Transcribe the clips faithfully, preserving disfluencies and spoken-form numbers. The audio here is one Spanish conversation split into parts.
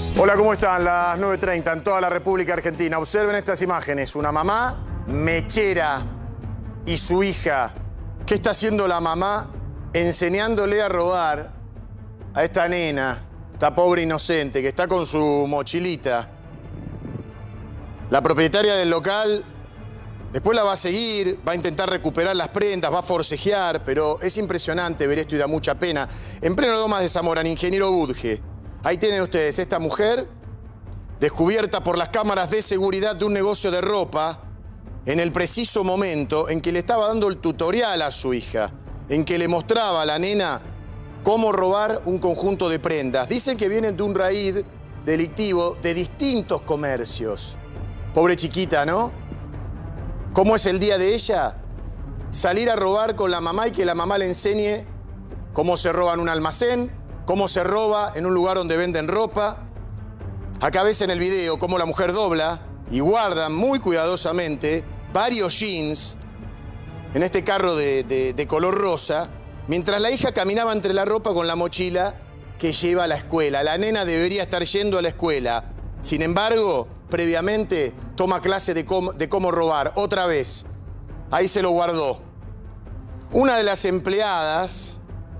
Hola, ¿cómo están? Las nueve treinta en toda la República Argentina. Observen estas imágenes. Una mamá mechera y su hija. ¿Qué está haciendo la mamá? Enseñándole a robar a esta nena, esta pobre inocente, que está con su mochilita. La propietaria del local después la va a seguir, va a intentar recuperar las prendas, va a forcejear, pero es impresionante ver esto y da mucha pena. En pleno Lomas de Zamora, en Ingeniero Budge. Ahí tienen ustedes esta mujer descubierta por las cámaras de seguridad de un negocio de ropa en el preciso momento en que le estaba dando el tutorial a su hija, en que le mostraba a la nena cómo robar un conjunto de prendas. Dicen que vienen de un raid delictivo de distintos comercios. Pobre chiquita, ¿no? ¿Cómo es el día de ella? Salir a robar con la mamá y que la mamá le enseñe cómo se roba en un almacén, cómo se roba en un lugar donde venden ropa. Acá ves en el video cómo la mujer dobla y guarda muy cuidadosamente varios jeans en este carro de, de, de color rosa, mientras la hija caminaba entre la ropa con la mochila que lleva a la escuela. La nena debería estar yendo a la escuela. Sin embargo, previamente toma clase de cómo, de cómo robar. Otra vez. Ahí se lo guardó. Una de las empleadas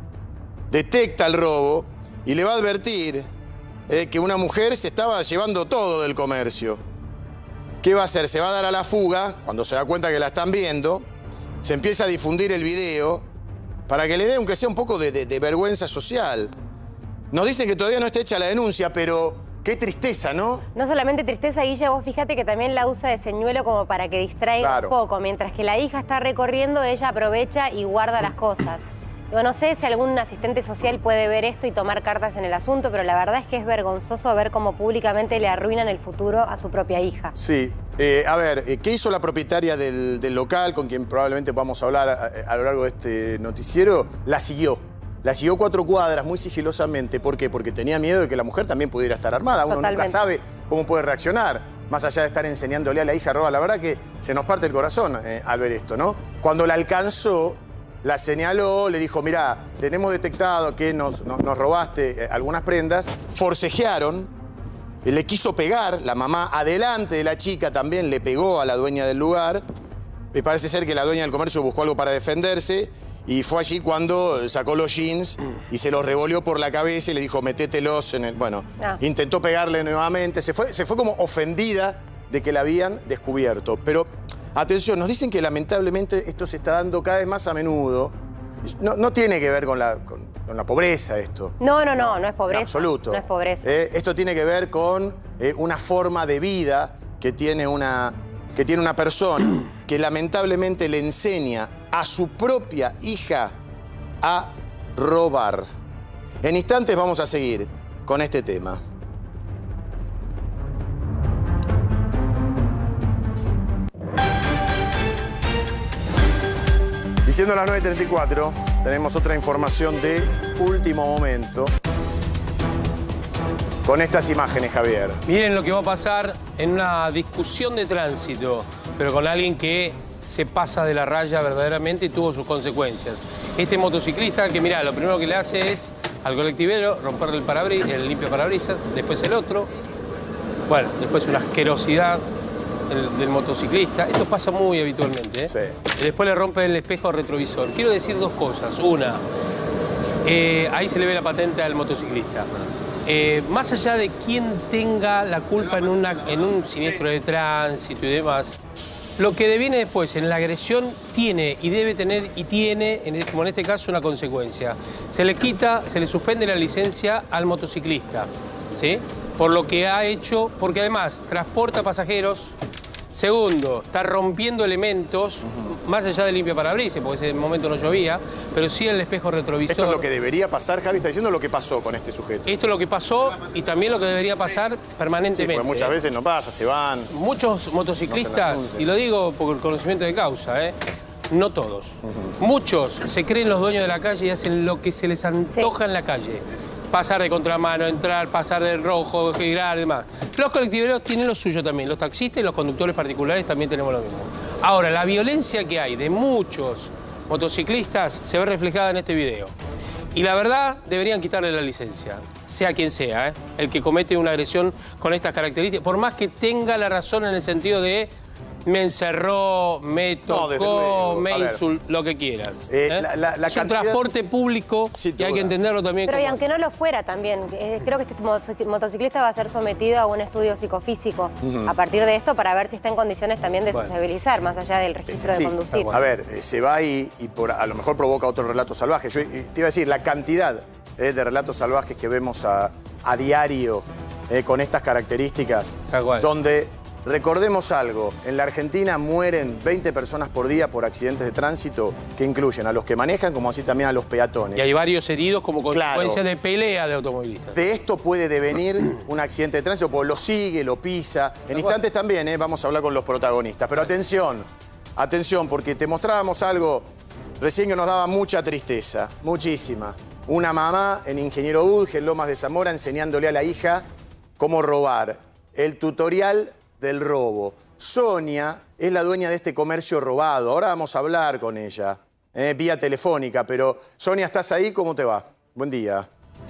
detecta el robo y le va a advertir eh, que una mujer se estaba llevando todo del comercio. ¿Qué va a hacer? Se va a dar a la fuga cuando se da cuenta que la están viendo. Se empieza a difundir el video para que le dé, aunque sea un poco de, de, de vergüenza social. Nos dicen que todavía no está hecha la denuncia, pero qué tristeza, ¿no? No solamente tristeza, Guilla, vos fíjate que también la usa de señuelo como para que distraiga claro. un poco. Mientras que la hija está recorriendo, ella aprovecha y guarda las cosas. Yo no sé si algún asistente social puede ver esto y tomar cartas en el asunto, pero la verdad es que es vergonzoso ver cómo públicamente le arruinan el futuro a su propia hija. Sí. Eh, a ver, ¿qué hizo la propietaria del, del local, con quien probablemente podamos hablar a, a lo largo de este noticiero? La siguió. La siguió cuatro cuadras muy sigilosamente. ¿Por qué? Porque tenía miedo de que la mujer también pudiera estar armada. Uno Totalmente. Nunca sabe cómo puede reaccionar, más allá de estar enseñándole a la hija a robar. La verdad que se nos parte el corazón eh, al ver esto, ¿no? Cuando la alcanzó, la señaló, le dijo, mirá, tenemos detectado que nos, nos, nos robaste eh, algunas prendas. Forcejearon, le quiso pegar, la mamá adelante de la chica también le pegó a la dueña del lugar. Me parece ser que la dueña del comercio buscó algo para defenderse y fue allí cuando sacó los jeans y se los revolvió por la cabeza y le dijo, metételos en el... Bueno, ah. intentó pegarle nuevamente, se fue, se fue como ofendida de que la habían descubierto. Pero... atención, nos dicen que lamentablemente esto se está dando cada vez más a menudo. No, no tiene que ver con la, con, con la pobreza esto. No, no, no, no es pobreza. En absoluto. No es pobreza. Eh, esto tiene que ver con eh, una forma de vida que tiene una, que tiene una persona que lamentablemente le enseña a su propia hija a robar. En instantes vamos a seguir con este tema. Y siendo las nueve treinta y cuatro, tenemos otra información de último momento. Con estas imágenes, Javier. Miren lo que va a pasar en una discusión de tránsito, pero con alguien que se pasa de la raya verdaderamente y tuvo sus consecuencias. Este motociclista que, mirá, lo primero que le hace es al colectivero romperle el, parabri el limpio parabrisas, después el otro. Bueno, después una asquerosidad del, del motociclista. Esto pasa muy habitualmente, ¿eh? Sí. Y después le rompe el espejo retrovisor. Quiero decir dos cosas. Una, eh, ahí se le ve la patente al motociclista. Eh, más allá de quién tenga la culpa en, una, en un siniestro de tránsito y demás, lo que deviene después en la agresión tiene y debe tener y tiene, en, como en este caso, una consecuencia. Se le quita, se le suspende la licencia al motociclista, ¿sí? Por lo que ha hecho, porque además transporta pasajeros. Segundo, está rompiendo elementos, uh-huh. más allá del limpiaparabrisas, porque en ese momento no llovía, pero sí el espejo retrovisor. ¿Esto es lo que debería pasar, Javi? Está diciendo lo que pasó con este sujeto. Esto es lo que pasó y también lo que debería pasar permanentemente. Sí, porque muchas veces no pasa, se van. Muchos motociclistas, no y lo digo por el conocimiento de causa, ¿eh? No todos. Uh-huh. Muchos se creen los dueños de la calle y hacen lo que se les antoja sí. en la calle. Pasar de contramano, entrar, pasar del rojo, girar y demás. Los colectiveros tienen lo suyo también. Los taxistas y los conductores particulares también tenemos lo mismo. Ahora, la violencia que hay de muchos motociclistas se ve reflejada en este video. Y la verdad, deberían quitarle la licencia. sea quien sea, ¿eh? el que comete una agresión con estas características, por más que tenga la razón en el sentido de me encerró, me tocó, no, luego, me insultó, lo que quieras. Eh, ¿eh? La, la, la es cantidad... un transporte público y hay que entenderlo también. Pero como... y aunque no lo fuera también, eh, creo que este motociclista va a ser sometido a un estudio psicofísico uh-huh. a partir de esto para ver si está en condiciones también de bueno. sociabilizar, más allá del registro sí. de conducir. A ver, eh, se va y, y por, a lo mejor provoca otro relato salvaje. Yo te iba a decir, la cantidad eh, de relatos salvajes que vemos a, a diario eh, con estas características, donde... Recordemos algo, en la Argentina mueren veinte personas por día por accidentes de tránsito que incluyen a los que manejan como así también a los peatones. Y hay varios heridos como consecuencia claro. de pelea de automovilistas. De esto puede devenir un accidente de tránsito porque lo sigue, lo pisa. En instantes también eh, vamos a hablar con los protagonistas. Pero atención, atención, porque te mostrábamos algo recién que nos daba mucha tristeza, muchísima. Una mamá en Ingeniero Udge, en Lomas de Zamora, enseñándole a la hija cómo robar. El tutorial del robo. Sonia es la dueña de este comercio robado. Ahora vamos a hablar con ella, eh, vía telefónica. Pero, Sonia, ¿estás ahí? ¿Cómo te va? Buen día.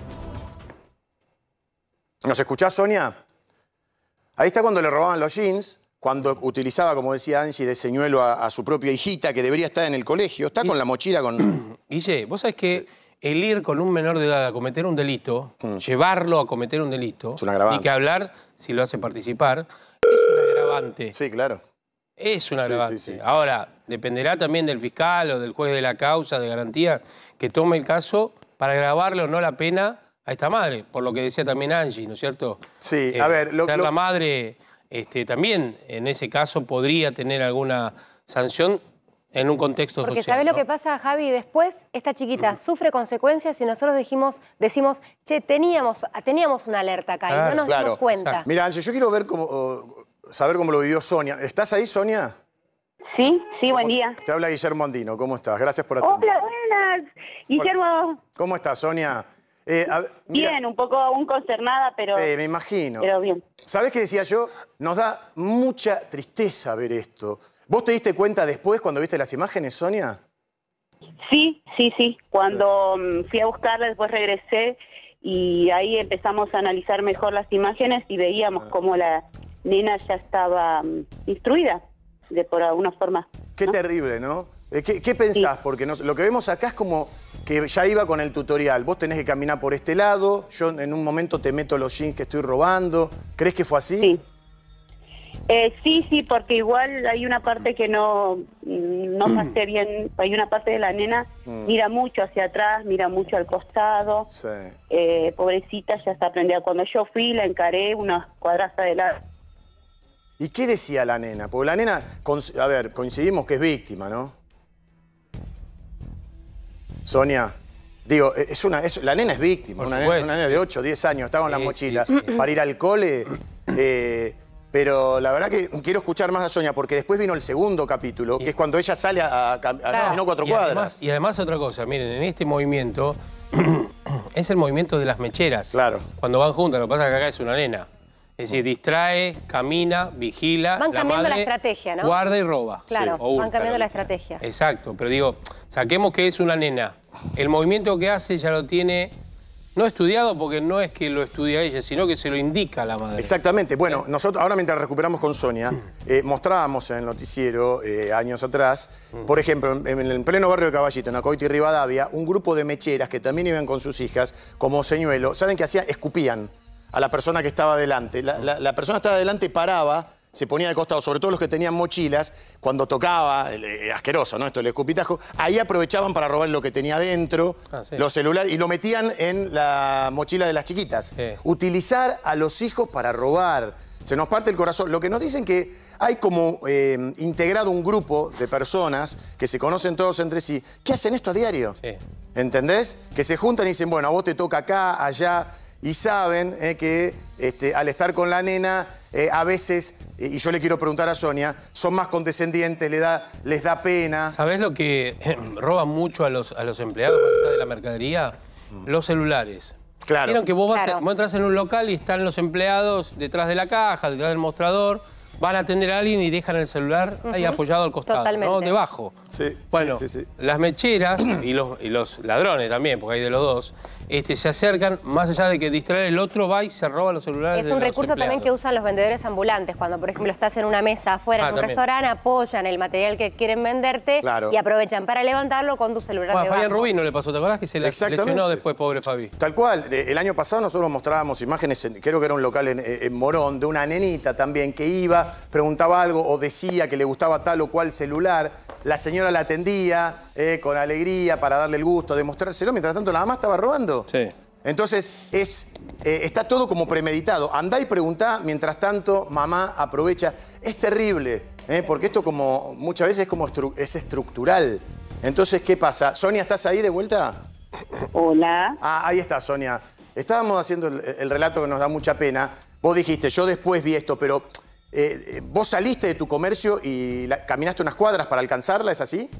¿Nos escuchás, Sonia? Ahí está cuando le robaban los jeans, cuando utilizaba, como decía Angie, de señuelo a, a su propia hijita, que debería estar en el colegio. Está con la mochila con... Guille, vos sabés que sí. el ir con un menor de edad a cometer un delito, hmm. llevarlo a cometer un delito, es un agravante. Y que hablar, si lo hace participar... es un agravante. Sí, claro. Es un agravante. Sí, sí, sí. Ahora, dependerá también del fiscal o del juez de la causa de garantía que tome el caso para agravarle o no la pena a esta madre, por lo que decía también Angie, ¿no es cierto? Sí, eh, a ver... Lo, ser lo... la madre este, también, en ese caso, podría tener alguna sanción en un contexto Porque social. ¿sabés ¿no? lo que pasa, Javi? Después, esta chiquita sufre consecuencias y nosotros dijimos, decimos, che, teníamos, teníamos una alerta acá claro, y no nos claro. dimos cuenta. Exacto. Mira, Angie, yo quiero ver cómo, uh, saber cómo lo vivió Sonia. ¿Estás ahí, Sonia? Sí, sí, buen día. Te habla Guillermo Andino, ¿cómo estás? Gracias por atender. Hola, buenas. Guillermo. Hola. ¿Cómo estás, Sonia? Eh, a, mira, bien, un poco aún consternada, pero... Eh, me imagino. Pero bien. ¿Sabés qué decía yo? Nos da mucha tristeza ver esto. ¿Vos te diste cuenta después cuando viste las imágenes, Sonia? Sí, sí, sí. Cuando sí. fui a buscarla, después regresé y ahí empezamos a analizar mejor las imágenes y veíamos ah. cómo la nena ya estaba um, instruida, de por alguna forma. Qué ¿no? terrible, ¿no? ¿Qué, qué pensás? Sí. Porque nos, lo que vemos acá es como que ya iba con el tutorial. Vos tenés que caminar por este lado, yo en un momento te meto los jeans que estoy robando. ¿Crees que fue así? Sí. Eh, sí, sí, porque igual hay una parte que no, no pasé bien. Hay una parte de la nena, mm. mira mucho hacia atrás, mira mucho al costado. Sí. Eh, pobrecita, ya está aprendida. Cuando yo fui, la encaré unas cuadras adelante. ¿Y qué decía la nena? Porque la nena, a ver, coincidimos que es víctima, ¿no? Sonia, digo, es una, es, la nena es víctima, una nena, una nena de ocho, diez años, estaba en la sí, mochila sí, sí. para ir al cole. Eh, Pero la verdad que quiero escuchar más a Sonia, porque después vino el segundo capítulo, que es cuando ella sale a, a, a claro. caminar cuatro y cuadras. Además, y además otra cosa, miren, en este movimiento es el movimiento de las mecheras. Claro. Cuando van juntas, lo que pasa es que acá es una nena. Es decir, distrae, camina, vigila, van la cambiando madre la estrategia, ¿no? Guarda y roba. Claro, sí, van cambiando la estrategia. Exacto, pero digo, saquemos que es una nena. El movimiento que hace ya lo tiene... No estudiado porque no es que lo estudia ella, sino que se lo indica la madre. Exactamente. Bueno, ¿sí? nosotros ahora mientras recuperamos con Sonia, eh, mostrábamos en el noticiero eh, años atrás, por ejemplo, en, en el pleno barrio de Caballito, en Acoito y Rivadavia, un grupo de mecheras que también iban con sus hijas como señuelo. ¿Saben qué hacían? Escupían a la persona que estaba delante. La, la, la persona que estaba delante paraba, se ponía de costado, sobre todo los que tenían mochilas, cuando tocaba, eh, asqueroso, ¿no? Esto, el escupitajo, ahí aprovechaban para robar lo que tenía dentro, ah, sí. los celulares, y lo metían en la mochila de las chiquitas. Sí. Utilizar a los hijos para robar. Se nos parte el corazón. Lo que nos dicen que hay como eh, integrado un grupo de personas que se conocen todos entre sí, que hacen esto a diario. Sí. ¿Entendés? Que se juntan y dicen, bueno, a vos te toca acá, allá, y saben eh, que este, al estar con la nena, eh, a veces, eh, y yo le quiero preguntar a Sonia, son más condescendientes, le da, les da pena. ¿Sabés lo que eh, roban mucho a los, a los empleados de la mercadería? Mm. Los celulares. Claro. Vieron que vos, vas claro. a, vos entras en un local y están los empleados detrás de la caja, detrás del mostrador, van a atender a alguien y dejan el celular uh-huh. ahí apoyado al costado, Totalmente. ¿no? Debajo. Sí, bueno, sí, sí, sí. las mecheras y los, y los ladrones también, porque hay de los dos, este, se acercan, más allá de que distraer el otro, va y se roba los celulares. Es un de recurso los también que usan los vendedores ambulantes. Cuando, por ejemplo, estás en una mesa afuera, ah, en un también. restaurante, apoyan el material que quieren venderte claro. y aprovechan para levantarlo con tu celular bueno, debajo. Fabián Rubín no le pasó, ¿te acordás que se lesionó después, pobre Fabi? Tal cual. El año pasado nosotros mostrábamos imágenes, en, creo que era un local en, en Morón, de una nenita también que iba, preguntaba algo o decía que le gustaba tal o cual celular. La señora la atendía eh, con alegría para darle el gusto de mostrárselo. Mientras tanto, la mamá estaba robando. Sí. Entonces, es, eh, está todo como premeditado. Andá y preguntá, mientras tanto, mamá aprovecha. Es terrible, eh, porque esto como muchas veces es, como estru es estructural. Entonces, ¿qué pasa? Sonia, ¿estás ahí de vuelta? Hola. Ah, ahí está, Sonia. Estábamos haciendo el, el relato que nos da mucha pena. Vos dijiste, yo después vi esto, pero eh, vos saliste de tu comercio y la, caminaste unas cuadras para alcanzarla, ¿es así?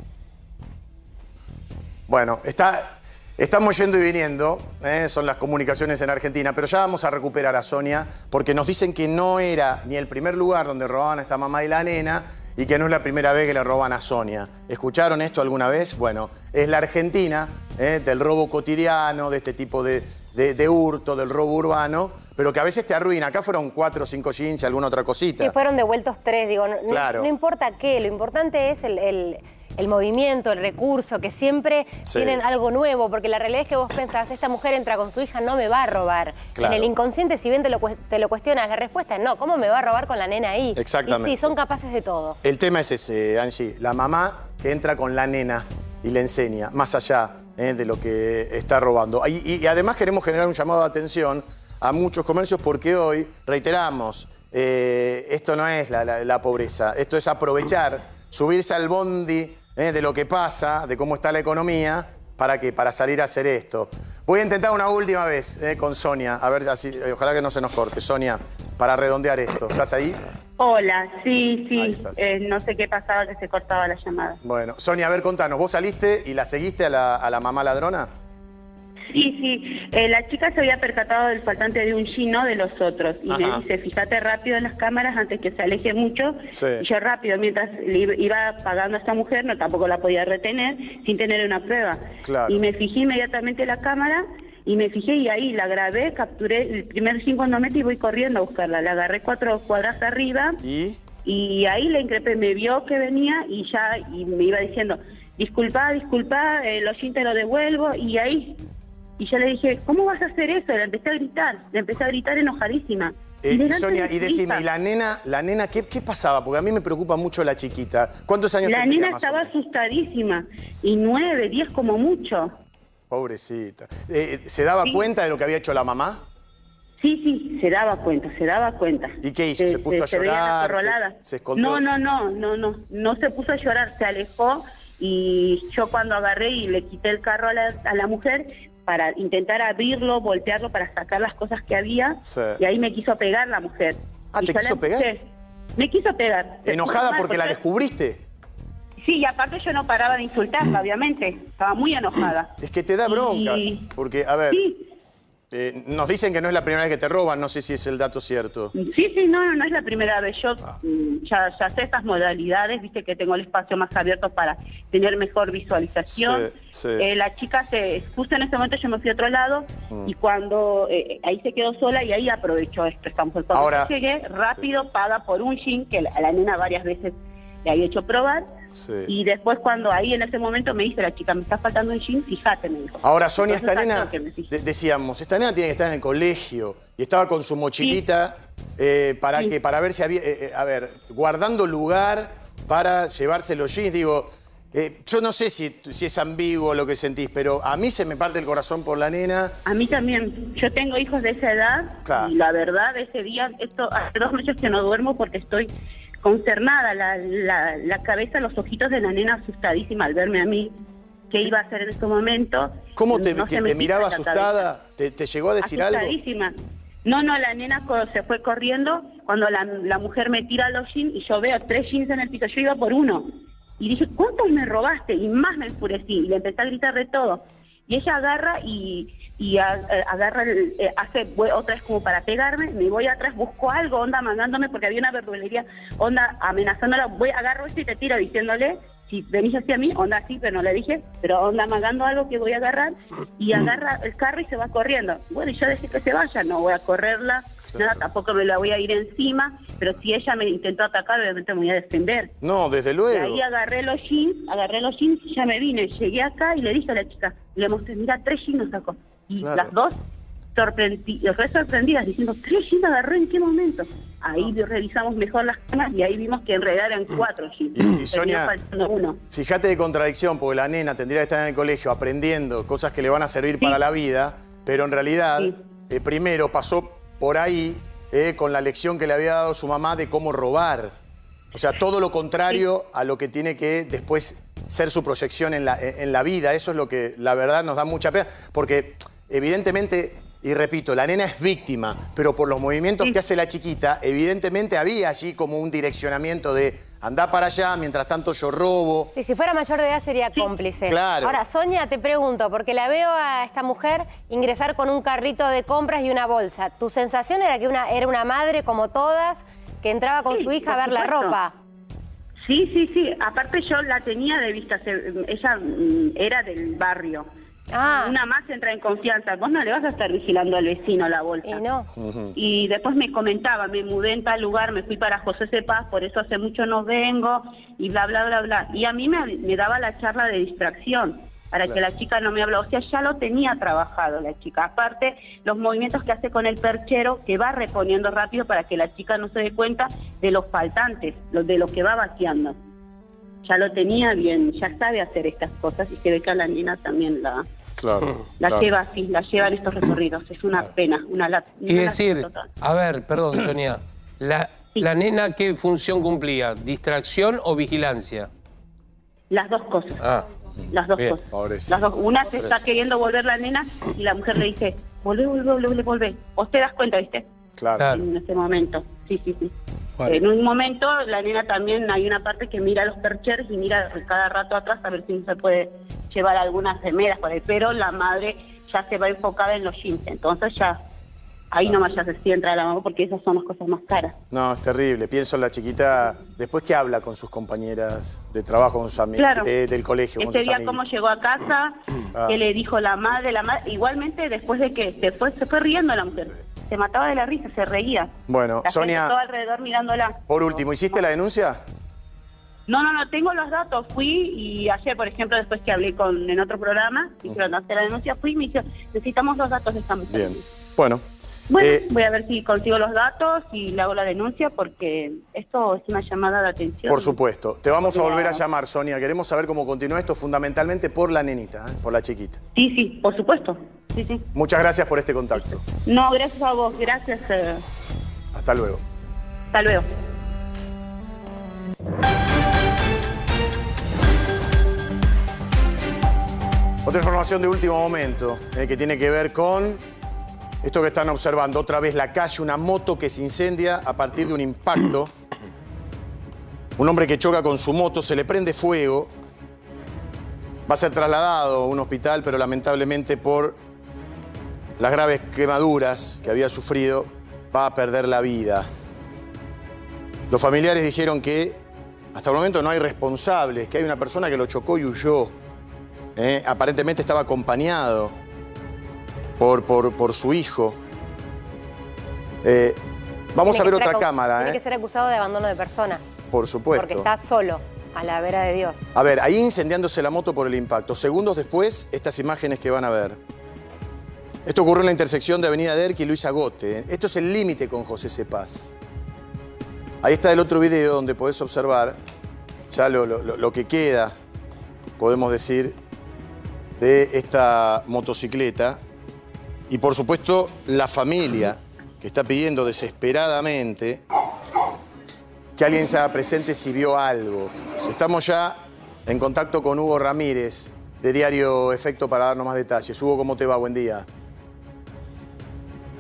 Bueno, está... Estamos yendo y viniendo, ¿eh? Son las comunicaciones en Argentina, pero ya vamos a recuperar a Sonia porque nos dicen que no era ni el primer lugar donde robaban a esta mamá y la nena y que no es la primera vez que le roban a Sonia. ¿Escucharon esto alguna vez? Bueno, es la Argentina, ¿eh? Del robo cotidiano, de este tipo de, de, de hurto, del robo urbano, pero que a veces te arruina. Acá fueron cuatro o cinco jeans y alguna otra cosita. Sí, fueron devueltos tres, digo, no, claro. no, no importa qué, lo importante es el... el... el movimiento, el recurso, que siempre sí. tienen algo nuevo, porque la realidad es que vos pensás, esta mujer entra con su hija, no me va a robar. Claro. En el inconsciente, si bien te lo, te lo cuestionas, la respuesta es no, ¿cómo me va a robar con la nena ahí? Exactamente. Y sí, son capaces de todo. El tema es ese, Angie, la mamá que entra con la nena y le enseña, más allá eh, de lo que está robando. Y, y, y además queremos generar un llamado de atención a muchos comercios porque hoy, reiteramos, eh, esto no es la, la, la pobreza, esto es aprovechar, subirse al bondi Eh, de lo que pasa, de cómo está la economía, ¿para qué? Para salir a hacer esto. Voy a intentar una última vez eh, con Sonia, a ver, así, eh, ojalá que no se nos corte. Sonia, para redondear esto, ¿estás ahí? Hola, sí, sí, Ahí estás. Eh, no sé qué pasaba, que se cortaba la llamada. Bueno, Sonia, a ver, contanos, ¿vos saliste y la seguiste a la, a la mamá ladrona? Sí, sí, eh, la chica se había percatado del faltante de un jean, no de los otros. Y Ajá. me dice, fíjate rápido en las cámaras antes que se aleje mucho. Sí. Y yo rápido, mientras le iba pagando a esta mujer, no tampoco la podía retener sin tener una prueba. Claro. Y me fijé inmediatamente la cámara y me fijé y ahí la grabé, capturé el primer jean cuando metí y voy corriendo a buscarla. La agarré cuatro cuadras arriba. ¿Y? Y ahí le increpé, me vio que venía y ya y me iba diciendo, disculpa, disculpa, eh, los jeans te lo devuelvo. Y ahí... Y yo le dije, ¿cómo vas a hacer eso? Le empecé a gritar, le empecé a gritar enojadísima. Eh, y Sonia, y decime, ¿y la nena, la nena ¿qué, qué pasaba? Porque a mí me preocupa mucho la chiquita. ¿Cuántos años La tenía nena más estaba asustadísima, y nueve, diez como mucho. Pobrecita. Eh, ¿Se daba Sí. cuenta de lo que había hecho la mamá? Sí, sí, se daba cuenta, se daba cuenta. ¿Y qué hizo? ¿Se puso a se veía llorar? acorralada. ¿Se- se escondió? No, no, no, no, no, no se puso a llorar, se alejó y yo cuando agarré y le quité el carro a la, a la mujer para intentar abrirlo, voltearlo para sacar las cosas que había, Sí. y ahí me quiso pegar la mujer. Ah, Y ¿te yo la quiso pegar? empujé. Me quiso pegar. ¿Enojada Mal, porque la descubriste? Sí, y aparte yo no paraba de insultarla, obviamente. Estaba muy enojada. Es que te da bronca. Y- Porque, a ver, Sí, eh, nos dicen que no es la primera vez que te roban, no sé si es el dato cierto. sí, sí, no, no, no es la primera vez. Yo Ah. mm, ya, ya sé estas modalidades, viste que tengo el espacio más abierto para tener mejor visualización. Sí, sí. Eh, la chica, se, justo en ese momento yo me fui a otro lado Mm. y cuando eh, ahí se quedó sola y ahí aprovechó esto. Estamos cuando Ahora- yo llegué, rápido paga por un jean que la, a la nena varias veces le había hecho probar. Sí. Y después cuando ahí en ese momento me dice la chica, me está faltando un jean, fíjate, me dijo. Ahora, Sonia, Entonces, esta nena, al toque me fijé. de- decíamos, esta nena tiene que estar en el colegio y estaba con su mochilita eh, para Sí. que para ver si había, eh, eh, a ver, guardando lugar para llevarse los jeans. Digo, eh, yo no sé si, si es ambiguo lo que sentís, pero a mí se me parte el corazón por la nena. A mí también. Yo tengo hijos de esa edad Claro. y la verdad, ese día, esto hace dos noches que no duermo porque estoy concernada. La, la, la cabeza, los ojitos de la nena asustadísima al verme a mí. ¿Qué iba a hacer en este momento? ¿Cómo te, No que se me te quita miraba la asustada? ¿Te, te llegó a cabeza. decir algo? Asustadísima. No, no, la nena co- se fue corriendo cuando la, la mujer me tira los jeans y yo veo tres jeans en el piso. Yo iba por uno. Y dije, ¿cuántos me robaste? Y más me enfurecí y le empecé a gritar de todo. y ella agarra y, y a, a, agarra, el, eh, hace otra vez como para pegarme, me voy atrás, busco algo, onda mandándome, porque había una verdulería, onda amenazándola, voy, agarro esto y te tiro diciéndole, si venís hacia mí, onda así, pero no le dije, pero onda amagando algo que voy a agarrar, y agarra el carro y se va corriendo. Bueno, y yo dejé que se vaya, no voy a correrla, claro. Nada, tampoco me la voy a ir encima, pero si ella me intentó atacar, obviamente me voy a defender. No, desde luego. Y ahí agarré los jeans, agarré los jeans, y ya me vine, llegué acá y le dije a la chica, le mostré, mira, tres jeans nos sacó. Y claro. Las dos sorprendi re sorprendidas, diciendo, ¿tres jeans agarró en qué momento? Ahí no. Revisamos mejor las camas y ahí vimos que en realidad eran cuatro jeans. Y, y Sonia, uno. Fíjate de contradicción, porque la nena tendría que estar en el colegio aprendiendo cosas que le van a servir sí. para la vida, pero en realidad, sí. eh, primero pasó por ahí eh, con la lección que le había dado su mamá de cómo robar. O sea, todo lo contrario sí. a lo que tiene que después ser su proyección en la, en la vida. Eso es lo que la verdad nos da mucha pena, porque evidentemente... Y repito, la nena es víctima, pero por los movimientos sí. que hace la chiquita, evidentemente había allí como un direccionamiento de andá para allá, mientras tanto yo robo. Sí, si fuera mayor de edad sería sí. cómplice. Claro. Ahora, Sonia, te pregunto, porque la veo a esta mujer ingresar con un carrito de compras y una bolsa. ¿Tu sensación era que una, era una madre como todas, que entraba con sí, su hija a ver supuesto. La ropa? Sí, sí, sí. Aparte yo la tenía de vista. Ella era del barrio. Ah. Una más entra en confianza. Vos no le vas a estar vigilando al vecino la bolsa. Y no. Uh-huh. Y después me comentaba, me mudé en tal lugar, me fui para José C. Paz, por eso hace mucho no vengo, y bla, bla, bla, bla. Y a mí me, me daba la charla de distracción, para claro. que la chica no me hablara. O sea, ya lo tenía trabajado la chica. Aparte, los movimientos que hace con el perchero, que va reponiendo rápido para que la chica no se dé cuenta de los faltantes, de lo que va vaciando. Ya lo tenía bien, ya sabe hacer estas cosas, y se ve que a la nena también la... Claro, la claro. lleva así, la lleva en estos recorridos. Es una claro. pena, una, una Y decir, total. A ver, perdón, Sonia, la, sí. ¿la nena qué función cumplía? ¿Distracción o vigilancia? Las dos cosas. Ah, las dos bien. cosas. Las dos. Una se está queriendo volver la nena y la mujer le dice, volvé, volvé, volvé, volvé. Vos te das cuenta, ¿viste? Claro. En ese momento, sí, sí, sí. Vale. En un momento la nena también hay una parte que mira los percheros y mira cada rato atrás a ver si no se puede llevar algunas remeras por ahí, pero la madre ya se va enfocada en los jeans, entonces ya ahí no. nomás ya se sienta la mamá porque esas son las cosas más caras. No, es terrible. Pienso en la chiquita, después que habla con sus compañeras de trabajo, con sus amigos, claro. de, del colegio, Ese con sus día amigos. Cómo llegó a casa, ah. qué le dijo la madre, la madre, igualmente después de que se fue, se fue riendo la mujer. Sí. Se mataba de la risa, se reía. Bueno, la Sonia, gente todo alrededor mirándola. Por último, ¿hiciste la denuncia? No, no, no, tengo los datos. Fui y ayer, por ejemplo, después que hablé con en otro programa, dijeron, hacer la denuncia, fui y me dijeron, necesitamos los datos de esta mujer. Bien, bueno. Bueno, eh, voy a ver si consigo los datos y le hago la denuncia porque esto es una llamada de atención. Por supuesto. Te vamos a volver a llamar, Sonia. Queremos saber cómo continúa esto, fundamentalmente por la nenita, ¿eh? Por la chiquita. Sí, sí, por supuesto. Sí, sí. Muchas gracias por este contacto. No, gracias a vos. Gracias. Eh... Hasta luego. Hasta luego. Otra información de último momento, eh, que tiene que ver con esto que están observando. Otra vez la calle, una moto que se incendia a partir de un impacto. Un hombre que choca con su moto, se le prende fuego. Va a ser trasladado a un hospital, pero lamentablemente por las graves quemaduras que había sufrido, va a perder la vida. Los familiares dijeron que hasta el momento no hay responsables, que hay una persona que lo chocó y huyó. Eh, aparentemente estaba acompañado por, por, por su hijo. Eh, vamos tiene a ver otra cámara. Tiene eh. que ser acusado de abandono de persona. Por supuesto. Porque está solo, a la vera de Dios. A ver, ahí incendiándose la moto por el impacto. Segundos después, estas imágenes que van a ver. Esto ocurrió en la intersección de Avenida Derqui y Luis Agote. Esto es el límite con José C. Paz. Ahí está el otro video donde podés observar ya lo, lo, lo que queda, podemos decir, de esta motocicleta. Y por supuesto, la familia que está pidiendo desesperadamente que alguien se haga presente si vio algo. Estamos ya en contacto con Hugo Ramírez, de Diario Efecto, para darnos más detalles. Hugo, ¿cómo te va? Buen día.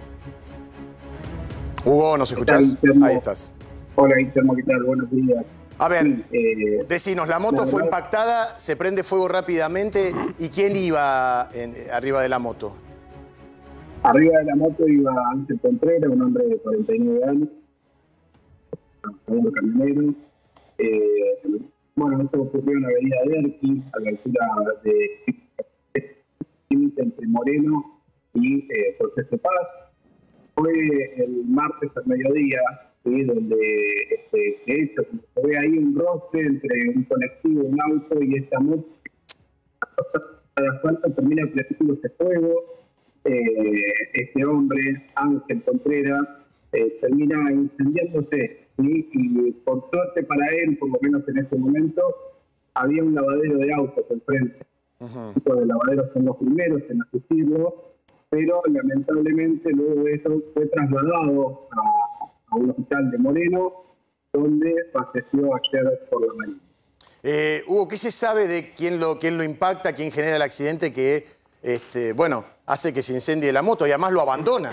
Hugo, ¿nos escuchás? Ahí estás. Hola, Guillermo, ¿qué tal? Buenos días. A ver, eh, decinos, la moto la fue verdad, impactada, se prende fuego rápidamente. ¿Y quién iba en, arriba de la moto? Arriba de la moto iba Ángel Contreras, un hombre de cuarenta y nueve años, un camionero. Eh, bueno, esto ocurrió en la avenida de Erqui, a la altura de entre Moreno y eh, José C. Paz. Fue el martes al mediodía, ¿sí? Donde este, de hecho se ve ahí un roce entre un colectivo, un auto y esta moto. De asfalto termina prendiéndose fuego. Eh, este hombre, Ángel Contreras, eh, termina incendiándose, ¿sí? Y por suerte para él, por lo menos en ese momento, había un lavadero de autos enfrente. Uh-huh. Los lavaderos son los primeros en asistirlo, pero lamentablemente luego de eso fue trasladado a, a un hospital de Moreno, donde falleció ayer por la mañana. Eh, Hugo, ¿qué se sabe de quién lo, quién lo impacta, quién genera el accidente que, este, bueno, hace que se incendie la moto y además lo abandona?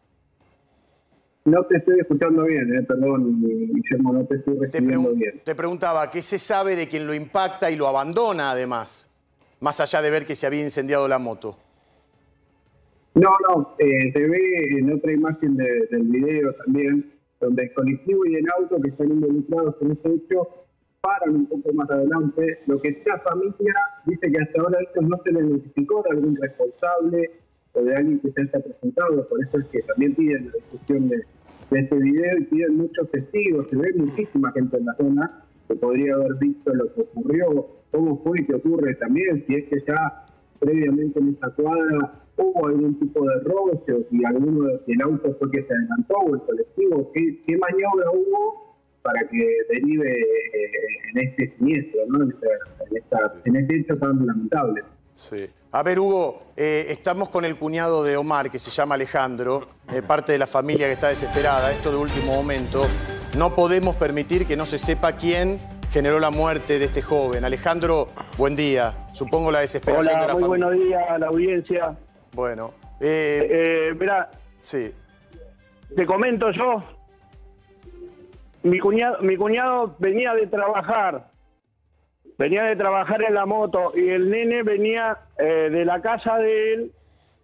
No te estoy escuchando bien, eh, perdón, Guillermo, no te estoy recibiendo te bien. Te preguntaba, ¿qué se sabe de quién lo impacta y lo abandona además? Más allá de ver que se había incendiado la moto. No, no, eh, se ve en otra imagen de, del video también, donde el colectivo y el auto que están involucrados en este hecho paran un poco más adelante. Lo que esta familia dice que hasta ahora esto no se le identificó de algún responsable o de alguien que se haya presentado, por eso es que también piden la discusión de, de este video y piden muchos testigos. Se ve muchísima gente en la zona que podría haber visto lo que ocurrió, cómo fue y qué ocurre también, si es que ya previamente en esta cuadra hubo algún tipo de roce o si alguno del auto fue que se adelantó o el colectivo, qué, qué maniobra hubo para que derive eh, en este siniestro, ¿no? En, esta, en, esta, en este hecho tan lamentable. Sí. A ver, Hugo, eh, estamos con el cuñado de Omar, que se llama Alejandro, eh, parte de la familia que está desesperada, esto de último momento. No podemos permitir que no se sepa quién generó la muerte de este joven. Alejandro, buen día. Supongo la desesperación Hola, de la muy familia. buenos días a la audiencia. Bueno. Eh, eh, mirá, sí. te comento yo. Mi cuñado, mi cuñado venía de trabajar, venía de trabajar en la moto y el nene venía eh, de la casa de él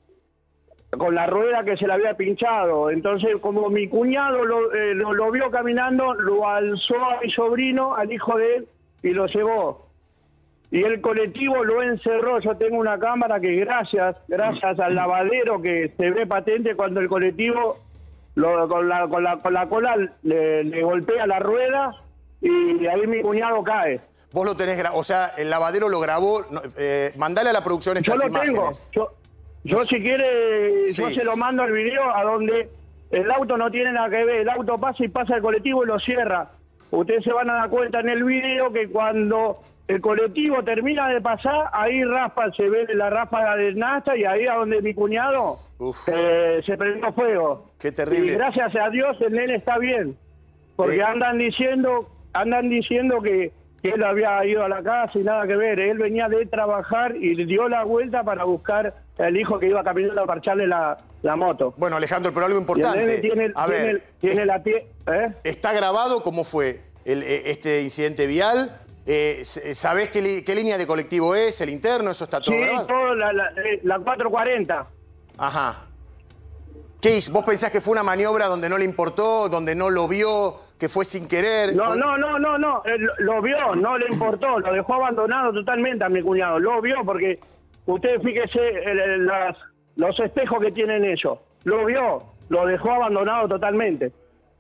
con la rueda que se le había pinchado. Entonces, como mi cuñado lo, eh, lo, lo vio caminando, lo alzó a mi sobrino, al hijo de él, y lo llevó. Y el colectivo lo encerró. Yo tengo una cámara que gracias, gracias al lavadero que se ve patente cuando el colectivo lo, con, la, con, la, con la cola le, le golpea la rueda y ahí mi cuñado cae. Vos lo tenés, o sea, el lavadero lo grabó. Eh, mandale a la producción estas yo lo imágenes. Tengo. Yo, yo si quiere, sí. Yo se lo mando al video a donde el auto no tiene nada que ver. El auto pasa y pasa el colectivo y lo cierra. Ustedes se van a dar cuenta en el video que cuando el colectivo termina de pasar, ahí raspa, se ve la ráfaga del nasta y ahí a donde mi cuñado eh, se prendió fuego. Qué terrible. Y gracias a Dios el nene está bien. Porque eh. andan diciendo, andan diciendo que, que él había ido a la casa y nada que ver. Él venía de trabajar y dio la vuelta para buscar el hijo que iba caminando a parcharle la, la moto. Bueno, Alejandro, pero algo importante. Y el nene tiene, a tiene, ver, tiene es, la pie, ¿eh? ¿Está grabado cómo fue el, este incidente vial? Eh, ¿Sabés qué, qué línea de colectivo es? ¿El interno? ¿Eso está todo sí, grabado? Sí, todo, la, la, la cuatro cuarenta. Ajá. ¿Qué hizo? ¿Vos pensás que fue una maniobra donde no le importó, donde no lo vio, que fue sin querer? No, no, no, no, no. Él lo vio, no le importó. Lo dejó abandonado totalmente a mi cuñado. Lo vio porque, ustedes fíjense el, el, las, los espejos que tienen ellos. Lo vio, lo dejó abandonado totalmente.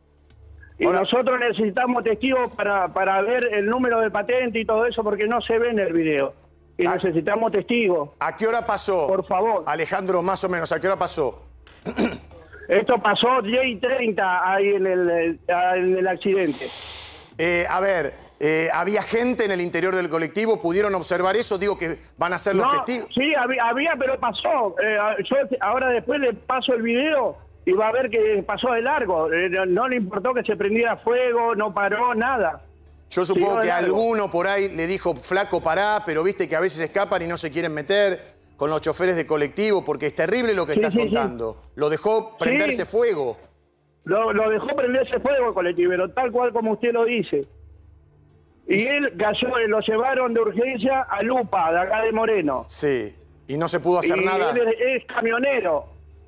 Y Ahora, nosotros necesitamos testigos para, para ver el número de patente y todo eso porque no se ve en el video. Y a, necesitamos testigos. ¿A qué hora pasó? Por favor. Alejandro, más o menos, ¿a qué hora pasó? Esto pasó diez y treinta ahí en el, en el accidente. Eh, a ver, eh, ¿había gente en el interior del colectivo? ¿Pudieron observar eso? Digo que van a ser los no, testigos. Sí, había, había pero pasó. Eh, yo ahora después le paso el video y va a ver que pasó de largo. Eh, no, no le importó que se prendiera fuego, no paró, nada. Yo supongo que alguno por ahí le dijo, flaco, pará, pero viste que a veces escapan y no se quieren meter con los choferes de colectivo, porque es terrible lo que sí, estás sí, contando. Sí. Lo dejó prenderse sí. fuego. Lo, lo dejó prenderse fuego el colectivo, pero tal cual como usted lo dice. Y él cayó, lo llevaron de urgencia a Lupa, de acá de Moreno. Sí, y no se pudo hacer y nada. Él es, es camionero.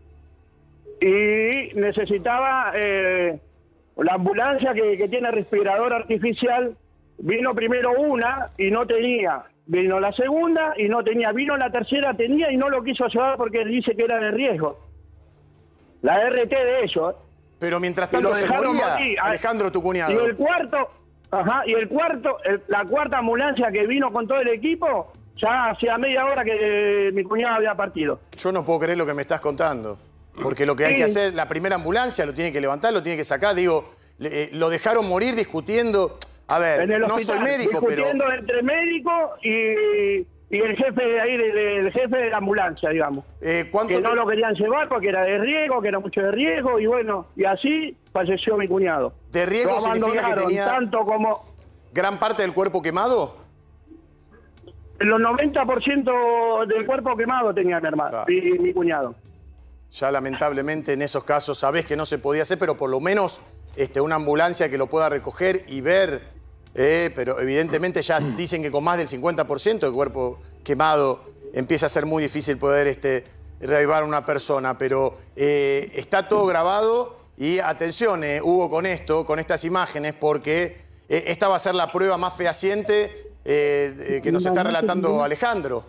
Y necesitaba eh, la ambulancia que, que tiene respirador artificial. Vino primero una y no tenía. Vino la segunda y no tenía. Vino la tercera, tenía y no lo quiso llevar porque dice que era de riesgo. La R T de ellos. Pero mientras tanto se moría, morir. Alejandro, tu cuñado. Y el cuarto, ajá, y el cuarto, el, la cuarta ambulancia que vino con todo el equipo, ya hacía media hora que eh, mi cuñado había partido. Yo no puedo creer lo que me estás contando. Porque lo que hay sí. que hacer, la primera ambulancia lo tiene que levantar, lo tiene que sacar. Digo, le, eh, lo dejaron morir discutiendo. A ver, en el no hospital, soy médico, pero... discutiendo entre médico y, y el jefe de ahí, de, de, el jefe de la ambulancia, digamos. Eh, ¿cuánto que no te... lo querían llevar porque era de riesgo, que era mucho de riesgo, y bueno, y así falleció mi cuñado. ¿De riesgo Lo significa que tenía tanto como gran parte del cuerpo quemado? los noventa por ciento del cuerpo quemado tenía mi hermano, Claro. mi, mi cuñado. Ya lamentablemente en esos casos sabés que no se podía hacer, pero por lo menos este, una ambulancia que lo pueda recoger y ver... Eh, pero evidentemente ya dicen que con más del cincuenta por ciento del cuerpo quemado empieza a ser muy difícil poder este, reavivar a una persona. Pero eh, está todo grabado y atención, eh, Hugo, con esto, con estas imágenes, porque eh, esta va a ser la prueba más fehaciente eh, eh, que nos está relatando Alejandro.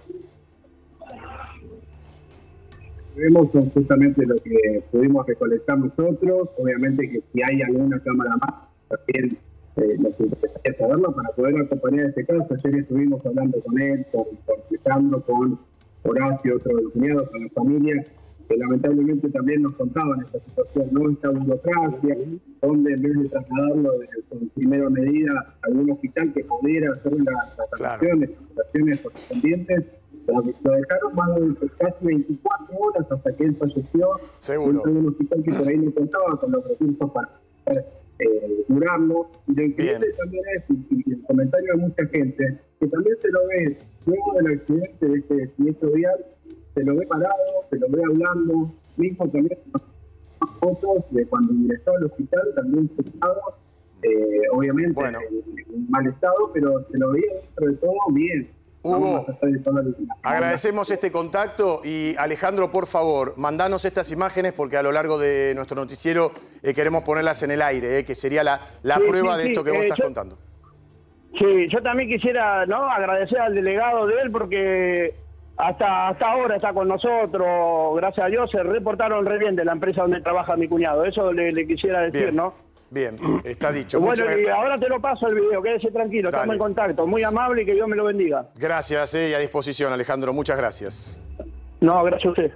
Vemos justamente lo que pudimos recolectar nosotros. Obviamente que si hay alguna cámara más, también eh, nos interesaría saberlo para poder acompañar este caso. Ayer estuvimos hablando con él, con, con Alejandro, con Horacio, otro de los cuñados, con la familia, que lamentablemente también nos contaban esta situación, ¿no? Esta burocracia, donde en vez de trasladarlo de, con primera medida a algún hospital que pudiera hacer las trataciones, las operaciones correspondientes, lo dejaron más de casi veinticuatro horas hasta que él falleció. Seguro. Dentro de un hospital que por ahí no contaba con los recursos para poder eh, curarlo. Y lo increíble también es, y, y el comentario de mucha gente, que también se lo ve luego del accidente de este siniestro vial, se lo ve parado, se lo ve hablando, mismo también fotos de cuando ingresó al hospital, también sentado, eh, obviamente bueno. en, en mal estado, pero se lo veía dentro de todo bien. Hugo, agradecemos este contacto y Alejandro, por favor, mandanos estas imágenes porque a lo largo de nuestro noticiero eh, queremos ponerlas en el aire, eh, que sería la, la sí, prueba sí, de sí, esto que vos eh, estás yo, contando. Sí, yo también quisiera, ¿no?, agradecer al delegado de él porque hasta hasta ahora está con nosotros, gracias a Dios, se reportaron re bien de la empresa donde trabaja mi cuñado. Eso le, le quisiera decir, Bien. ¿no? Bien, está dicho. Bueno, Muchas... y ahora te lo paso el video, quédese tranquilo, Dale. estamos en contacto. Muy amable y que Dios me lo bendiga. Gracias, eh, y a disposición, Alejandro. Muchas gracias. No, gracias a usted.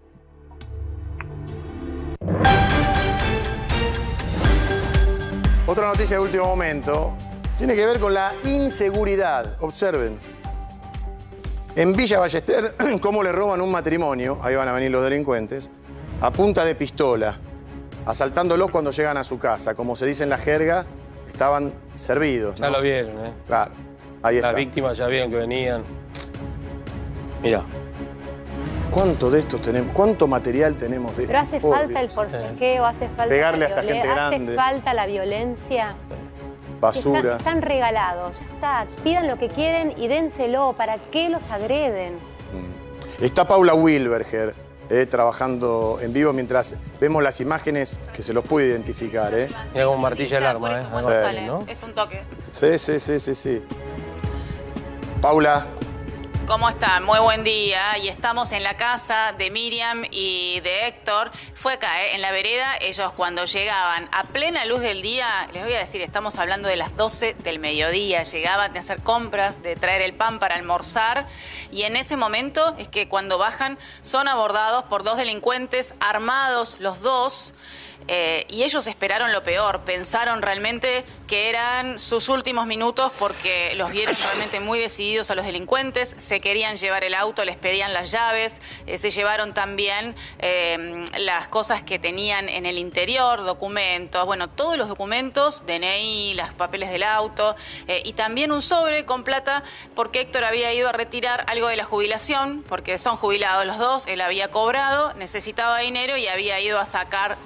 Otra noticia de último momento tiene que ver con la inseguridad. Observen. En Villa Ballester, cómo le roban un matrimonio, ahí van a venir los delincuentes, a punta de pistola, asaltándolos cuando llegan a su casa. Como se dice en la jerga, estaban servidos, ¿no? Ya lo vieron, ¿eh? Claro, ahí está. Las víctimas ya vieron que venían. Mirá. ¿Cuánto de estos tenemos? ¿Cuánto material tenemos de esto? Pero hace Por falta Dios. el forcejeo, hace falta Pegarle la a esta violen- gente grande. Hace falta la violencia. Basura. Están, están regalados, ya está. Pidan lo que quieren y dénselo. ¿Para qué los agreden? Mm. Está Paula Wilberger eh, trabajando en vivo mientras vemos las imágenes que se los puede identificar. Eh. Mira como martilla Sí, el ya, arma, por ¿eh? eso, por Además, eso Sí. sale. ¿no? Es un toque. Sí, sí, sí, sí, sí. Paula. ¿Cómo están? Muy buen día. Y estamos en la casa de Miriam y de Héctor. Fue acá, ¿eh? En la vereda. Ellos cuando llegaban a plena luz del día, les voy a decir, estamos hablando de las doce del mediodía. Llegaban de hacer compras, de traer el pan para almorzar. Y en ese momento es que cuando bajan son abordados por dos delincuentes armados, los dos. Eh, y ellos esperaron lo peor, pensaron realmente que eran sus últimos minutos porque los vieron realmente muy decididos a los delincuentes, se querían llevar el auto, les pedían las llaves, eh, se llevaron también eh, las cosas que tenían en el interior, documentos, bueno, todos los documentos, D N I, los papeles del auto eh, y también un sobre con plata porque Héctor había ido a retirar algo de la jubilación, porque son jubilados los dos, él había cobrado, necesitaba dinero y había ido a sacar del banco.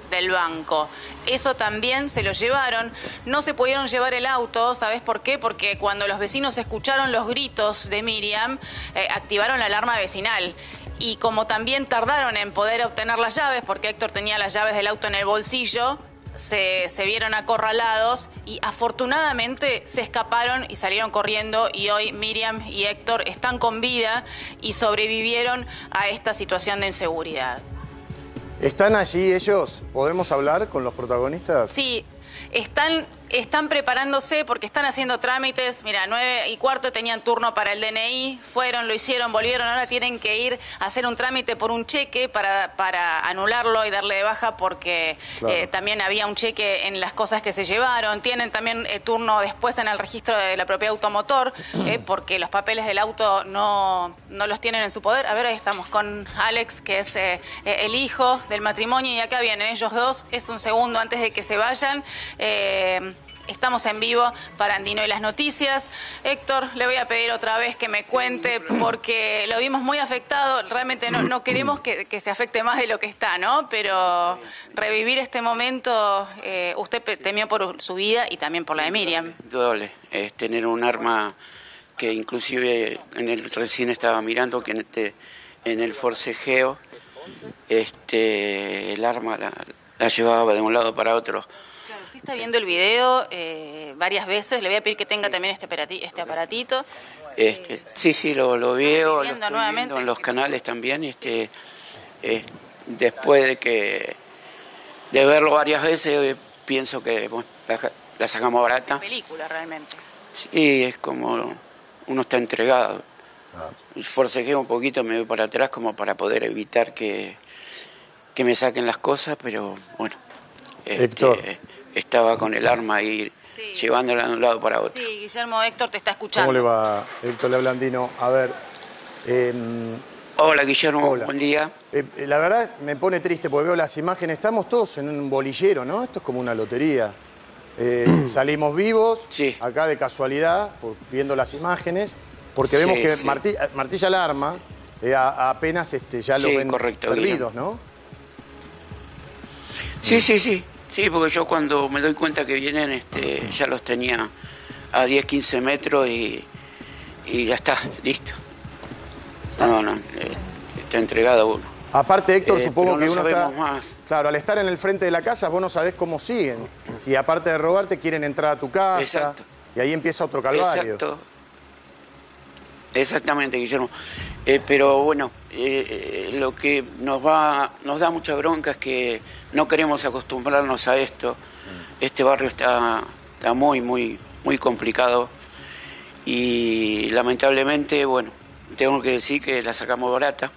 banco. Eso también se lo llevaron. No se pudieron llevar el auto, ¿sabes por qué? Porque cuando los vecinos escucharon los gritos de Miriam, eh, activaron la alarma vecinal. Y como también tardaron en poder obtener las llaves, porque Héctor tenía las llaves del auto en el bolsillo, se, se vieron acorralados y afortunadamente se escaparon y salieron corriendo, y hoy Miriam y Héctor están con vida y sobrevivieron a esta situación de inseguridad. ¿Están allí ellos? ¿Podemos hablar con los protagonistas? Sí, están, están preparándose porque están haciendo trámites. Mira, nueve y cuarto tenían turno para el D N I, fueron, lo hicieron, volvieron, ahora tienen que ir a hacer un trámite por un cheque para, para anularlo y darle de baja porque claro. eh, también había un cheque en las cosas que se llevaron. Tienen también eh, turno después en el registro de la propiedad automotor eh, porque los papeles del auto no, no los tienen en su poder. A ver, ahí estamos con Alex, que es eh, el hijo del matrimonio, y acá vienen ellos dos. Es un segundo antes de que se vayan. Eh, Estamos en vivo para Andino y las noticias. Héctor, le voy a pedir otra vez que me cuente, porque lo vimos muy afectado. Realmente no, no queremos que, que se afecte más de lo que está, ¿no? Pero revivir este momento, eh, usted temió por su vida y también por la de Miriam. Doble, es tener un arma que inclusive en el recién estaba mirando que en, este, en el forcejeo este, el arma la, la llevaba de un lado para otro. Usted está viendo el video eh, varias veces, le voy a pedir que tenga también este, aparati este aparatito. Este, eh, sí, sí, lo, lo veo, lo estoy nuevamente viendo en los canales también. Este, eh, después de que de verlo varias veces, eh, pienso que bueno, la, la sacamos barata. Una película realmente. Sí, es como uno está entregado. Ah. Forcejeo un poquito, me voy para atrás como para poder evitar que, que me saquen las cosas, pero bueno. Héctor. Este, estaba con el arma ahí, sí, llevándola de un lado para otro. Sí, Guillermo, Héctor te está escuchando. ¿Cómo le va, Héctor? Le habla Andino. A ver... Eh, hola, Guillermo, hola. Buen día. Eh, la verdad me pone triste porque veo las imágenes. Estamos todos en un bolillero, ¿no? Esto es como una lotería. Eh, salimos vivos, sí, acá de casualidad, por, viendo las imágenes, porque vemos sí, que sí. Martí, Martilla Alarma eh, a, apenas este, ya lo sí, ven correcto, servidos, Guillermo. ¿no? Sí, sí, sí. Sí, porque yo cuando me doy cuenta que vienen, este, ya los tenía a diez, quince metros y, y ya está, listo. No, no, está entregado uno. Aparte, Héctor, eh, supongo no que uno está... Más. Claro, al estar en el frente de la casa, vos no sabés cómo siguen. Si aparte de robarte, quieren entrar a tu casa. Exacto. Y ahí empieza otro calvario. Exacto. Exactamente, Guillermo. Eh, pero bueno, eh, lo que nos va, nos da mucha bronca es que no queremos acostumbrarnos a esto. Este barrio está, está muy, muy, muy complicado y lamentablemente, bueno, tengo que decir que la sacamos barata.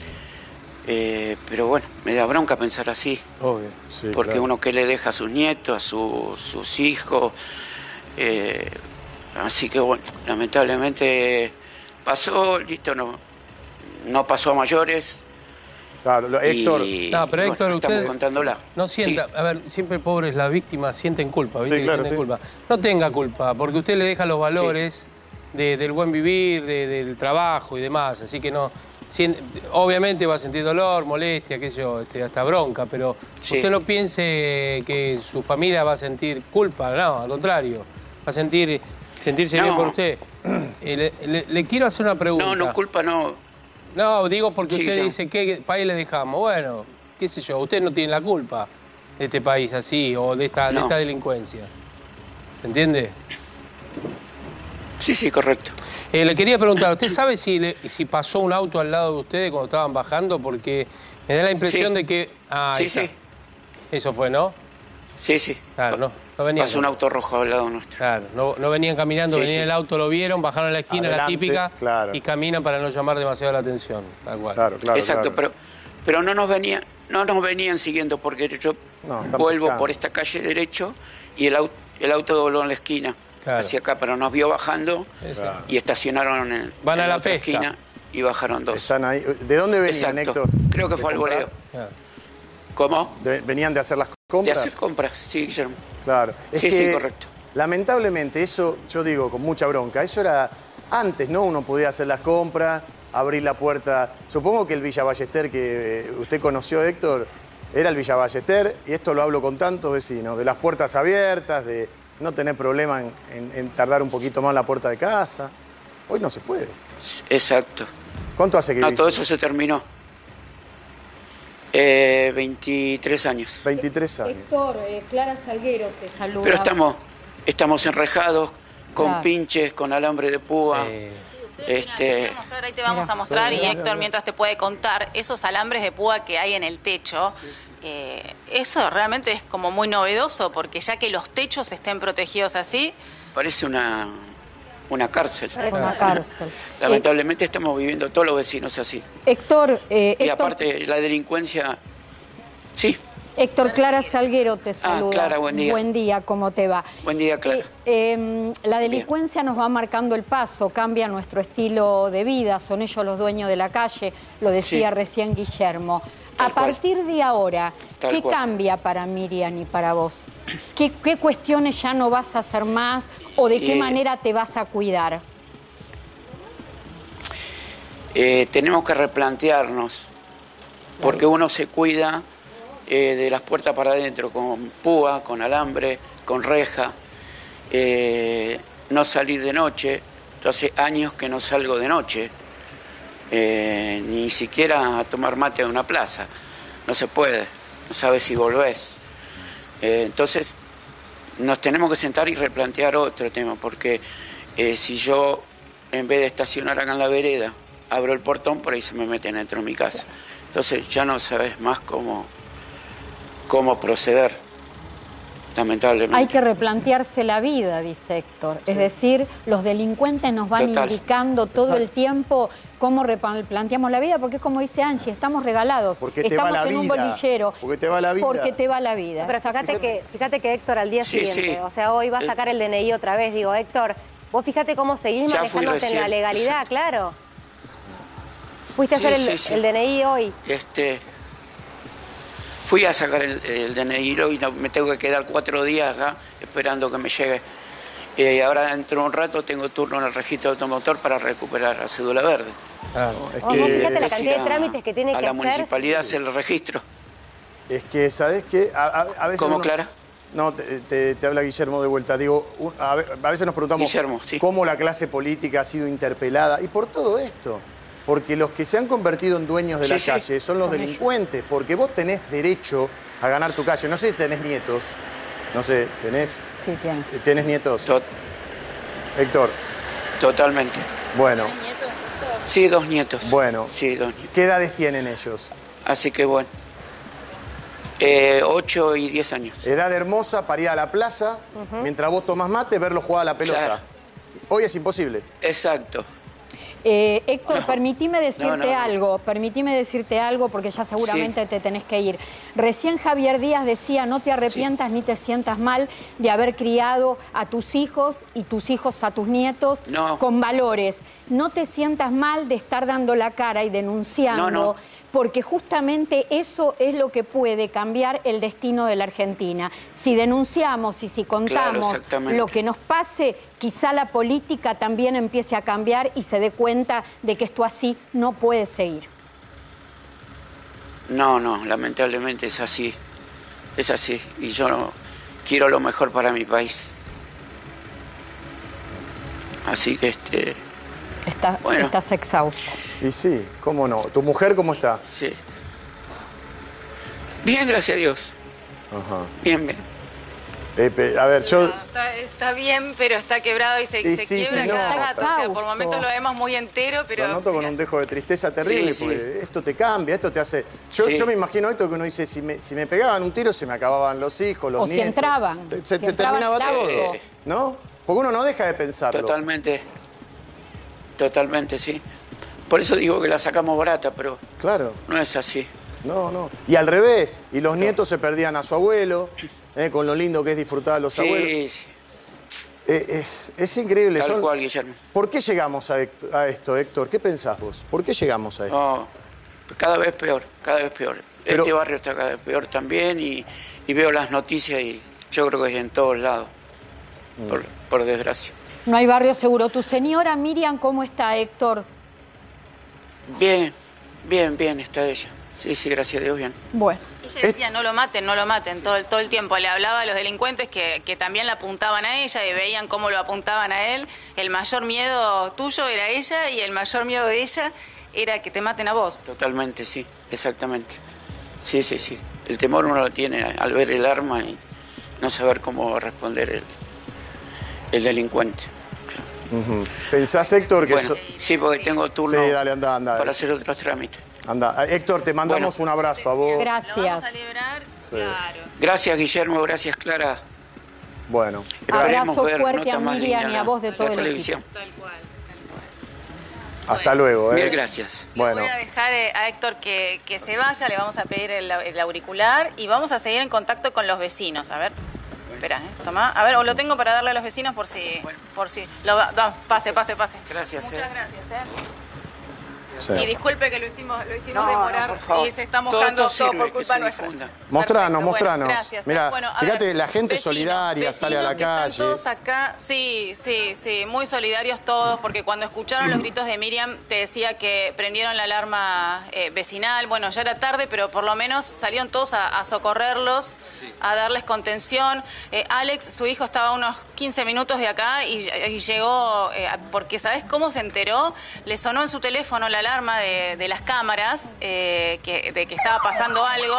Eh, pero bueno, me da bronca pensar así. Obvio. Sí, porque claro. Uno que le deja a sus nietos, a su, sus hijos. Eh, así que bueno, lamentablemente pasó, listo, no, no pasó a mayores. Claro, lo, Héctor. Y, no, pero bueno, Héctor, estamos usted contándola. No sienta, sí. A ver, siempre pobres las víctimas sienten culpa, ¿viste? Sí, que claro, sienten sí. culpa. No tenga culpa, porque usted le deja los valores sí. de, del buen vivir, de, del trabajo y demás, así que no... Obviamente va a sentir dolor, molestia, qué sé yo, este, hasta bronca, pero sí. usted no piense que su familia va a sentir culpa, no, al contrario, va a sentir sentirse no. bien por usted. Eh, le, le, le quiero hacer una pregunta. No, no, culpa no. No, digo porque sí, usted sí. dice, ¿qué país le dejamos? Bueno, qué sé yo, usted no tiene la culpa de este país así o de esta, no. de esta delincuencia. ¿Se entiende? Sí, sí, correcto. Eh, le quería preguntar, ¿usted sabe si, le, si pasó un auto al lado de ustedes cuando estaban bajando? Porque me da la impresión sí. de que... Ah, sí, sí. Eso fue, ¿no? Sí, sí. Claro, no, no venían. Pasó un auto rojo al lado nuestro. Claro, no, no venían caminando, sí, venían sí. el auto, lo vieron, bajaron a la esquina, Adelante, la típica, claro. y caminan para no llamar demasiado la atención. Tal cual. Claro, claro. Exacto, claro. pero pero no nos venían, no nos venían siguiendo porque yo no, vuelvo pescando. por esta calle derecho y el auto, el auto dobló en la esquina. Claro. Hacia acá, pero nos vio bajando Claro. y estacionaron en, Van en a la la otra pesca. esquina y bajaron dos. Están ahí. ¿De dónde venían, Exacto. Héctor? Creo que ¿De fue al comprar? voleo. Claro. ¿Cómo? De, ¿Venían de hacer las De compras? hacer compras, sí, Guillermo. Claro. Es Sí, que, sí, correcto. lamentablemente, eso, yo digo con mucha bronca, eso era antes, ¿no? Uno podía hacer las compras, abrir la puerta. Supongo que el Villa Ballester que eh, usted conoció, Héctor, era el Villa Ballester, y esto lo hablo con tantos vecinos, de las puertas abiertas, de no tener problema en, en, en tardar un poquito más la puerta de casa. Hoy no se puede. Exacto. ¿Cuánto hace que No, vivís? todo eso se terminó. Eh, veintitrés años. veintitrés años. Héctor, eh, Clara Salguero te saluda. Pero estamos, estamos enrejados, con Claro. pinches, con alambre de púa. Sí. Este, Ahí te vamos a mostrar y Héctor mientras te puede contar esos alambres de púa que hay en el techo. Eh, eso realmente es como muy novedoso porque ya que los techos estén protegidos así, parece una, una cárcel. Parece una cárcel. Lamentablemente estamos viviendo todos los vecinos así. Héctor, eh, Y Héctor, aparte la delincuencia, sí, Héctor, Clara Salguero te saluda. Clara, buen día. Buen día, ¿cómo te va? buen día, Clara. Eh, eh, la delincuencia nos va marcando el paso, cambia nuestro estilo de vida, son ellos los dueños de la calle, lo decía Sí. recién Guillermo. Tal a partir cual. de ahora, Tal ¿qué cual. cambia para Miriam y para vos? ¿Qué, qué cuestiones ya no vas a hacer más o de qué Eh, manera te vas a cuidar? Eh, tenemos que replantearnos, porque uno se cuida eh, de las puertas para adentro, con púa, con alambre, con reja, eh, no salir de noche. Yo hace años que no salgo de noche, eh, ni siquiera a tomar mate a una plaza, no se puede, no sabes si volvés. Eh, entonces nos tenemos que sentar y replantear otro tema, porque eh, si yo en vez de estacionar acá en la vereda, abro el portón, por ahí se me meten dentro de mi casa. Entonces ya no sabes más cómo, cómo proceder, lamentablemente. Hay que replantearse la vida, dice Héctor. Es decir, los delincuentes nos van Total. indicando todo Exacto. el tiempo cómo replanteamos la vida, porque es como dice Angie, estamos regalados. Porque te estamos va la en un vida. bolillero. Porque te va la vida. Porque te va la vida. Pero fíjate que, fíjate que Héctor al día Sí, siguiente, sí. o sea, hoy va a sacar el D N I otra vez. Digo, Héctor, vos fíjate cómo seguís Ya fui manejándote en la recién. legalidad, claro. Fuiste Sí, a hacer el, sí, sí. el D N I hoy. Este, fui a sacar el, el D N I y no, me tengo que quedar cuatro días acá esperando que me llegue. Y ahora dentro de un rato tengo turno en el registro de automotor para recuperar la cédula verde. Claro. Es Vos fíjate la que, Es ir cantidad de a- trámites que tiene a que la hacer. municipalidad hacer el registro. es que ¿sabés qué? A, a- a veces ¿Cómo, uno- Clara? No, te, te- te habla Guillermo de vuelta. Digo, un- a, ve- a veces nos preguntamos Guillermo, sí. cómo la clase política ha sido interpelada. Y por todo esto. Porque los que se han convertido en dueños de Sí, la sí. calle son los delincuentes. Porque vos tenés derecho a ganar tu calle. No sé si tenés nietos. No sé, ¿tenés, Sí, tiene. ¿tenés nietos? To- Héctor, totalmente. bueno, Sí, dos nietos. Bueno. Sí, dos nietos. ¿qué edades tienen ellos? Así que bueno. Eh, ocho y diez años. Edad hermosa para ir a la plaza, mientras vos tomás mate, verlos jugar a la pelota. Claro. Hoy es imposible. Exacto. Eh, Héctor, permitime decirte No, no, no. algo, permitime decirte algo porque ya seguramente Sí. te tenés que ir. Recién Javier Díaz decía, no te arrepientas ni te sientas mal de haber criado a tus hijos y tus hijos a tus nietos No. con valores. No te sientas mal de estar dando la cara y denunciando, No, no. porque justamente eso es lo que puede cambiar el destino de la Argentina. Si denunciamos y si contamos exactamente. lo que nos pase, quizá la política también empiece a cambiar y se dé cuenta de que esto así no puede seguir. No, no, lamentablemente es así. Es así. Y yo no- quiero lo mejor para mi país. Así que este, Estás, Bueno. estás exhausto. Y sí, cómo no. ¿Tu mujer cómo está? sí. Bien, gracias a Dios. Ajá. Bien, bien. Eh, pe- a ver, yo... Está, está bien, pero está quebrado y se, Y se sí, quiebra se cada nota. rato. O sea, por Exhausto. momentos lo vemos muy entero, pero... Lo noto con un dejo de tristeza terrible, Sí, sí. porque esto te cambia, esto te hace... Yo, Sí. yo me imagino esto que uno dice, si me, si me pegaban un tiro se me acababan los hijos, los O si nietos. entraban, Se, si se te entraban terminaba al todo, auto. ¿no? Porque uno no deja de pensarlo. Totalmente. Totalmente, sí. Por eso digo que la sacamos barata, pero Claro, no es así. no, no. Y al revés, y los nietos se perdían a su abuelo, eh, con lo lindo que es disfrutar a los abuelos. Sí, sí, Eh, es, es increíble. tal son- cual, Guillermo. ¿Por qué llegamos a, Héctor- a esto, Héctor? ¿Qué pensás vos? ¿Por qué llegamos a esto? No, cada vez peor, cada vez peor. Pero- Este barrio está cada vez peor también y, y veo las noticias y yo creo que es en todos lados, Mm. por, por desgracia. No hay barrio seguro. ¿Tu señora Miriam cómo está, Héctor? Bien, bien, bien está ella. Sí, sí, gracias a Dios, bien. Bueno. Ella decía, no lo maten, no lo maten, todo, el- todo el tiempo. Le hablaba a los delincuentes que, que también la apuntaban a ella y veían cómo lo apuntaban a él. El mayor miedo tuyo era ella y el mayor miedo de ella era que te maten a vos. Totalmente, sí, exactamente. Sí, sí, sí. El temor uno lo tiene al ver el arma y no saber cómo responder el, el delincuente. Uh-huh. ¿Pensás, Héctor, que... Bueno, so... sí, porque tengo turno sí, dale, anda, anda, para dale. hacer otros trámites. Anda. Héctor, te mandamos Bueno. un abrazo a vos. Gracias. Lo vamos a liberar, Sí. claro. Gracias, Guillermo, gracias, Clara. Bueno. Esperaremos Abrazo ver fuerte nota a más Miriam linda y a en vos de la todo el televisión. Tal cual. Hasta luego, ¿eh? Mil gracias. Le Bueno. voy a dejar eh, a Héctor que, que se vaya, le vamos a pedir el, el auricular y vamos a seguir en contacto con los vecinos. A ver, espera, ¿eh? Toma. A ver, o lo tengo para darle a los vecinos por si... por si lo, va- va, pase, pase, pase. Gracias. Muchas eh. gracias, ¿eh? Sí. Y disculpe que lo hicimos, lo hicimos No, no, demorar por favor. y se está Todo mojando esto todo, sirve por que culpa se nuestra. difunda. Mostranos, Perfecto, mostranos. Bueno, gracias. Mira, Bueno, a fíjate, ver, la gente vecinos, solidaria sale a la vecinos que calle. Están todos acá, sí, sí, sí, muy solidarios todos, porque cuando escucharon los gritos de Miriam, te decía que prendieron la alarma eh, vecinal. Bueno, ya era tarde, pero por lo menos salieron todos a, a socorrerlos, a darles contención. Eh, Alex, su hijo, estaba a unos quince minutos de acá y, y llegó, eh, porque ¿sabés cómo se enteró? Le sonó en su teléfono la alarma de, de las cámaras, eh, que, de que estaba pasando algo.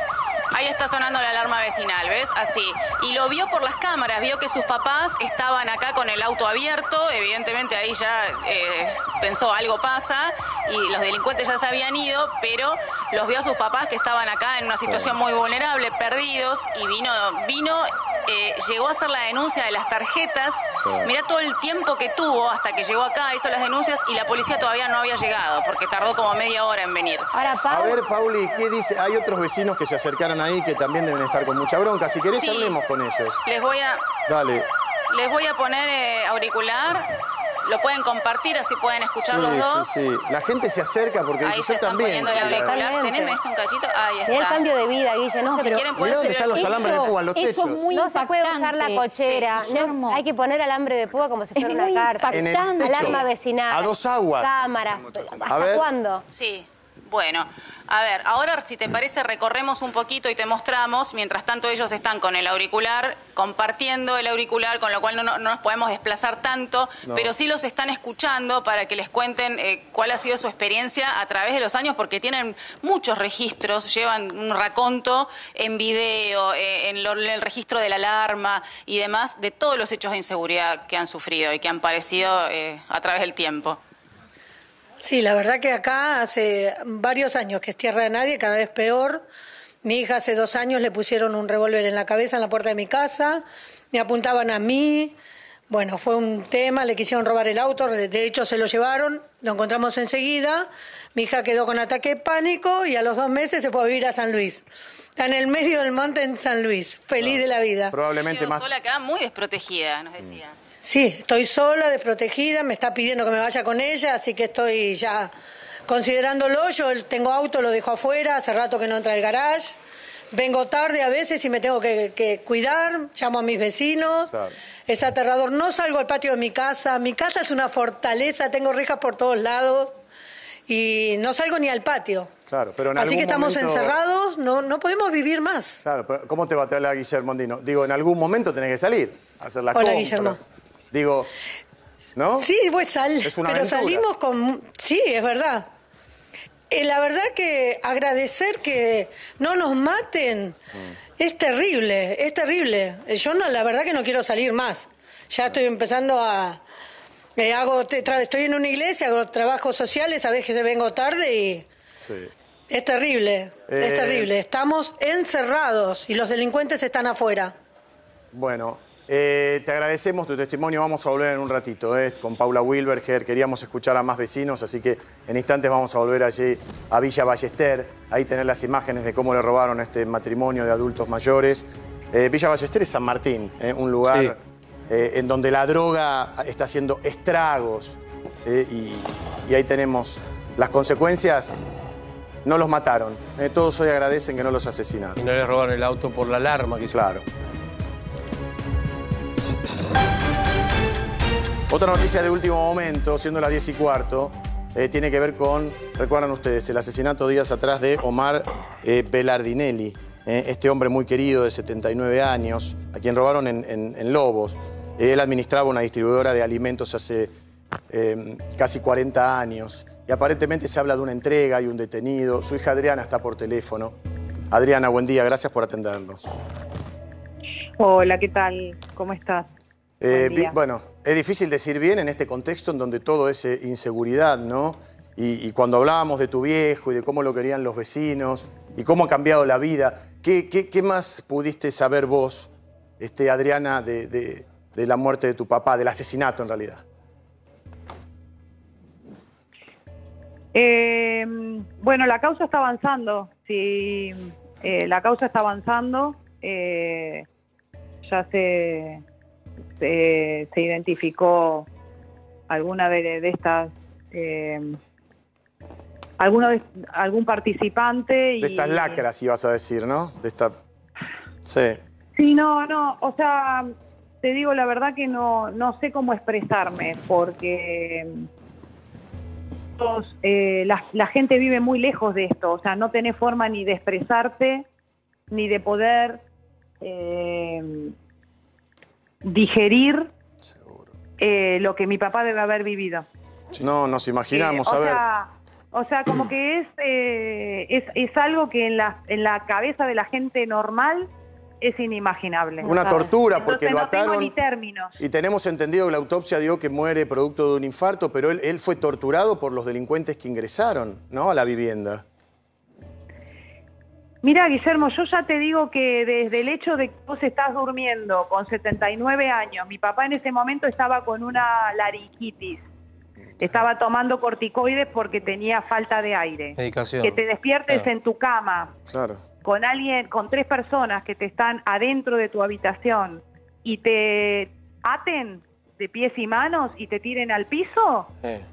Ahí está sonando la alarma vecinal, ¿ves? Así. Y lo vio por las cámaras, vio que sus papás estaban acá con el auto abierto, evidentemente ahí ya eh, pensó algo pasa y los delincuentes ya se habían ido, pero los vio a sus papás que estaban acá en una situación muy vulnerable, perdidos, y vino, vino, eh, llegó a hacer la denuncia de las tarjetas. Sí. Mirá todo el tiempo que tuvo hasta que llegó acá, hizo las denuncias y la policía todavía no había llegado, porque tardó como media hora en venir. Ahora, A Pau, ver, Pauli, ¿qué dice? Hay otros vecinos que se acercaron ahí que también deben estar con mucha bronca. Si querés, Sí. hablemos con ellos. Les voy a... Dale. Les voy a poner eh, auricular, lo pueden compartir, así pueden escuchar Sí, los dos. sí, sí. La gente se acerca porque Ahí dice, se yo están también. poniendo el Mira, auricular. Totalmente. ¿Teneme esto un cachito? Ahí mirá el está. cambio de vida, Guille. No, Si se, pero quieren pueden Mirá dónde subir están los el- alambres de Eso- púa en los eso techos. es muy no se puede usar la impactante. cochera. Sí, no, Guillermo. hay que poner alambre de púa como si fuera Es una muy cárcel. En el impactante. techo. Alarma vecinal. A dos aguas. Cámara. A ¿Hasta ver. cuándo? Sí. Bueno, a ver, ahora si te parece recorremos un poquito y te mostramos. Mientras tanto ellos están con el auricular, compartiendo el auricular, con lo cual no, no- no nos podemos desplazar tanto, No. pero sí los están escuchando para que les cuenten eh, cuál ha sido su experiencia a través de los años, porque tienen muchos registros, llevan un raconto en video, eh, en, lo- en el registro de la alarma y demás, de todos los hechos de inseguridad que han sufrido y que han padecido eh, a través del tiempo. Sí, la verdad que acá hace varios años que es tierra de nadie, cada vez peor. Mi hija hace dos años le pusieron un revólver en la cabeza en la puerta de mi casa, me apuntaban a mí. Bueno, fue un tema, le quisieron robar el auto, de hecho se lo llevaron, lo encontramos enseguida. Mi hija quedó con ataque de pánico y a los dos meses se fue a vivir a San Luis. Está en el medio del monte en San Luis, feliz de la vida. Probablemente Quedó más... sola acá, muy desprotegida, nos decía. Sí, estoy sola, desprotegida, me está pidiendo que me vaya con ella, así que estoy ya considerándolo. Yo tengo auto, lo dejo afuera, hace rato que no entra al garage. Vengo tarde a veces y me tengo que, que cuidar, llamo a mis vecinos. Claro. Es aterrador, no salgo al patio de mi casa. Mi casa es una fortaleza, tengo rejas por todos lados y no salgo ni al patio. Claro, pero en Así algún que estamos momento- encerrados, no, no podemos vivir más. Claro, pero ¿cómo te va a hablar Guillermo Andino? Digo, en algún momento tenés que salir, a hacer las Hola, compras. Guillermo. Digo, ¿no? Sí, pues sal, Es una pero aventura. salimos con... Sí, es verdad. Eh, la verdad que agradecer que no nos maten Mm. es terrible, es terrible. Eh, Yo no, la verdad que no quiero salir más. Ya estoy empezando a... eh, hago, te- tra- estoy en una iglesia, hago trabajos sociales, a veces vengo tarde y... Sí. Es terrible, Eh. es terrible. Estamos encerrados y los delincuentes están afuera. Bueno, eh, te agradecemos tu testimonio. Vamos a volver en un ratito eh, con Paula Wilberger. Queríamos escuchar a más vecinos, así que en instantes vamos a volver allí a Villa Ballester. Ahí tener las imágenes de cómo le robaron a este matrimonio de adultos mayores. Eh, Villa Ballester es San Martín, eh, un lugar Sí. eh, en donde la droga está haciendo estragos. eh, y, y ahí tenemos las consecuencias. No los mataron. eh, todos hoy agradecen que no los asesinaron. Y no les robaron el auto por la alarma que hizo. Claro. Otra noticia de último momento, siendo las diez y cuarto. eh, tiene que ver con, recuerdan ustedes, el asesinato días atrás de Omar eh, Belardinelli, eh, este hombre muy querido de setenta y nueve años, a quien robaron en, en, en Lobos. Eh, él administraba una distribuidora de alimentos hace eh, casi cuarenta años y aparentemente se habla de una entrega y un detenido. Su hija Adriana está por teléfono. Adriana, buen día, gracias por atendernos. Hola, ¿qué tal? ¿Cómo estás? Eh, bueno, es difícil decir bien en este contexto en donde todo es eh, inseguridad, ¿no? Y, y cuando hablábamos de tu viejo y de cómo lo querían los vecinos y cómo ha cambiado la vida, ¿qué, qué, qué más pudiste saber vos, este, Adriana, de, de, de la muerte de tu papá, del asesinato en realidad? Eh, bueno, la causa está avanzando. Sí, eh, la causa está avanzando. Eh, ya se... Se, se identificó alguna de, de estas, eh, alguno de, algún participante. Y, de estas lacras, ibas a decir, ¿no? De esta... Sí. Sí, no, no, o sea, te digo la verdad que no, no sé cómo expresarme, porque todos, eh, la, la gente vive muy lejos de esto, o sea, no tenés forma ni de expresarte, ni de poder... Eh, digerir eh, lo que mi papá debe haber vivido. No, nos imaginamos, eh, o a ver. Sea, o sea, como que es, eh, es, es algo que en la, en la cabeza de la gente normal es inimaginable. Una tortura, porque Entonces, lo no ataron. tengo ni términos. Y tenemos entendido que la autopsia dio que muere producto de un infarto, pero él, él fue torturado por los delincuentes que ingresaron, ¿no?, a la vivienda. Mira, Guillermo, yo ya te digo que desde el hecho de que vos estás durmiendo con setenta y nueve años, mi papá en ese momento estaba con una laringitis, estaba tomando corticoides porque tenía falta de aire. Medicación. Que te despiertes Claro. en tu cama Claro. con alguien, con tres personas que te están adentro de tu habitación y te aten de pies y manos y te tiren al piso, Eh.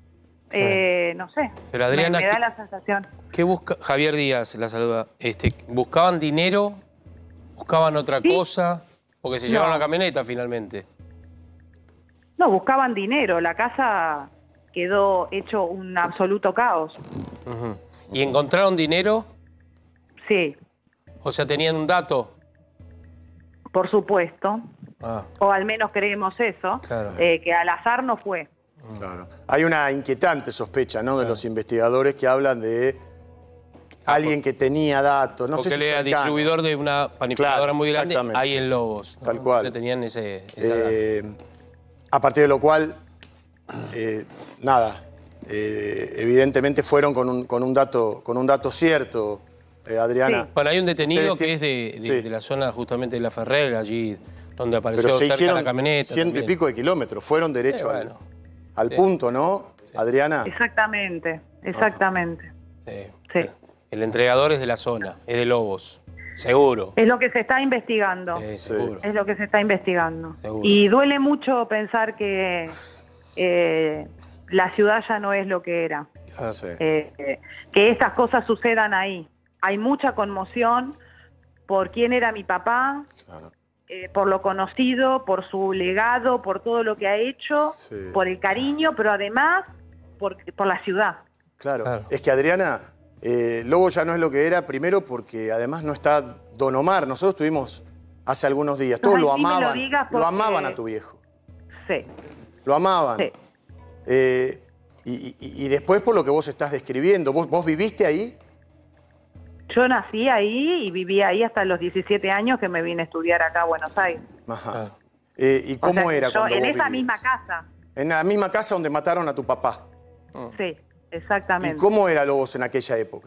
eh, no sé, Pero Adriana, me, me da ¿qué- la sensación. ¿Qué busca? Javier Díaz la saluda. Este, ¿buscaban dinero? ¿Buscaban otra Sí. cosa? Porque se llevaron No. la camioneta finalmente. No, buscaban dinero, la casa quedó hecho un absoluto caos. Ujú. ¿Y encontraron dinero? Sí, O sea, ¿tenían un dato? por supuesto, Ah, o al menos creemos eso, Claro. eh, que al azar no fue. Claro. Hay una inquietante sospecha, ¿no?, de los investigadores que hablan de alguien que tenía datos. No porque sé si él era cercano. distribuidor de una panificadora Claro, muy grande exactamente. ahí en Lobos. ¿no? Tal cual. Que tenían ese... esa data. Eh, a partir de lo cual, eh, nada, eh, evidentemente fueron con un, con un dato, con un dato cierto, eh, Adriana. Bueno, hay un detenido Ustedes que es de, de- sí. de la zona justamente de La Ferrera, allí donde apareció Pero se cerca hicieron la camioneta. ciento y también. pico de kilómetros, fueron derecho Sí, al- bueno. al, Sí. punto, ¿no, Adriana? Exactamente, exactamente. Sí. Sí. El entregador es de la zona, es de Lobos. Seguro. Es lo que se está investigando. Sí, seguro. Es lo que se está investigando. Seguro. Y duele mucho pensar que eh, la ciudad ya no es lo que era. Ah, Eh, eh, que estas cosas sucedan ahí. Hay mucha conmoción por quién era mi papá, eh, por lo conocido, por su legado, por todo lo que ha hecho, Sí. por el cariño, pero además por, por la ciudad. Claro. Claro. Es que Adriana, eh, Lobo ya no es lo que era, primero porque además no está Don Omar. Nosotros estuvimos hace algunos días, todos Ay, lo ni me lo amaban, digas lo porque- amaban a tu viejo, Sí, lo amaban. sí. Eh, y, y- y después por lo que vos estás describiendo, ¿vos, vos viviste ahí? Yo nací ahí y viví ahí hasta los diecisiete años que me vine a estudiar acá a Buenos Aires. Ajá. Eh, ¿Y O cómo sea, que era yo cuando en vos esa vivías? misma casa. En la misma casa donde mataron a tu papá. Sí, ¿Y exactamente. cómo era Lobos en aquella época?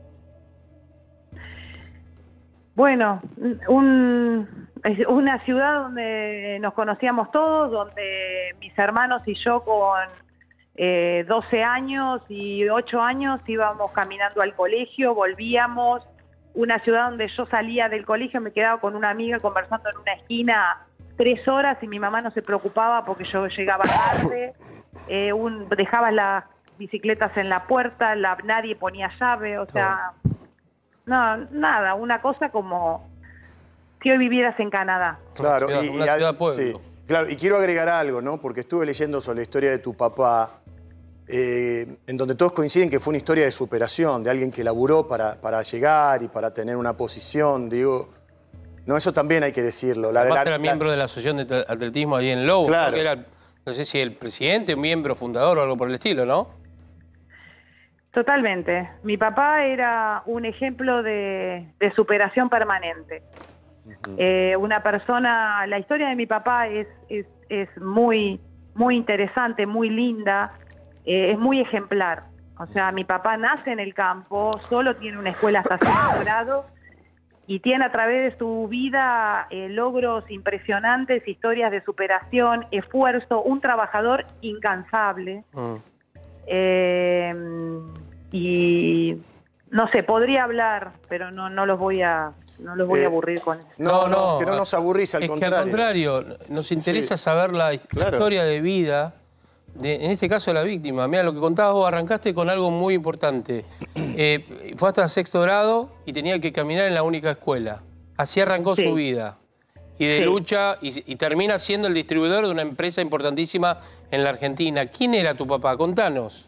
Bueno, un, es una ciudad donde nos conocíamos todos, donde mis hermanos y yo con eh, doce años y ocho años íbamos caminando al colegio, volvíamos. Una ciudad donde yo salía del colegio, me quedaba con una amiga conversando en una esquina tres horas y mi mamá no se preocupaba porque yo llegaba tarde. Eh, un, dejaba las bicicletas en la puerta, la, nadie ponía llave, o sea... No, nada, una cosa como si hoy vivieras en Canadá. Claro, ciudad- y, una y a- ciudad pueblo. sí, claro, y quiero agregar algo, ¿no? Porque estuve leyendo sobre la historia de tu papá. eh, en donde todos coinciden que fue una historia de superación, de alguien que laburó para, para llegar y para tener una posición, digo... No, eso también hay que decirlo. La Además de la, era la... miembro de la Asociación de Atletismo ahí en Lobos, claro. ¿no? Que era, no sé si el presidente, miembro fundador o algo por el estilo, ¿no? Totalmente. Mi papá era un ejemplo de, de superación permanente. Uh-huh. eh, una persona, la historia de mi papá es, es, es muy, muy interesante, muy linda, eh, es muy ejemplar. O sea, mi papá nace en el campo, solo tiene una escuela hasta sexto grado y tiene a través de su vida eh, logros impresionantes, historias de superación, esfuerzo, un trabajador incansable. Uh. Eh, y no sé, podría hablar, pero no, no los voy a no los voy eh, a aburrir con eso. No, no, que no nos aburrís, al es contrario. Que al contrario, nos interesa sí. saber la claro. historia de vida, de, en este caso de la víctima. Mira, lo que contabas vos, arrancaste con algo muy importante. Eh, fue hasta sexto grado y tenía que caminar en la única escuela. Así arrancó sí. su vida. Y de sí. lucha, y, y termina siendo el distribuidor de una empresa importantísima en la Argentina. ¿Quién era tu papá? Contanos.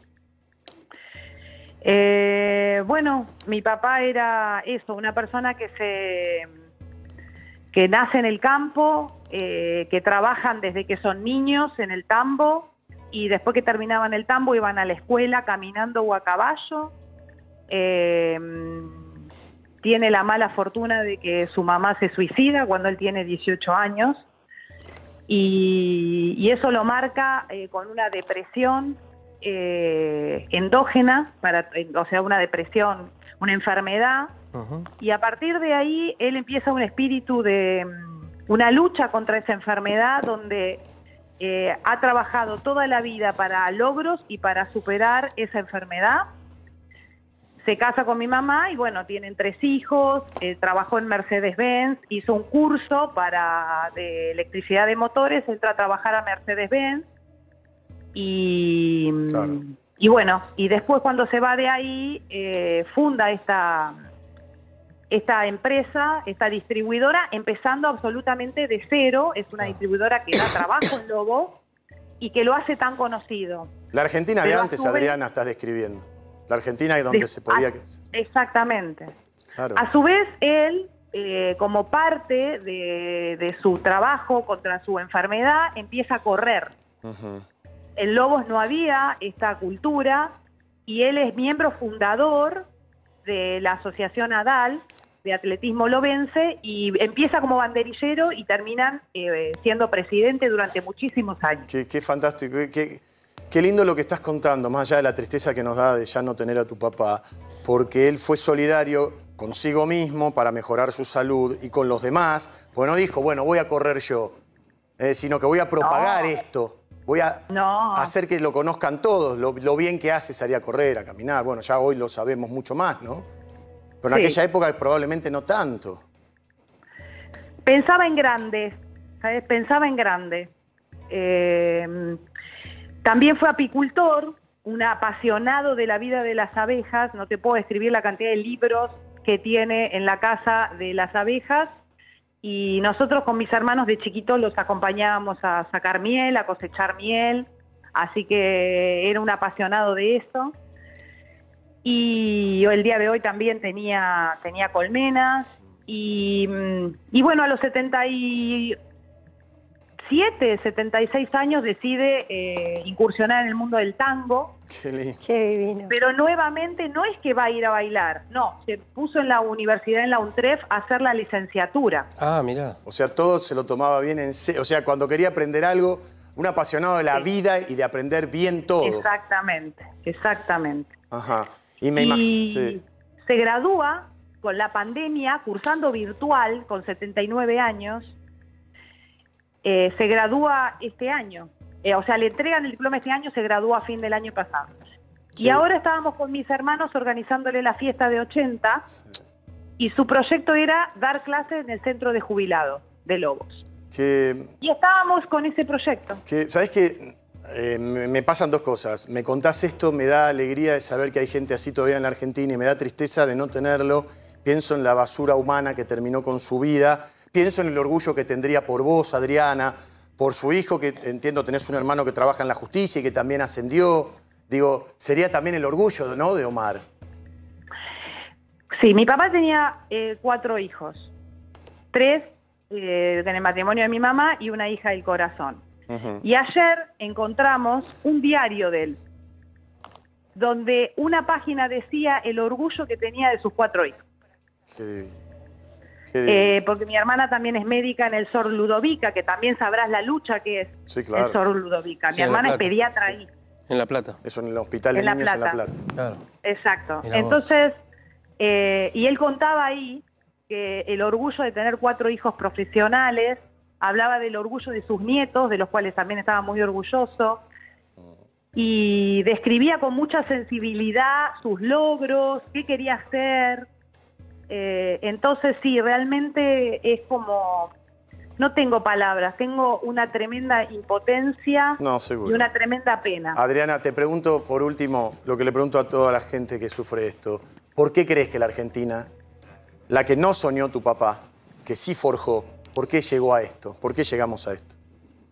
Eh, bueno, mi papá era eso, una persona que se que nace en el campo, eh, que trabajan desde que son niños en el tambo y después que terminaban el tambo iban a la escuela caminando o a caballo. Eh, tiene la mala fortuna de que su mamá se suicida cuando él tiene dieciocho años y, y eso lo marca eh, con una depresión Eh, endógena, para, o sea, una depresión, una enfermedad, uh-huh. y a partir de ahí él empieza un espíritu de una lucha contra esa enfermedad donde eh, ha trabajado toda la vida para logros y para superar esa enfermedad. Se casa con mi mamá y bueno, tienen tres hijos, eh, trabajó en Mercedes-Benz, hizo un curso para de electricidad de motores, entra a trabajar a Mercedes-Benz. Y, claro. y bueno, y después cuando se va de ahí, eh, funda esta, esta empresa, esta distribuidora, empezando absolutamente de cero. Es una distribuidora que da trabajo en Lobo y que lo hace tan conocido. La Argentina Pero de antes, vez, Adriana, estás describiendo. La Argentina donde de, se podía... A, exactamente. Claro. A su vez, él, eh, como parte de, de su trabajo contra su enfermedad, empieza a correr. Uh-huh. En Lobos no había esta cultura y él es miembro fundador de la Asociación ADAL de Atletismo Lobense y empieza como banderillero y terminan eh, siendo presidente durante muchísimos años. Qué, qué fantástico, qué, qué lindo lo que estás contando, más allá de la tristeza que nos da de ya no tener a tu papá, porque él fue solidario consigo mismo para mejorar su salud y con los demás, porque no dijo, bueno, voy a correr yo, eh, sino que voy a propagar no. esto. Voy a no. hacer que lo conozcan todos, lo, lo bien que hace salir a correr, a caminar. Bueno, ya hoy lo sabemos mucho más, ¿no? Pero en sí. aquella época probablemente no tanto. Pensaba en grande, ¿sabes? Pensaba en grande. Eh, también fue apicultor, un apasionado de la vida de las abejas. No te puedo describir la cantidad de libros que tiene en la casa de las abejas. Y nosotros con mis hermanos de chiquitos los acompañábamos a sacar miel, a cosechar miel, así que era un apasionado de eso. Y el día de hoy también tenía, tenía colmenas. Y, y bueno, a los setenta y siete, setenta y seis años decide eh, incursionar en el mundo del tango. Qué lindo. Qué divino. Pero nuevamente no es que va a ir a bailar, no, se puso en la universidad, en la UNTREF, a hacer la licenciatura. Ah, mirá. O sea, todo se lo tomaba bien en serio. O sea, cuando quería aprender algo, un apasionado de la sí. vida y de aprender bien todo. Exactamente, exactamente. Ajá. Y me y imagino. Sí. Se gradúa con la pandemia, cursando virtual, con setenta y nueve años. Eh, se gradúa este año. Eh, o sea, le entregan el diploma este año, se graduó a fin del año pasado. Sí. Y ahora estábamos con mis hermanos organizándole la fiesta de ochenta sí. y su proyecto era dar clases en el centro de jubilados de Lobos. Que, y estábamos con ese proyecto. Que, ¿sabés qué? Eh, me, me pasan dos cosas. Me contás esto, me da alegría de saber que hay gente así todavía en la Argentina y me da tristeza de no tenerlo. Pienso en la basura humana que terminó con su vida. Pienso en el orgullo que tendría por vos, Adriana, por su hijo, que entiendo tenés un hermano que trabaja en la justicia y que también ascendió. digo, sería también el orgullo, ¿no?, de Omar. Sí, mi papá tenía eh, cuatro hijos. Tres eh, en el matrimonio de mi mamá y una hija del corazón. Uh-huh. Y ayer encontramos un diario de él, donde una página decía el orgullo que tenía de sus cuatro hijos. Qué divino. Qué divino. Eh, porque mi hermana también es médica en el S O R Ludovica, que también sabrás la lucha que es sí, claro. el S O R Ludovica. Sí, mi hermana es Plata. pediatra Sí. ahí. En La Plata. Eso en el hospital de en niños La en La Plata. Plata. Claro. Exacto. Mirá Entonces, eh, y él contaba ahí que el orgullo de tener cuatro hijos profesionales, hablaba del orgullo de sus nietos, de los cuales también estaba muy orgulloso, y describía con mucha sensibilidad sus logros, qué quería hacer. Eh, entonces sí, realmente es como, no tengo palabras, tengo una tremenda impotencia no, seguro. y una tremenda pena. Adriana, te pregunto por último, lo que le pregunto a toda la gente que sufre esto, ¿por qué crees que la Argentina, la que no soñó tu papá, que sí forjó, por qué llegó a esto? ¿Por qué llegamos a esto?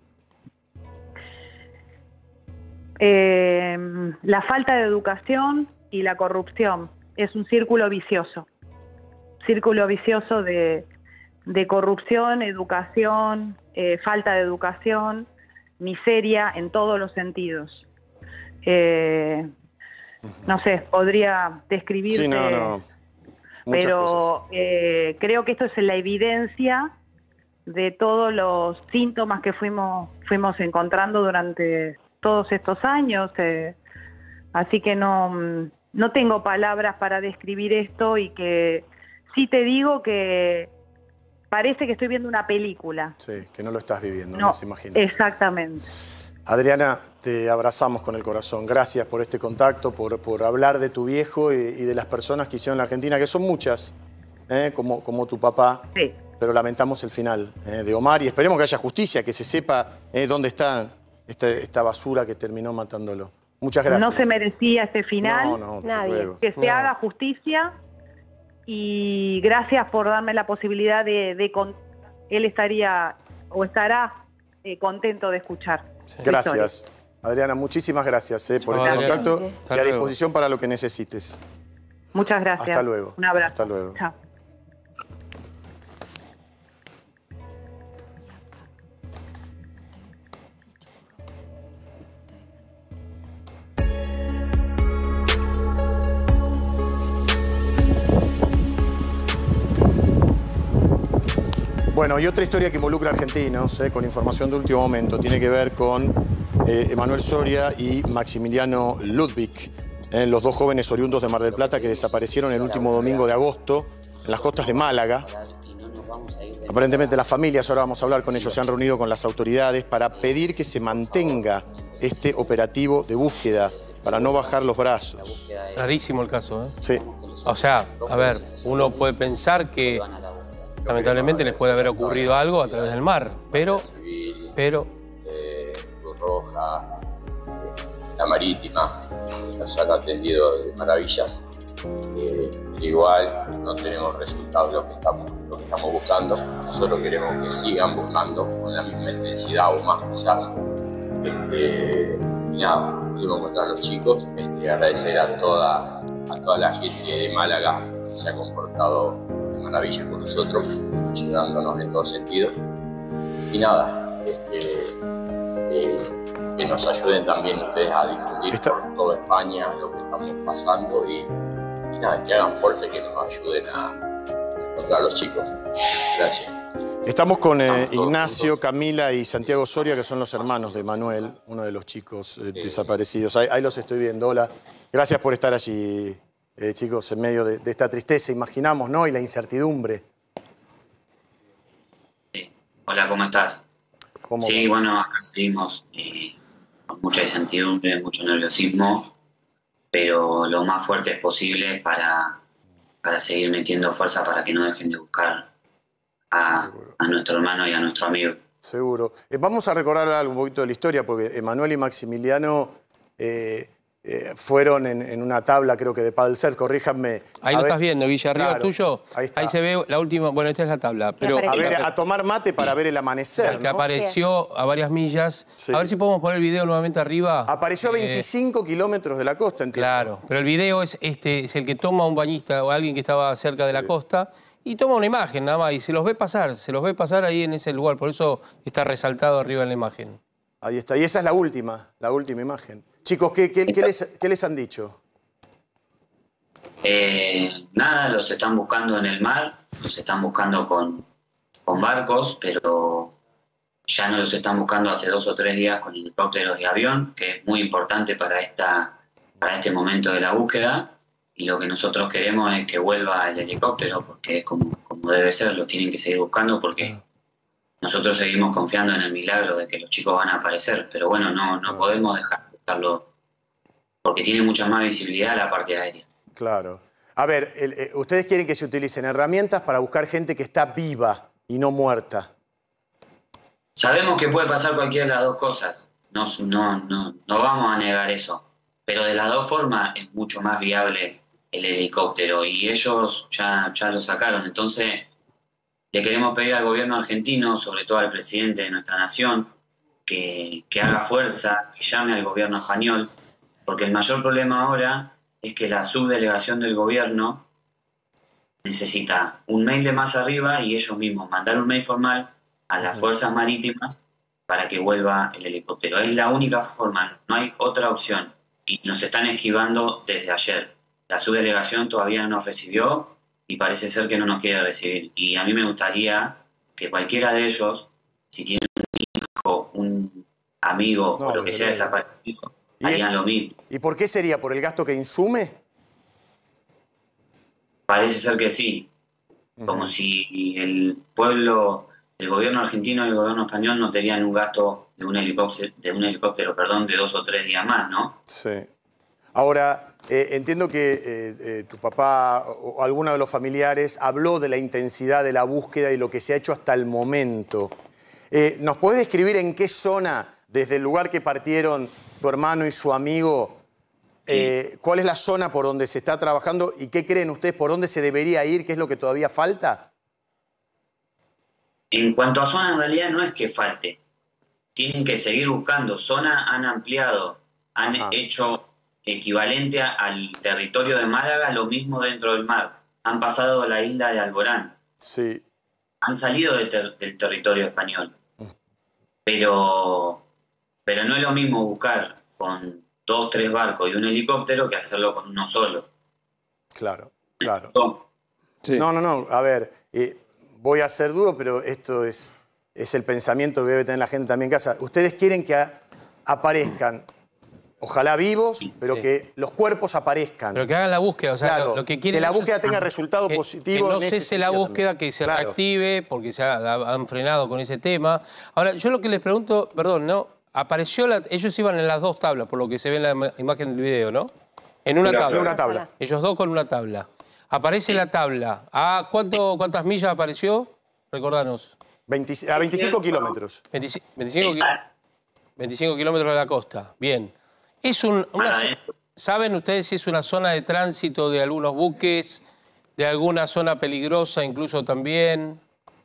Eh, la falta de educación y la corrupción es un círculo vicioso. Círculo vicioso de, de corrupción, educación, eh, falta de educación, miseria en todos los sentidos. Eh, no sé, podría describirte, sí, no, no. pero eh, creo que esto es la evidencia de todos los síntomas que fuimos, fuimos encontrando durante todos estos años. Eh, así que no, no tengo palabras para describir esto y que sí te digo que parece que estoy viendo una película. Sí, que no lo estás viviendo, no, no se imagina. Exactamente. Adriana, te abrazamos con el corazón. Gracias por este contacto, por, por hablar de tu viejo y, y de las personas que hicieron la Argentina, que son muchas, ¿eh? como, como tu papá. Sí. Pero lamentamos el final ¿eh? de Omar y esperemos que haya justicia, que se sepa ¿eh? dónde está esta, esta basura que terminó matándolo. Muchas gracias. No se merecía este final. No, no, Nadie. luego. Que se No. haga justicia y gracias por darme la posibilidad de, de con... él estaría o estará eh, contento de escuchar. Sí. Gracias. Adriana, muchísimas gracias eh, por Chao, este Adriana. contacto Hasta y a luego. disposición para lo que necesites. Muchas gracias. Hasta luego. Un abrazo. Hasta luego. Chao. Bueno, y otra historia que involucra a argentinos, eh, con información de último momento, tiene que ver con eh, Emanuel Soria y Maximiliano Ludwig, eh, los dos jóvenes oriundos de Mar del Plata que desaparecieron el último domingo de agosto en las costas de Málaga. Aparentemente las familias, ahora vamos a hablar con ellos, se han reunido con las autoridades para pedir que se mantenga este operativo de búsqueda, para no bajar los brazos. Rarísimo el caso, ¿eh? Sí. O sea, a ver, uno puede pensar que lamentablemente les puede haber ocurrido algo a través del mar, pero, pero... Eh, Cruz Roja, eh, la Marítima, nos han atendido de maravillas. Eh, pero igual no tenemos resultados de lo que estamos, lo que estamos buscando. Nosotros queremos que sigan buscando con la misma intensidad o más quizás. Este, y nada, pudimos encontrar a los chicos. Este, agradecer a toda, a toda la gente de Málaga que se ha comportado maravilla con nosotros, ayudándonos en todo sentido. Y nada, este, eh, que nos ayuden también ustedes a difundir Está... por toda España lo que estamos pasando y, y nada, que hagan fuerza y que nos ayuden a encontrar a los chicos. Gracias. Estamos con eh, Ignacio, Camila y Santiago Soria, que son los hermanos de Manuel, uno de los chicos eh, desaparecidos. Ahí, ahí los estoy viendo. Hola. Gracias por estar allí. Eh, chicos, en medio de, de esta tristeza, imaginamos, ¿no? Y la incertidumbre. Sí. Hola, ¿cómo estás? ¿Cómo sí, va? bueno, acá seguimos eh, con mucha incertidumbre, mucho nerviosismo, pero lo más fuerte posible para, para seguir metiendo fuerza para que no dejen de buscar a, a nuestro hermano y a nuestro amigo. Seguro. Eh, vamos a recordar algo, un poquito de la historia, porque Emanuel y Maximiliano... Eh, eh, fueron en, en una tabla, creo que de paddle surf, corríjanme. Ahí a lo ver, estás viendo, Guille, arriba claro, tuyo. Ahí, está. Ahí se ve la última, bueno, esta es la tabla. Pero a ver, a tomar mate para ver el amanecer, que ¿no? apareció a varias millas. Sí. A ver si podemos poner el video nuevamente arriba. Apareció a Eh, veinticinco kilómetros de la costa, entiendo. Claro, pero el video es, este, es el que toma un bañista o alguien que estaba cerca de la costa y toma una imagen nada más y se los ve pasar, se los ve pasar ahí en ese lugar, por eso está resaltado arriba en la imagen. Ahí está, y esa es la última, la última imagen. Chicos, ¿qué, qué, qué, les, qué les han dicho? Eh, nada, los están buscando en el mar, los están buscando con, con barcos, pero ya no los están buscando hace dos o tres días con helicópteros y avión, que es muy importante para, esta, para este momento de la búsqueda. Y lo que nosotros queremos es que vuelva el helicóptero, porque es como, como debe ser, lo tienen que seguir buscando, porque nosotros seguimos confiando en el milagro de que los chicos van a aparecer. Pero bueno, no, no podemos dejar de buscarlo, porque tiene mucha más visibilidad la parte aérea. Claro. A ver, el, eh, ustedes quieren que se utilicen herramientas para buscar gente que está viva y no muerta. Sabemos que puede pasar cualquiera de las dos cosas, no, no, no, no vamos a negar eso, pero de las dos formas es mucho más viable el helicóptero y ellos ya, ya lo sacaron. Entonces le queremos pedir al gobierno argentino, sobre todo al presidente de nuestra nación, que, que haga fuerza, que llame al gobierno español, porque el mayor problema ahora es que la subdelegación del gobierno necesita un mail de más arriba y ellos mismos mandar un mail formal a las fuerzas marítimas para que vuelva el helicóptero. Es la única forma, no hay otra opción. Y nos están esquivando desde ayer. La subdelegación todavía no nos recibió y parece ser que no nos quiere recibir. Y a mí me gustaría que cualquiera de ellos, si tiene un hijo, un amigo No, o lo que sea desde luego. desaparecido, ¿Y harían es- lo mismo. ¿Y por qué sería? ¿Por el gasto que insume? Parece ser que sí. Como si el pueblo, el gobierno argentino y el gobierno español no tenían un gasto de un helicóptero, de un helicóptero, perdón, de dos o tres días más, ¿no? Sí. Ahora, eh, entiendo que eh, eh, tu papá o, o alguno de los familiares habló de la intensidad de la búsqueda y lo que se ha hecho hasta el momento. Eh, ¿Nos podés describir en qué zona, desde el lugar que partieron tu hermano y su amigo, eh, cuál es la zona por donde se está trabajando y qué creen ustedes por dónde se debería ir, qué es lo que todavía falta? En cuanto a zona, en realidad no es que falte. Tienen que seguir buscando. Zona han ampliado, han Ajá. hecho equivalente a- al territorio de Málaga lo mismo dentro del mar. Han pasado a la isla de Alborán. Sí. Han salido de ter- del territorio español. Pero, pero no es lo mismo buscar con dos, tres barcos y un helicóptero que hacerlo con uno solo. Claro, claro. No. No, no, no. A ver, eh, voy a ser duro, pero esto es, es el pensamiento que debe tener la gente también en casa. Ustedes quieren que a- aparezcan, ojalá vivos, pero Sí. que los cuerpos aparezcan. Pero que hagan la búsqueda, o sea, Claro, lo, lo que quieren que la ellos búsqueda es- tenga resultado que- positivo Que no en ese cese la sentido búsqueda, también. que se Claro. reactive, porque se ha- han frenado con ese tema. Ahora, yo lo que les pregunto, perdón, ¿no? Apareció la, ellos iban en las dos tablas, por lo que se ve en la ima- imagen del video, ¿no? En una Claro, tabla. en una tabla. Ellos dos con una tabla. Aparece la tabla. ¿A cuánto, cuántas millas apareció? Recordanos. veinte a veinticinco kilómetros. veinticinco, veinticinco, ki- veinticinco kilómetros de la costa. Bien. Es un, una zo- ¿Saben ustedes si es una zona de tránsito de algunos buques, de alguna zona peligrosa incluso también?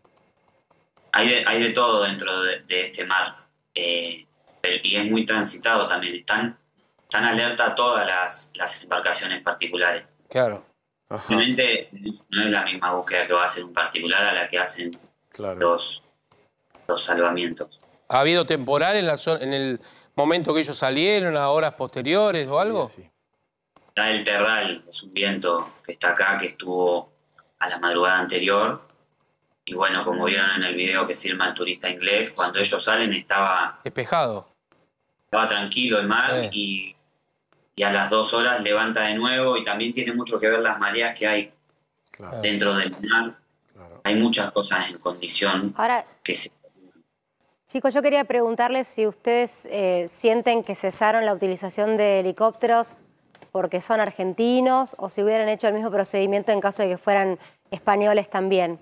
Hay de, hay de todo dentro de, de este mar. Eh, pero- y es muy transitado también. Están, están alerta todas las, las embarcaciones particulares. Claro. Obviamente no es la misma búsqueda que va a hacer un particular a la que hacen los, los salvamientos. ¿Ha habido temporal en, la zona, en el momento que ellos salieron, a horas posteriores o algo? Está el terral, es un viento que está acá, que estuvo a la madrugada anterior. Y bueno, como vieron en el video que firma el turista inglés, cuando ellos salen estaba, Despejado. estaba tranquilo el mar y, y a las dos horas levanta de nuevo y también tiene mucho que ver las mareas que hay dentro del mar. Hay muchas cosas en condición Ahora, que se... chicos, yo quería preguntarles si ustedes eh, sienten que cesaron la utilización de helicópteros porque son argentinos o si hubieran hecho el mismo procedimiento en caso de que fueran españoles también.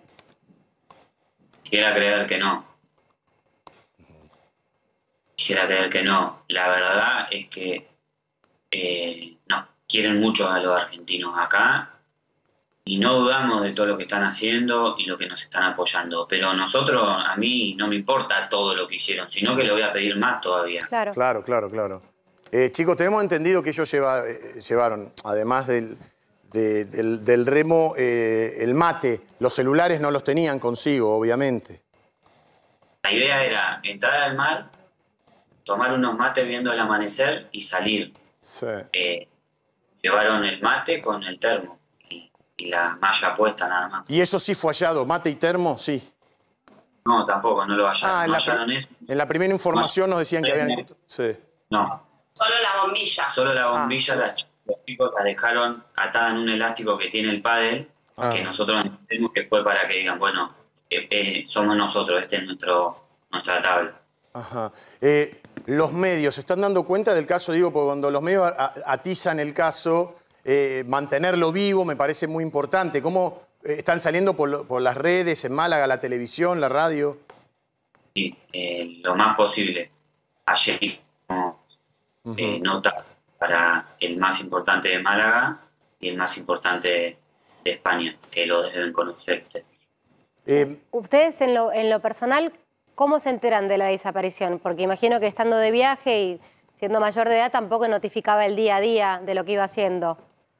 Quisiera creer que no. Quisiera creer que no. La verdad es que eh, nos quieren mucho a los argentinos acá y no dudamos de todo lo que están haciendo y lo que nos están apoyando. Pero nosotros, a mí no me importa todo lo que hicieron, sino que le voy a pedir más todavía. Claro, claro, claro. claro. Eh, chicos, tenemos entendido que ellos lleva, eh, llevaron, además del, de, del, del remo, eh, el mate. Los celulares no los tenían consigo, obviamente. La idea era entrar al mar, tomar unos mates viendo el amanecer y salir. Sí. Eh, llevaron el mate con el termo y, y la malla puesta nada más. ¿Y eso sí fue hallado? ¿Mate y termo? Sí. No, tampoco, no lo hallaron. Ah, en, no la, hallaron eso. en la primera información nos decían que habían... Sí. No. Solo la bombilla. Solo la bombilla, ah. las, los chicos la dejaron atada en un elástico que tiene el pádel, ah. que nosotros entendemos que fue para que digan, bueno, eh, eh, somos nosotros, este es nuestro, nuestra tabla. Ajá. Eh, los medios, ¿se están dando cuenta del caso? Digo, porque cuando los medios atizan el caso, eh, mantenerlo vivo me parece muy importante. ¿Cómo eh, están saliendo por, por las redes, en Málaga, la televisión, la radio? Sí, eh, lo más posible. Ayer hicimos uh-huh. eh, notas para el más importante de Málaga y el más importante de, de España, que lo deben conocer ustedes. Eh, Ustedes, en lo, en lo personal, ¿cómo se enteran de la desaparición? Porque imagino que estando de viaje y siendo mayor de edad tampoco notificaba el día a día de lo que iba haciendo.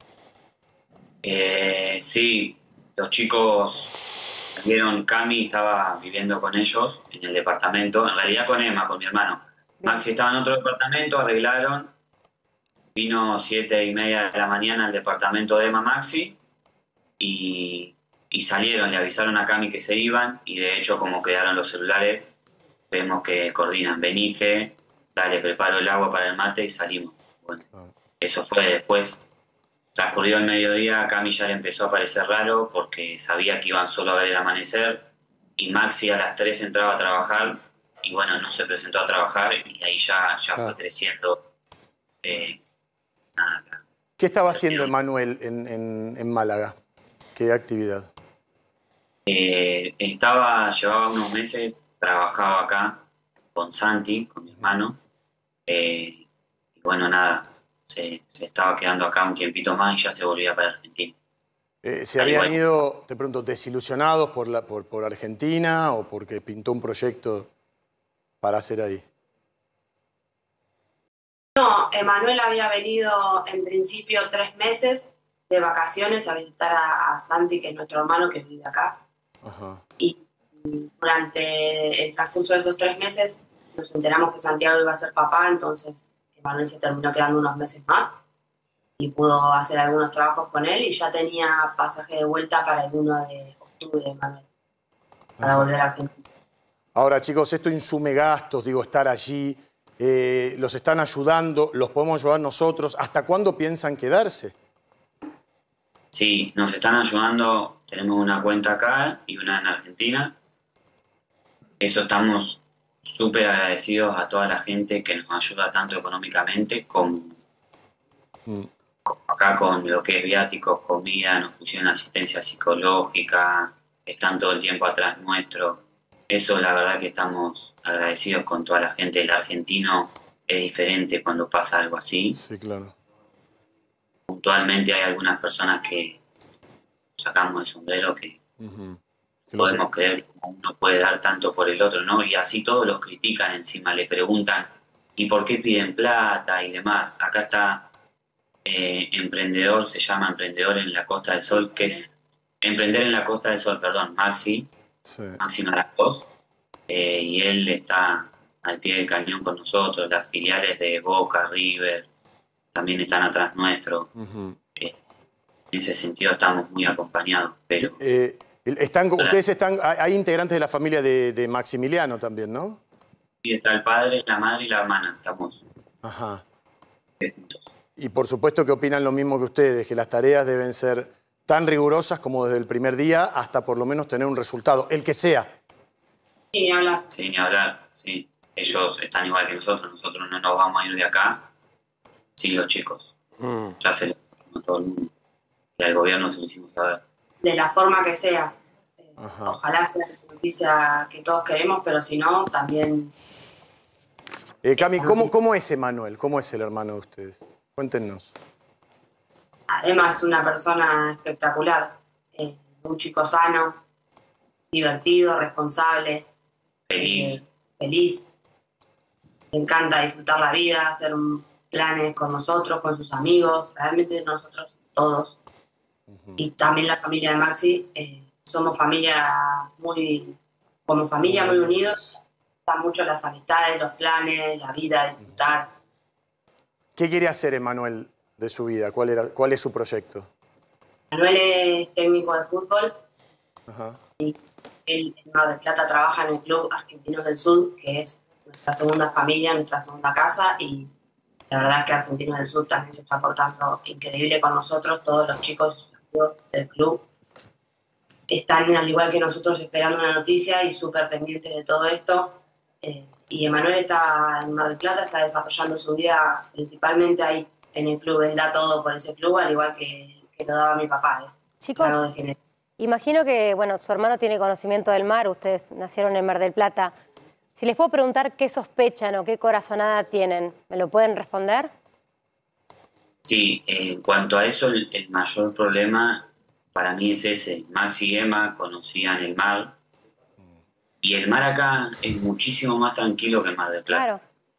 Eh, sí, los chicos vieron, Cami estaba viviendo con ellos en el departamento, en realidad con Emma, con mi hermano. Maxi estaba en otro departamento, arreglaron, vino siete y media de la mañana al departamento de Emma Maxi y... y salieron, le avisaron a Cami que se iban y de hecho como quedaron los celulares, vemos que coordinan, venite, dale, preparo el agua para el mate y salimos. Bueno, eso fue después, transcurrido el mediodía, a Cami ya le empezó a parecer raro porque sabía que iban solo a ver el amanecer y Maxi a las tres entraba a trabajar y bueno, no se presentó a trabajar y ahí ya, ya fue creciendo. Eh, nada. ¿Qué estaba haciendo Emanuel en, en, en Málaga? ¿Qué actividad? Eh, estaba, llevaba unos meses, trabajaba acá con Santi, con mi hermano, eh, y bueno, nada, se, se estaba quedando acá un tiempito más y ya se volvía para Argentina. Eh, ¿Se habían ido, te pregunto, desilusionados por, la, por, por Argentina o porque pintó un proyecto para hacer ahí? No, Emanuel había venido en principio tres meses de vacaciones a visitar a, a Santi, que es nuestro hermano que vive acá. Ajá. Y durante el transcurso de esos tres meses nos enteramos que Santiago iba a ser papá, entonces Emanuel se terminó quedando unos meses más y pudo hacer algunos trabajos con él y ya tenía pasaje de vuelta para el uno de octubre, Emanuel, para Ajá. volver a Argentina. Ahora, chicos, esto insume gastos, digo, estar allí, eh, los están ayudando, los podemos ayudar nosotros. ¿Hasta cuándo piensan quedarse? Sí, nos están ayudando, tenemos una cuenta acá y una en Argentina. Eso estamos súper agradecidos a toda la gente que nos ayuda tanto económicamente como, mm. como acá con lo que es viáticos, comida, nos pusieron asistencia psicológica, están todo el tiempo atrás nuestro. Eso la verdad que estamos agradecidos con toda la gente. El argentino es diferente cuando pasa algo así. Sí, claro. Puntualmente hay algunas personas que sacamos el sombrero que uh-huh. podemos creer que uno puede dar tanto por el otro, ¿no? Y así todos los critican encima, le preguntan ¿y por qué piden plata y demás? Acá está eh, Emprendedor, se llama Emprendedor en la Costa del Sol, que es Emprender en la Costa del Sol, perdón, Maxi, sí. Maxi Maracos, eh, y él está al pie del cañón con nosotros, las filiales de Boca, River, también están atrás nuestro. Uh-huh. Eh, en ese sentido estamos muy acompañados. Pero eh, están, ustedes están, hay integrantes de la familia de, de Maximiliano también, ¿no? Sí, está el padre, la madre y la hermana, estamos. Ajá. Juntos. Y por supuesto que opinan lo mismo que ustedes, que las tareas deben ser tan rigurosas como desde el primer día hasta por lo menos tener un resultado, el que sea. Sí, ni hablar. Sí, ni hablar, sí. Ellos están igual que nosotros, nosotros no nos vamos a ir de acá. Sí, los chicos. Mm. Ya se lo hicimos a todo el mundo. Y al gobierno se lo hicimos saber. De la forma que sea. Eh, ojalá sea la noticia que todos queremos, pero si no, también... Eh, Cami, ¿cómo, ¿cómo es Emanuel? ¿Cómo es el hermano de ustedes? Cuéntenos. Además, una persona espectacular, eh, un chico sano, divertido, responsable, feliz. Eh, feliz. Le encanta disfrutar la vida, hacer un, planes con nosotros, con sus amigos, realmente nosotros todos. Uh-huh. Y también la familia de Maxi, eh, somos familia muy, como familia muy unidos, están mucho las amistades, los planes, la vida, disfrutar. ¿Qué quiere hacer Emanuel de su vida? ¿Cuál, era, cuál es su proyecto? Manuel es técnico de fútbol. Ajá. Y él en Mar del Plata trabaja en el Club Argentinos del Sur, que es nuestra segunda familia, nuestra segunda casa, y la verdad es que Argentinos del Sur también se está portando increíble con nosotros. Todos los chicos del club están, al igual que nosotros, esperando una noticia y súper pendientes de todo esto. Eh, y Emanuel está en Mar del Plata, está desarrollando su vida principalmente ahí en el club. Él da todo por ese club, al igual que, que lo daba mi papá. Es Chicos, algo de género. Imagino que, bueno, su hermano tiene conocimiento del mar, ustedes nacieron en Mar del Plata. Si les puedo preguntar qué sospechan o qué corazonada tienen, ¿me lo pueden responder? Sí, en cuanto a eso, el, el mayor problema para mí es ese. Maxi y Emma conocían el mar, y el mar acá es muchísimo más tranquilo que Mar del Plata. Claro.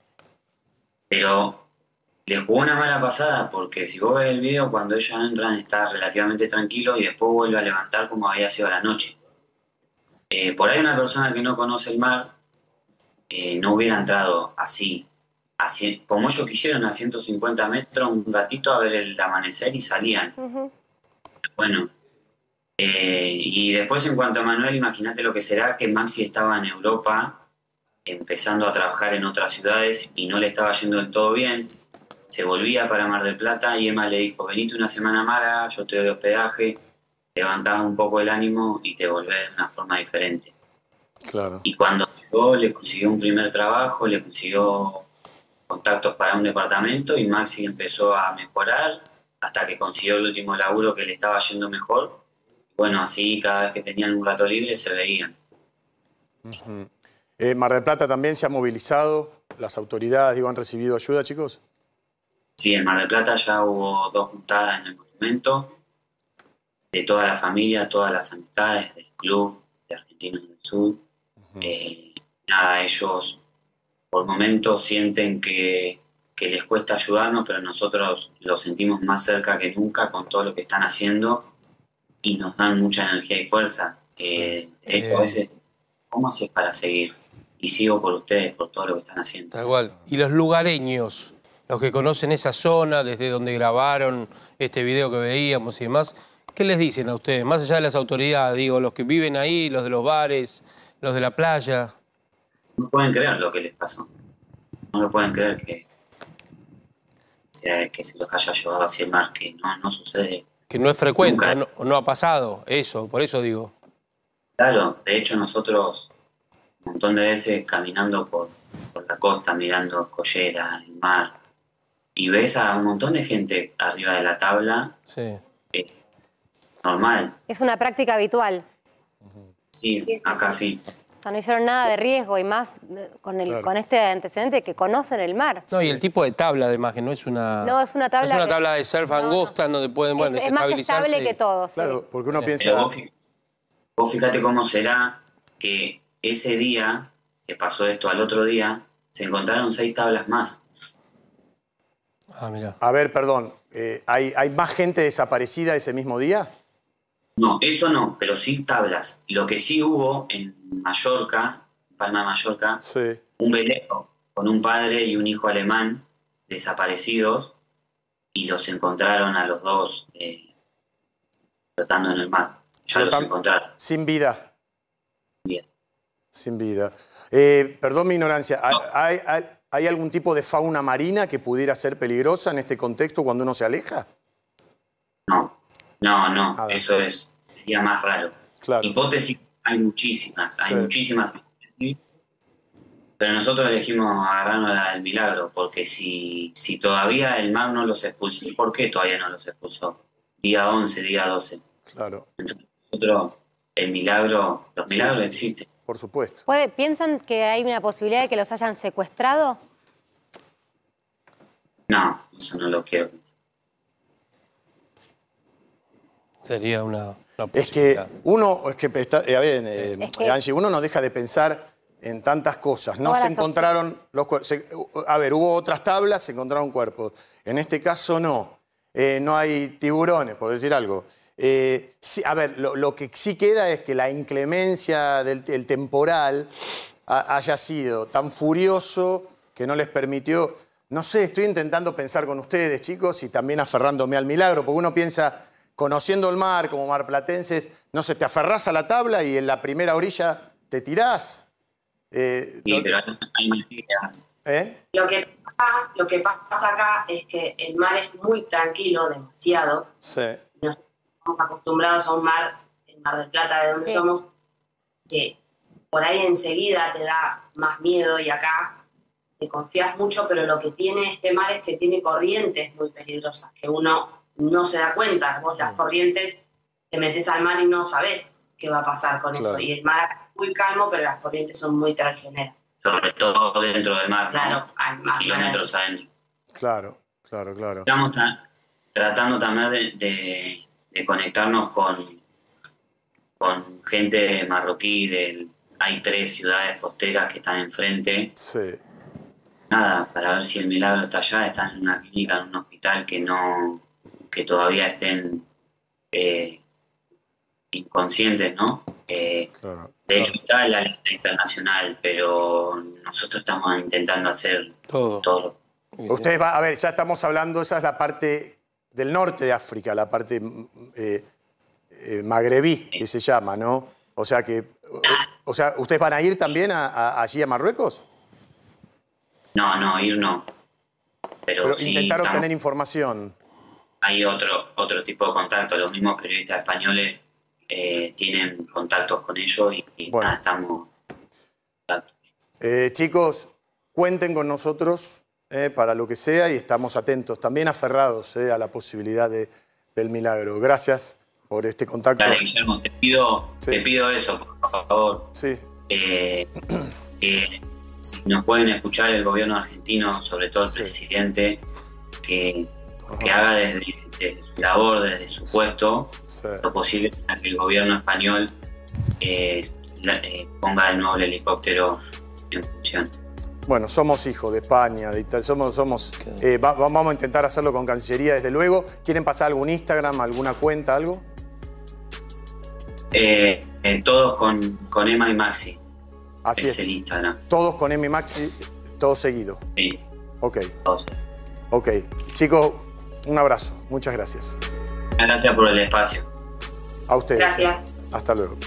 Pero le jugó una mala pasada, porque si vos ves el video, cuando ellos entran está relativamente tranquilo y después vuelve a levantar como había sido la noche. Eh, por ahí una persona que no conoce el mar eh, no hubiera entrado así, así, como ellos quisieron, a ciento cincuenta metros, un ratito a ver el amanecer y salían. Uh-huh. Bueno, eh, y después en cuanto a Manuel, imagínate lo que será que Maxi estaba en Europa empezando a trabajar en otras ciudades y no le estaba yendo del todo bien. Se volvía para Mar del Plata y Emma le dijo: venite una semana mala, yo te doy hospedaje, levantás un poco el ánimo y te volvés de una forma diferente. Claro. Y cuando llegó, le consiguió un primer trabajo, le consiguió contactos para un departamento y Maxi empezó a mejorar hasta que consiguió el último laburo que le estaba yendo mejor. Bueno, así cada vez que tenían un rato libre se veían. Uh-huh. eh, ¿Mar del Plata también se ha movilizado? ¿Las autoridades, digo, han recibido ayuda, chicos? Sí, en Mar del Plata ya hubo dos juntadas en el monumento, de toda la familia, todas las amistades del club, de Argentinos del Sur. Uh-huh. eh, nada, ellos por momentos sienten que, que les cuesta ayudarnos, pero nosotros los sentimos más cerca que nunca con todo lo que están haciendo y nos dan mucha energía y fuerza. Eh, eh, a veces, ¿cómo haces para seguir? Y sigo por ustedes, por todo lo que están haciendo. Tal cual. Y los lugareños, los que conocen esa zona, desde donde grabaron este video que veíamos y demás, ¿qué les dicen a ustedes? Más allá de las autoridades, digo, los que viven ahí, los de los bares, los de la playa. No pueden creer lo que les pasó. No lo pueden creer que, sea, que se los haya llevado hacia el mar, que no, no sucede. Que no es frecuente, no, no ha pasado eso, por eso digo. Claro, de hecho nosotros un montón de veces caminando por, por la costa, mirando Collera, el mar, y ves a un montón de gente arriba de la tabla. Sí. Eh, normal. Es una práctica habitual. Sí, acá sí. O sea, no hicieron nada de riesgo y más con, el, claro. con este antecedente que conocen el mar. No, y el tipo de tabla además, que no es una... No, es una tabla... No es una que... tabla de surf angosta no, no. donde pueden, bueno, es, es más estable que todo. Sí. Claro, porque uno Pero piensa... Vos, vos fíjate cómo será que ese día, que pasó esto al otro día, se encontraron seis tablas más. Ah, mira. A ver, perdón, eh, ¿hay, ¿hay más gente desaparecida ese mismo día? No, eso no, pero sí tablas. Lo que sí hubo en Mallorca, Palma de Mallorca, sí. un velero con un padre y un hijo alemán desaparecidos y los encontraron a los dos eh, flotando en el mar. Ya los encontraron. Sin vida. Bien. Sin vida. Eh, perdón mi ignorancia, no. ¿hay, hay, ¿hay algún tipo de fauna marina que pudiera ser peligrosa en este contexto cuando uno se aleja? No. No, no, Nada. Eso es, sería más raro. Claro. Hipótesis hay muchísimas, hay sí. muchísimas. Pero nosotros elegimos agarrarnos la del milagro, porque si, si todavía el mar no los expulsó, ¿por qué todavía no los expulsó? Día once, día doce. Claro. Entonces nosotros, el milagro, los milagros sí, existen. Por supuesto. ¿Piensan que hay una posibilidad de que los hayan secuestrado? No, eso no lo quiero pensar. Sería una, una Es que uno, es que, está, eh, a ver, eh, Es que- Angie, uno no deja de pensar en tantas cosas. No Todas se las encontraron los cuerpos. Se- A ver, hubo otras tablas, se encontraron cuerpos. En este caso no. Eh, no hay tiburones, por decir algo. Eh, sí, a ver, lo, lo que sí queda es que la inclemencia del el temporal ha- haya sido tan furioso que no les permitió. No sé, estoy intentando pensar con ustedes, chicos, y también aferrándome al milagro, porque uno piensa, conociendo el mar como marplatenses, no sé, te aferrás a la tabla y en la primera orilla te tirás. Eh, Sí, pero hay maneras. ¿eh? Lo que, pasa, lo que pasa acá es que el mar es muy tranquilo, demasiado. Sí. Nos estamos acostumbrados a un mar, el Mar del Plata, de donde Sí. somos, que por ahí enseguida te da más miedo y acá te confías mucho, pero lo que tiene este mar es que tiene corrientes muy peligrosas, que uno no se da cuenta. Vos las corrientes te metes al mar y no sabés qué va a pasar con Claro. eso. Y el mar acá es muy calmo, pero las corrientes son muy traicioneras. Sobre todo dentro del mar, Claro, ¿no? al mar. Kilómetros adentro. Claro, claro, claro. Estamos ta- tratando también de, de- de conectarnos con, con gente marroquí. De, hay tres ciudades costeras que están enfrente. Sí. Nada, para ver si el milagro está allá. Están en una clínica, en un hospital que no que todavía estén eh, inconscientes, ¿no? Eh, Claro. de hecho está en la lista internacional, pero nosotros estamos intentando hacer todo. todo. Ustedes va, a ver, ya estamos hablando, esa es la parte del norte de África, la parte eh, eh, magrebí, que se llama, ¿no? O sea que, o, o sea, ¿ustedes van a ir también a, a- allí a Marruecos? No, no, ir no. Pero, Pero sí intentar estamos- obtener información. hay otro otro tipo de contacto. Los mismos periodistas españoles eh, tienen contactos con ellos y, y Bueno. nada, estamos... Eh, chicos, cuenten con nosotros eh, para lo que sea y estamos atentos, también aferrados eh, a la posibilidad de- del milagro. Gracias por este contacto. Dale, Guillermo, te pido, Sí. te pido eso, por favor. Sí. Eh, que si nos pueden escuchar el gobierno argentino, sobre todo el presidente, que, que haga desde, desde su labor, desde su puesto, Sí. lo posible para que el gobierno español eh, la- eh, ponga de nuevo el helicóptero en función. Bueno, somos hijos de España, de Italia, somos, somos eh, va- va- vamos a intentar hacerlo con Cancillería, desde luego. ¿Quieren pasar algún Instagram, alguna cuenta, algo? Eh, eh, todos con, con Emma y Maxi. Así es es. el Instagram. Todos con Emi Maxi, todo seguido. Sí, Ok, todos. ok. Chicos, un abrazo. Muchas gracias. Gracias por el espacio. A ustedes. Gracias. Hasta luego.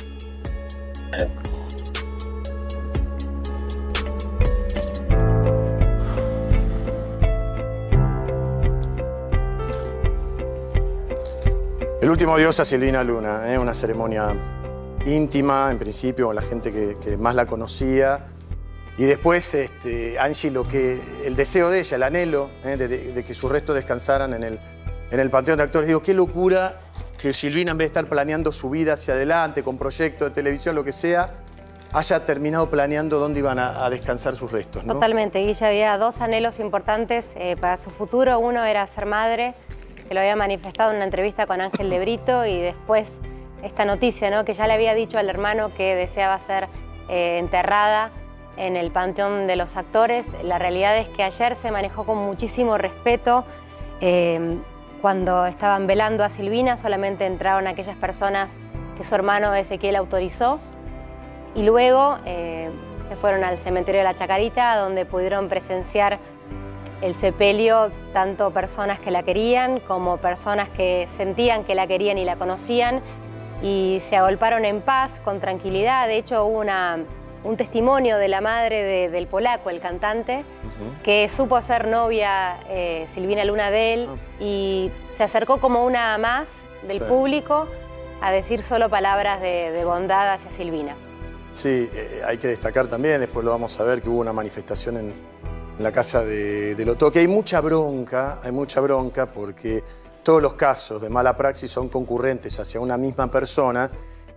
El último adiós a Silvina Luna, ¿eh? Una ceremonia íntima, en principio, con la gente que, que más la conocía. Y después, este, Angie, lo que, el deseo de ella, el anhelo ¿eh? de, de- de que sus restos descansaran en el, en el Panteón de Actores. Digo, qué locura que Silvina, en vez de estar planeando su vida hacia adelante, con proyectos de televisión, lo que sea, haya terminado planeando dónde iban a, a descansar sus restos, ¿no? Totalmente, Guilla, había dos anhelos importantes eh, para su futuro. Uno era ser madre, que lo había manifestado en una entrevista con Ángel de Brito, y después esta noticia, ¿no? Que ya le había dicho al hermano que deseaba ser eh, enterrada en el Panteón de los Actores. La realidad es que ayer se manejó con muchísimo respeto. Eh, cuando estaban velando a Silvina, solamente entraron aquellas personas que su hermano Ezequiel autorizó. Y luego eh, se fueron al cementerio de la Chacarita, donde pudieron presenciar el sepelio tanto personas que la querían como personas que sentían que la querían y la conocían, y se agolparon en paz, con tranquilidad. De hecho, hubo una, un testimonio de la madre de- del polaco, el cantante, que supo ser novia eh, Silvina Luna de él, y se acercó como una más del Sí. público a decir solo palabras de, de bondad hacia Silvina. Sí, eh, hay que destacar también, después lo vamos a ver, que hubo una manifestación en, en la casa de, de Lotoque. Hay mucha bronca, hay mucha bronca porque todos los casos de mala praxis son concurrentes hacia una misma persona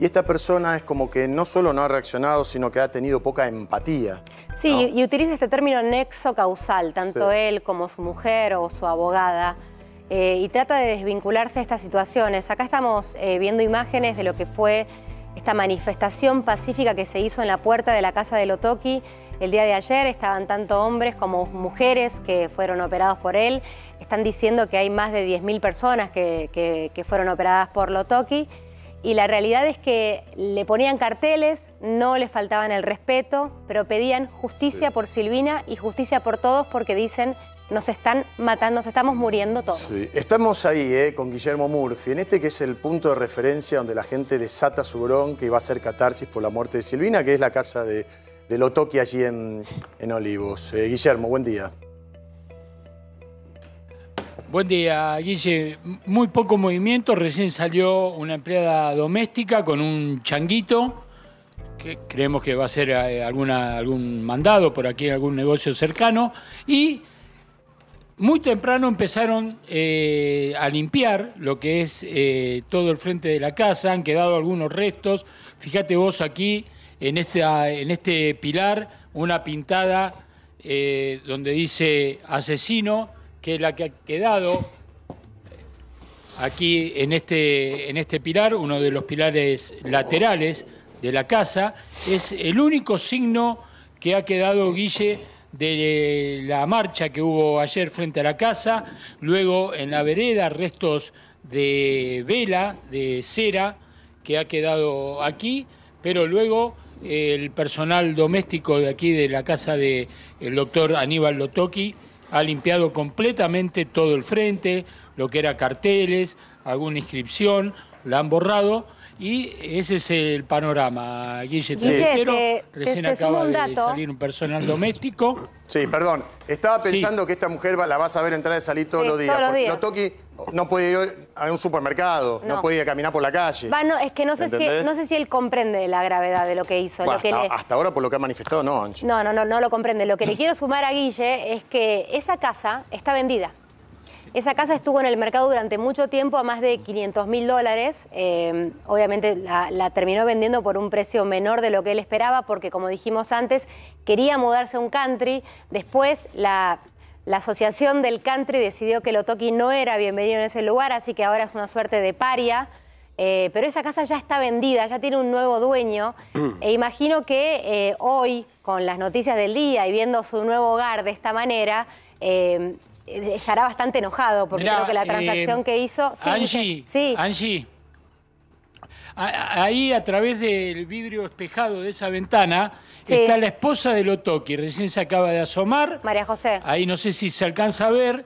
y esta persona es como que no solo no ha reaccionado, sino que ha tenido poca empatía. Sí, ¿no? y, y utiliza este término nexo causal, tanto Sí. él como su mujer o su abogada, eh, y trata de desvincularse de estas situaciones. Acá estamos eh, viendo imágenes de lo que fue esta manifestación pacífica que se hizo en la puerta de la casa de Lotoki el día de ayer. Estaban tanto hombres como mujeres que fueron operados por él. Están diciendo que hay más de diez mil personas que, que, que fueron operadas por Lotoki. Y la realidad es que le ponían carteles, no le faltaban el respeto, pero pedían justicia sí. por Silvina y justicia por todos porque dicen, nos están matando, nos estamos muriendo todos. Sí. Estamos ahí eh, con Guillermo Murphy, en este que es el punto de referencia donde la gente desata su bronca y va a hacer catarsis por la muerte de Silvina, que es la casa de, de Lotoki allí en, en Olivos. Eh, Guillermo, buen día. Buen día, Guille. Muy poco movimiento. Recién salió una empleada doméstica con un changuito, que creemos que va a ser alguna, algún mandado por aquí, algún negocio cercano. Y muy temprano empezaron eh, a limpiar lo que es eh, todo el frente de la casa. Han quedado algunos restos. Fíjate vos aquí, en, esta, en este pilar, una pintada eh, donde dice asesino, que es la que ha quedado aquí en este, en este pilar, uno de los pilares laterales de la casa. Es el único signo que ha quedado, Guille, de la marcha que hubo ayer frente a la casa. Luego en la vereda, restos de vela, de cera, que ha quedado aquí, pero luego el personal doméstico de aquí de la casa del doctor Aníbal Lotoki ha limpiado completamente todo el frente, lo que era carteles, alguna inscripción, la han borrado y ese es el panorama, Guille. Sí. Pero te, recién te, te acaba un de salir un personal doméstico. Sí, perdón. Estaba pensando Sí. que esta mujer va- la vas a ver entrar y salir todos Sí, los días. todos los porque días. Lotoki no puede ir a un supermercado, no, No. puede ir a caminar por la calle. Va, no, es que no sé, si, ¿Entendés? no sé si él comprende la gravedad de lo que hizo. Bueno, lo que hasta, le... hasta ahora, por lo que ha manifestado, no, Angie. No, no, no, no lo comprende. Lo que le quiero sumar a Guille es que esa casa está vendida. Esa casa estuvo en el mercado durante mucho tiempo a más de quinientos mil dólares. Eh, obviamente la, la terminó vendiendo por un precio menor de lo que él esperaba porque, como dijimos antes, quería mudarse a un country. Después la, la asociación del country decidió que Lotoki no era bienvenido en ese lugar, así que ahora es una suerte de paria. Eh, pero esa casa ya está vendida, ya tiene un nuevo dueño. E imagino que eh, hoy, con las noticias del día y viendo su nuevo hogar de esta manera... Eh, estará bastante enojado porque Mirá, creo que la transacción eh, que hizo... Sí, Angie, sí. Angie, a- ahí a través del vidrio espejado de esa ventana Sí. está la esposa de Lotoki, recién se acaba de asomar. María José. Ahí no sé si se alcanza a ver,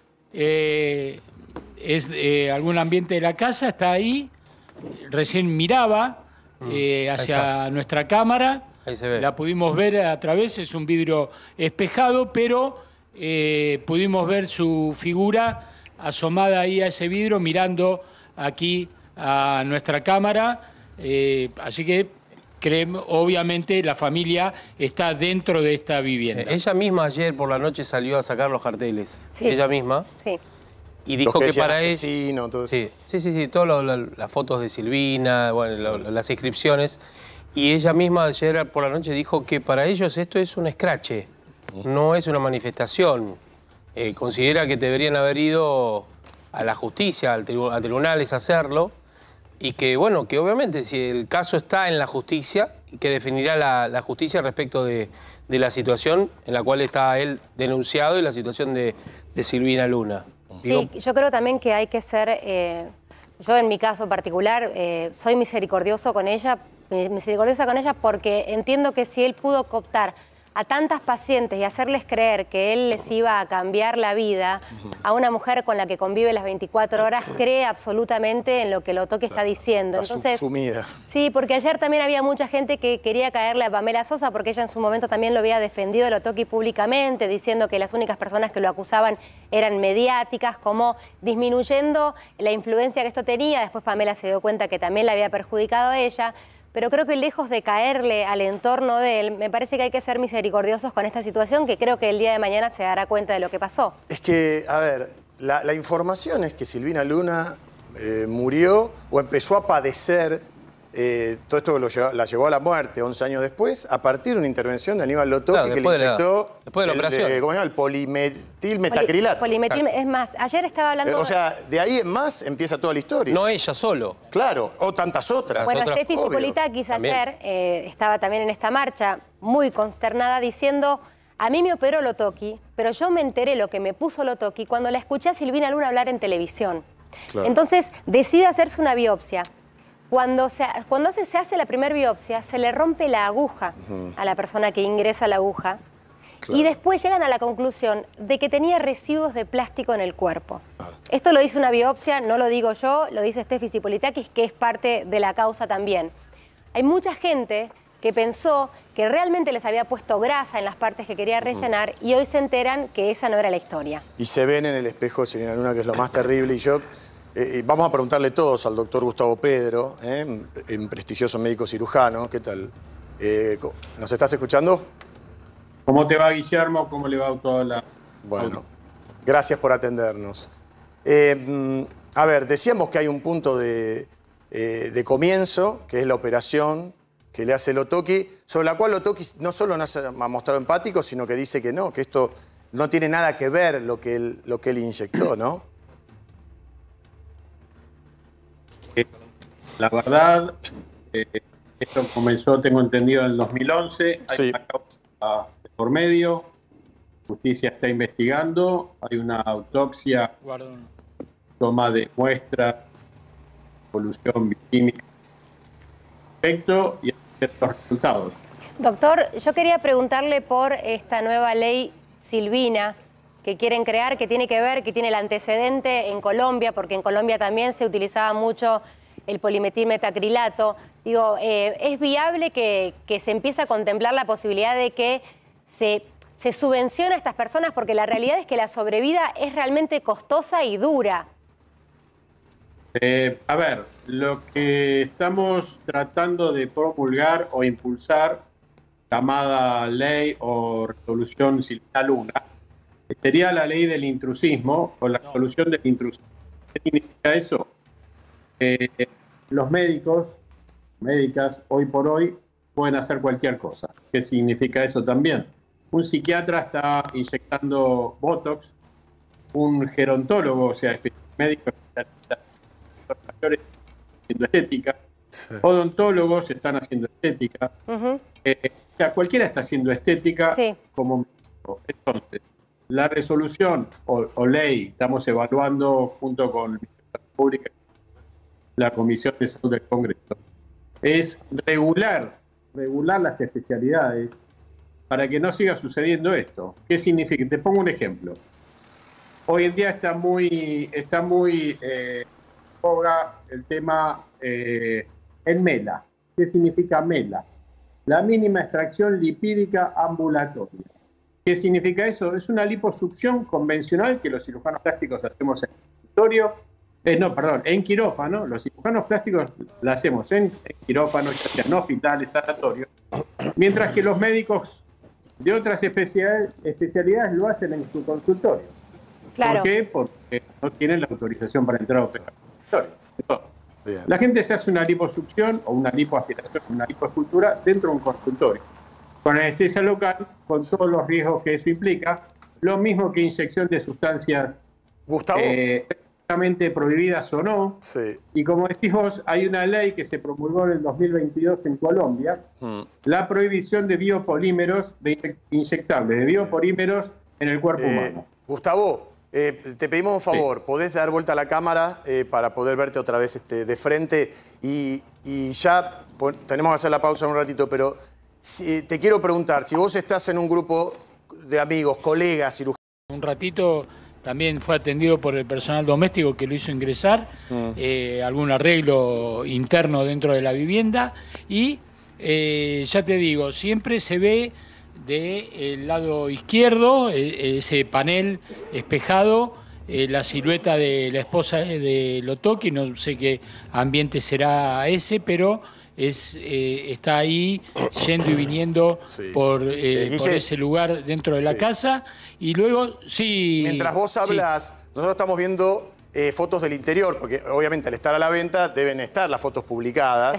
eh, es eh, algún ambiente de la casa, está ahí, recién miraba eh, hacia nuestra cámara, Ahí se ve. la pudimos ver a través, es un vidrio espejado, pero eh, pudimos ver su figura asomada ahí a ese vidrio, mirando aquí a nuestra cámara, eh, así que creemos, obviamente la familia está dentro de esta vivienda. Eh, Ella misma ayer por la noche salió a sacar los carteles. Sí. Ella misma. Sí. Y dijo Los que que, decían para ella... asesino, todo eso. Sí, sí, sí, sí, todas lo- lo- las fotos de Silvina, bueno, lo- las inscripciones. Y ella misma ayer por la noche dijo que para ellos esto es un escrache, no es una manifestación. Eh, considera que deberían haber ido a la justicia, al tribu- a tribunales a hacerlo. Y que, bueno, que obviamente si el caso está en la justicia, que definirá la, la justicia respecto de, de la situación en la cual está él denunciado y la situación de, de Silvina Luna. Digo, Sí, yo creo también que hay que ser, eh, yo en mi caso particular, eh, soy misericordioso con ella, eh, misericordiosa con ella porque entiendo que si él pudo cooptar a tantas pacientes y hacerles creer que él les iba a cambiar la vida, a una mujer con la que convive las veinticuatro horas, cree absolutamente en lo que Lotoki está diciendo. Está Entonces, sumida. sí, porque ayer también había mucha gente que quería caerle a Pamela Sosa porque ella en su momento también lo había defendido a Lotoki públicamente, diciendo que las únicas personas que lo acusaban eran mediáticas, como disminuyendo la influencia que esto tenía. Después Pamela se dio cuenta que también la había perjudicado a ella. Pero creo que lejos de caerle al entorno de él, me parece que hay que ser misericordiosos con esta situación, que creo que el día de mañana se dará cuenta de lo que pasó. Es que, a ver, la, la información es que Silvina Luna eh, murió o empezó a padecer eh, todo esto lo llevó, la llevó a la muerte once años después, a partir de una intervención de Aníbal Lo Tocchi, claro, que le inyectó de después de la el, operación. De, ¿cómo se llama? El polimetilmetacrilato. Poli, polimetil, es más, ayer estaba hablando... Eh, o sea, de ahí en más empieza toda la historia. No ella solo. Claro, o tantas otras. Bueno, otras, Steffi Cipolitakis ayer eh, estaba también en esta marcha, muy consternada, diciendo... A mí me operó Lo Tocchi, pero yo me enteré lo que me puso Lo Tocchi cuando la escuché a Silvina Luna hablar en televisión. Claro. Entonces, decide hacerse una biopsia. Cuando, se, cuando se, se hace la primera biopsia, se le rompe la aguja uh-huh. a la persona que ingresa la aguja. Claro. Y después llegan a la conclusión de que tenía residuos de plástico en el cuerpo. Claro. Esto lo dice una biopsia, no lo digo yo, lo dice Steffi Cipolitakis, que es parte de la causa también. Hay mucha gente que pensó que realmente les había puesto grasa en las partes que quería rellenar uh-huh. y hoy se enteran que esa no era la historia. Y se ven en el espejo de Silvina Luna, que es lo más terrible, y yo... Eh, vamos a preguntarle todos al doctor Gustavo Pedro, eh, un prestigioso médico cirujano. ¿Qué tal? Eh, ¿Nos estás escuchando? ¿Cómo te va, Guillermo? ¿Cómo le va a toda la...? Bueno, gracias por atendernos. Eh, a ver, decíamos que hay un punto de, eh, de comienzo, que es la operación que le hace Lo Tocchi, sobre la cual Lo Tocchi no solo nos ha mostrado empático, sino que dice que no, que esto no tiene nada que ver lo que él, lo que él inyectó, ¿no? La verdad, eh, esto comenzó, tengo entendido, en el dos mil once. Hay sí. una causa por medio. Justicia está investigando. Hay una autopsia, Guardón. toma de muestras, evolución bioquímica, perfecto, y hay ciertos resultados. Doctor, yo quería preguntarle por esta nueva ley Silvina que quieren crear, que tiene que ver, que tiene el antecedente en Colombia, porque en Colombia también se utilizaba mucho el polimetilmetacrilato. Digo, eh, ¿es viable que, que se empiece a contemplar la posibilidad de que se, se subvencione a estas personas? Porque la realidad es que la sobrevida es realmente costosa y dura. Eh, a ver, lo que estamos tratando de promulgar o impulsar, llamada ley o resolución Silvina Luna, sería la ley del intrusismo o la resolución del intrusismo. ¿Qué significa eso? Eh, los médicos, médicas, hoy por hoy pueden hacer cualquier cosa. ¿Qué significa eso también? Un psiquiatra está inyectando Botox, un gerontólogo, o sea, médico mayores haciendo estética, sí. odontólogos están haciendo estética, uh-huh. eh, o sea, cualquiera está haciendo estética sí. como médico. Entonces, la resolución o, o ley, estamos evaluando junto con la República, la Comisión de Salud del Congreso, es regular, regular las especialidades para que no siga sucediendo esto. ¿Qué significa? Te pongo un ejemplo. Hoy en día está muy, está muy eh, boga el tema eh, en MELA. ¿Qué significa MELA? La mínima extracción lipídica ambulatoria. ¿Qué significa eso? Es una liposucción convencional que los cirujanos plásticos hacemos en el consultorio. Eh, no, perdón, en quirófano. Los cirujanos plásticos la hacemos en, en quirófano, ya sea en hospitales, sanatorios. Mientras que los médicos de otras especial, especialidades lo hacen en su consultorio. Claro. ¿Por qué? Porque no tienen la autorización para entrar a operar en el consultorio. La gente se hace una liposucción o una lipoaspiración, una lipoescultura dentro de un consultorio, con anestesia local, con todos los riesgos que eso implica, lo mismo que inyección de sustancias Gustavo. Eh, prohibidas o no. Sí. Y como decís vos, hay una ley que se promulgó en el dos mil veintidós en Colombia, hmm. la prohibición de biopolímeros de inyectables, de biopolímeros en el cuerpo eh, humano. Gustavo, eh, te pedimos un favor, sí. ¿podés dar vuelta a la cámara eh, para poder verte otra vez este, de frente? Y, y ya tenemos que hacer la pausa un ratito, pero si, te quiero preguntar, si vos estás en un grupo de amigos, colegas, cirujanos... Un ratito... También fue atendido por el personal doméstico que lo hizo ingresar, mm. eh, algún arreglo interno dentro de la vivienda y eh, ya te digo, siempre se ve del lado izquierdo, eh, ese panel espejado, eh, la silueta de la esposa de Lo Tocchi, no sé qué ambiente será ese, pero es eh, está ahí yendo y viniendo sí. por, eh, eh, por ese lugar dentro de sí. la casa. Y luego, sí... Mientras vos hablas, sí. nosotros estamos viendo eh, fotos del interior, porque obviamente al estar a la venta deben estar las fotos publicadas. Están.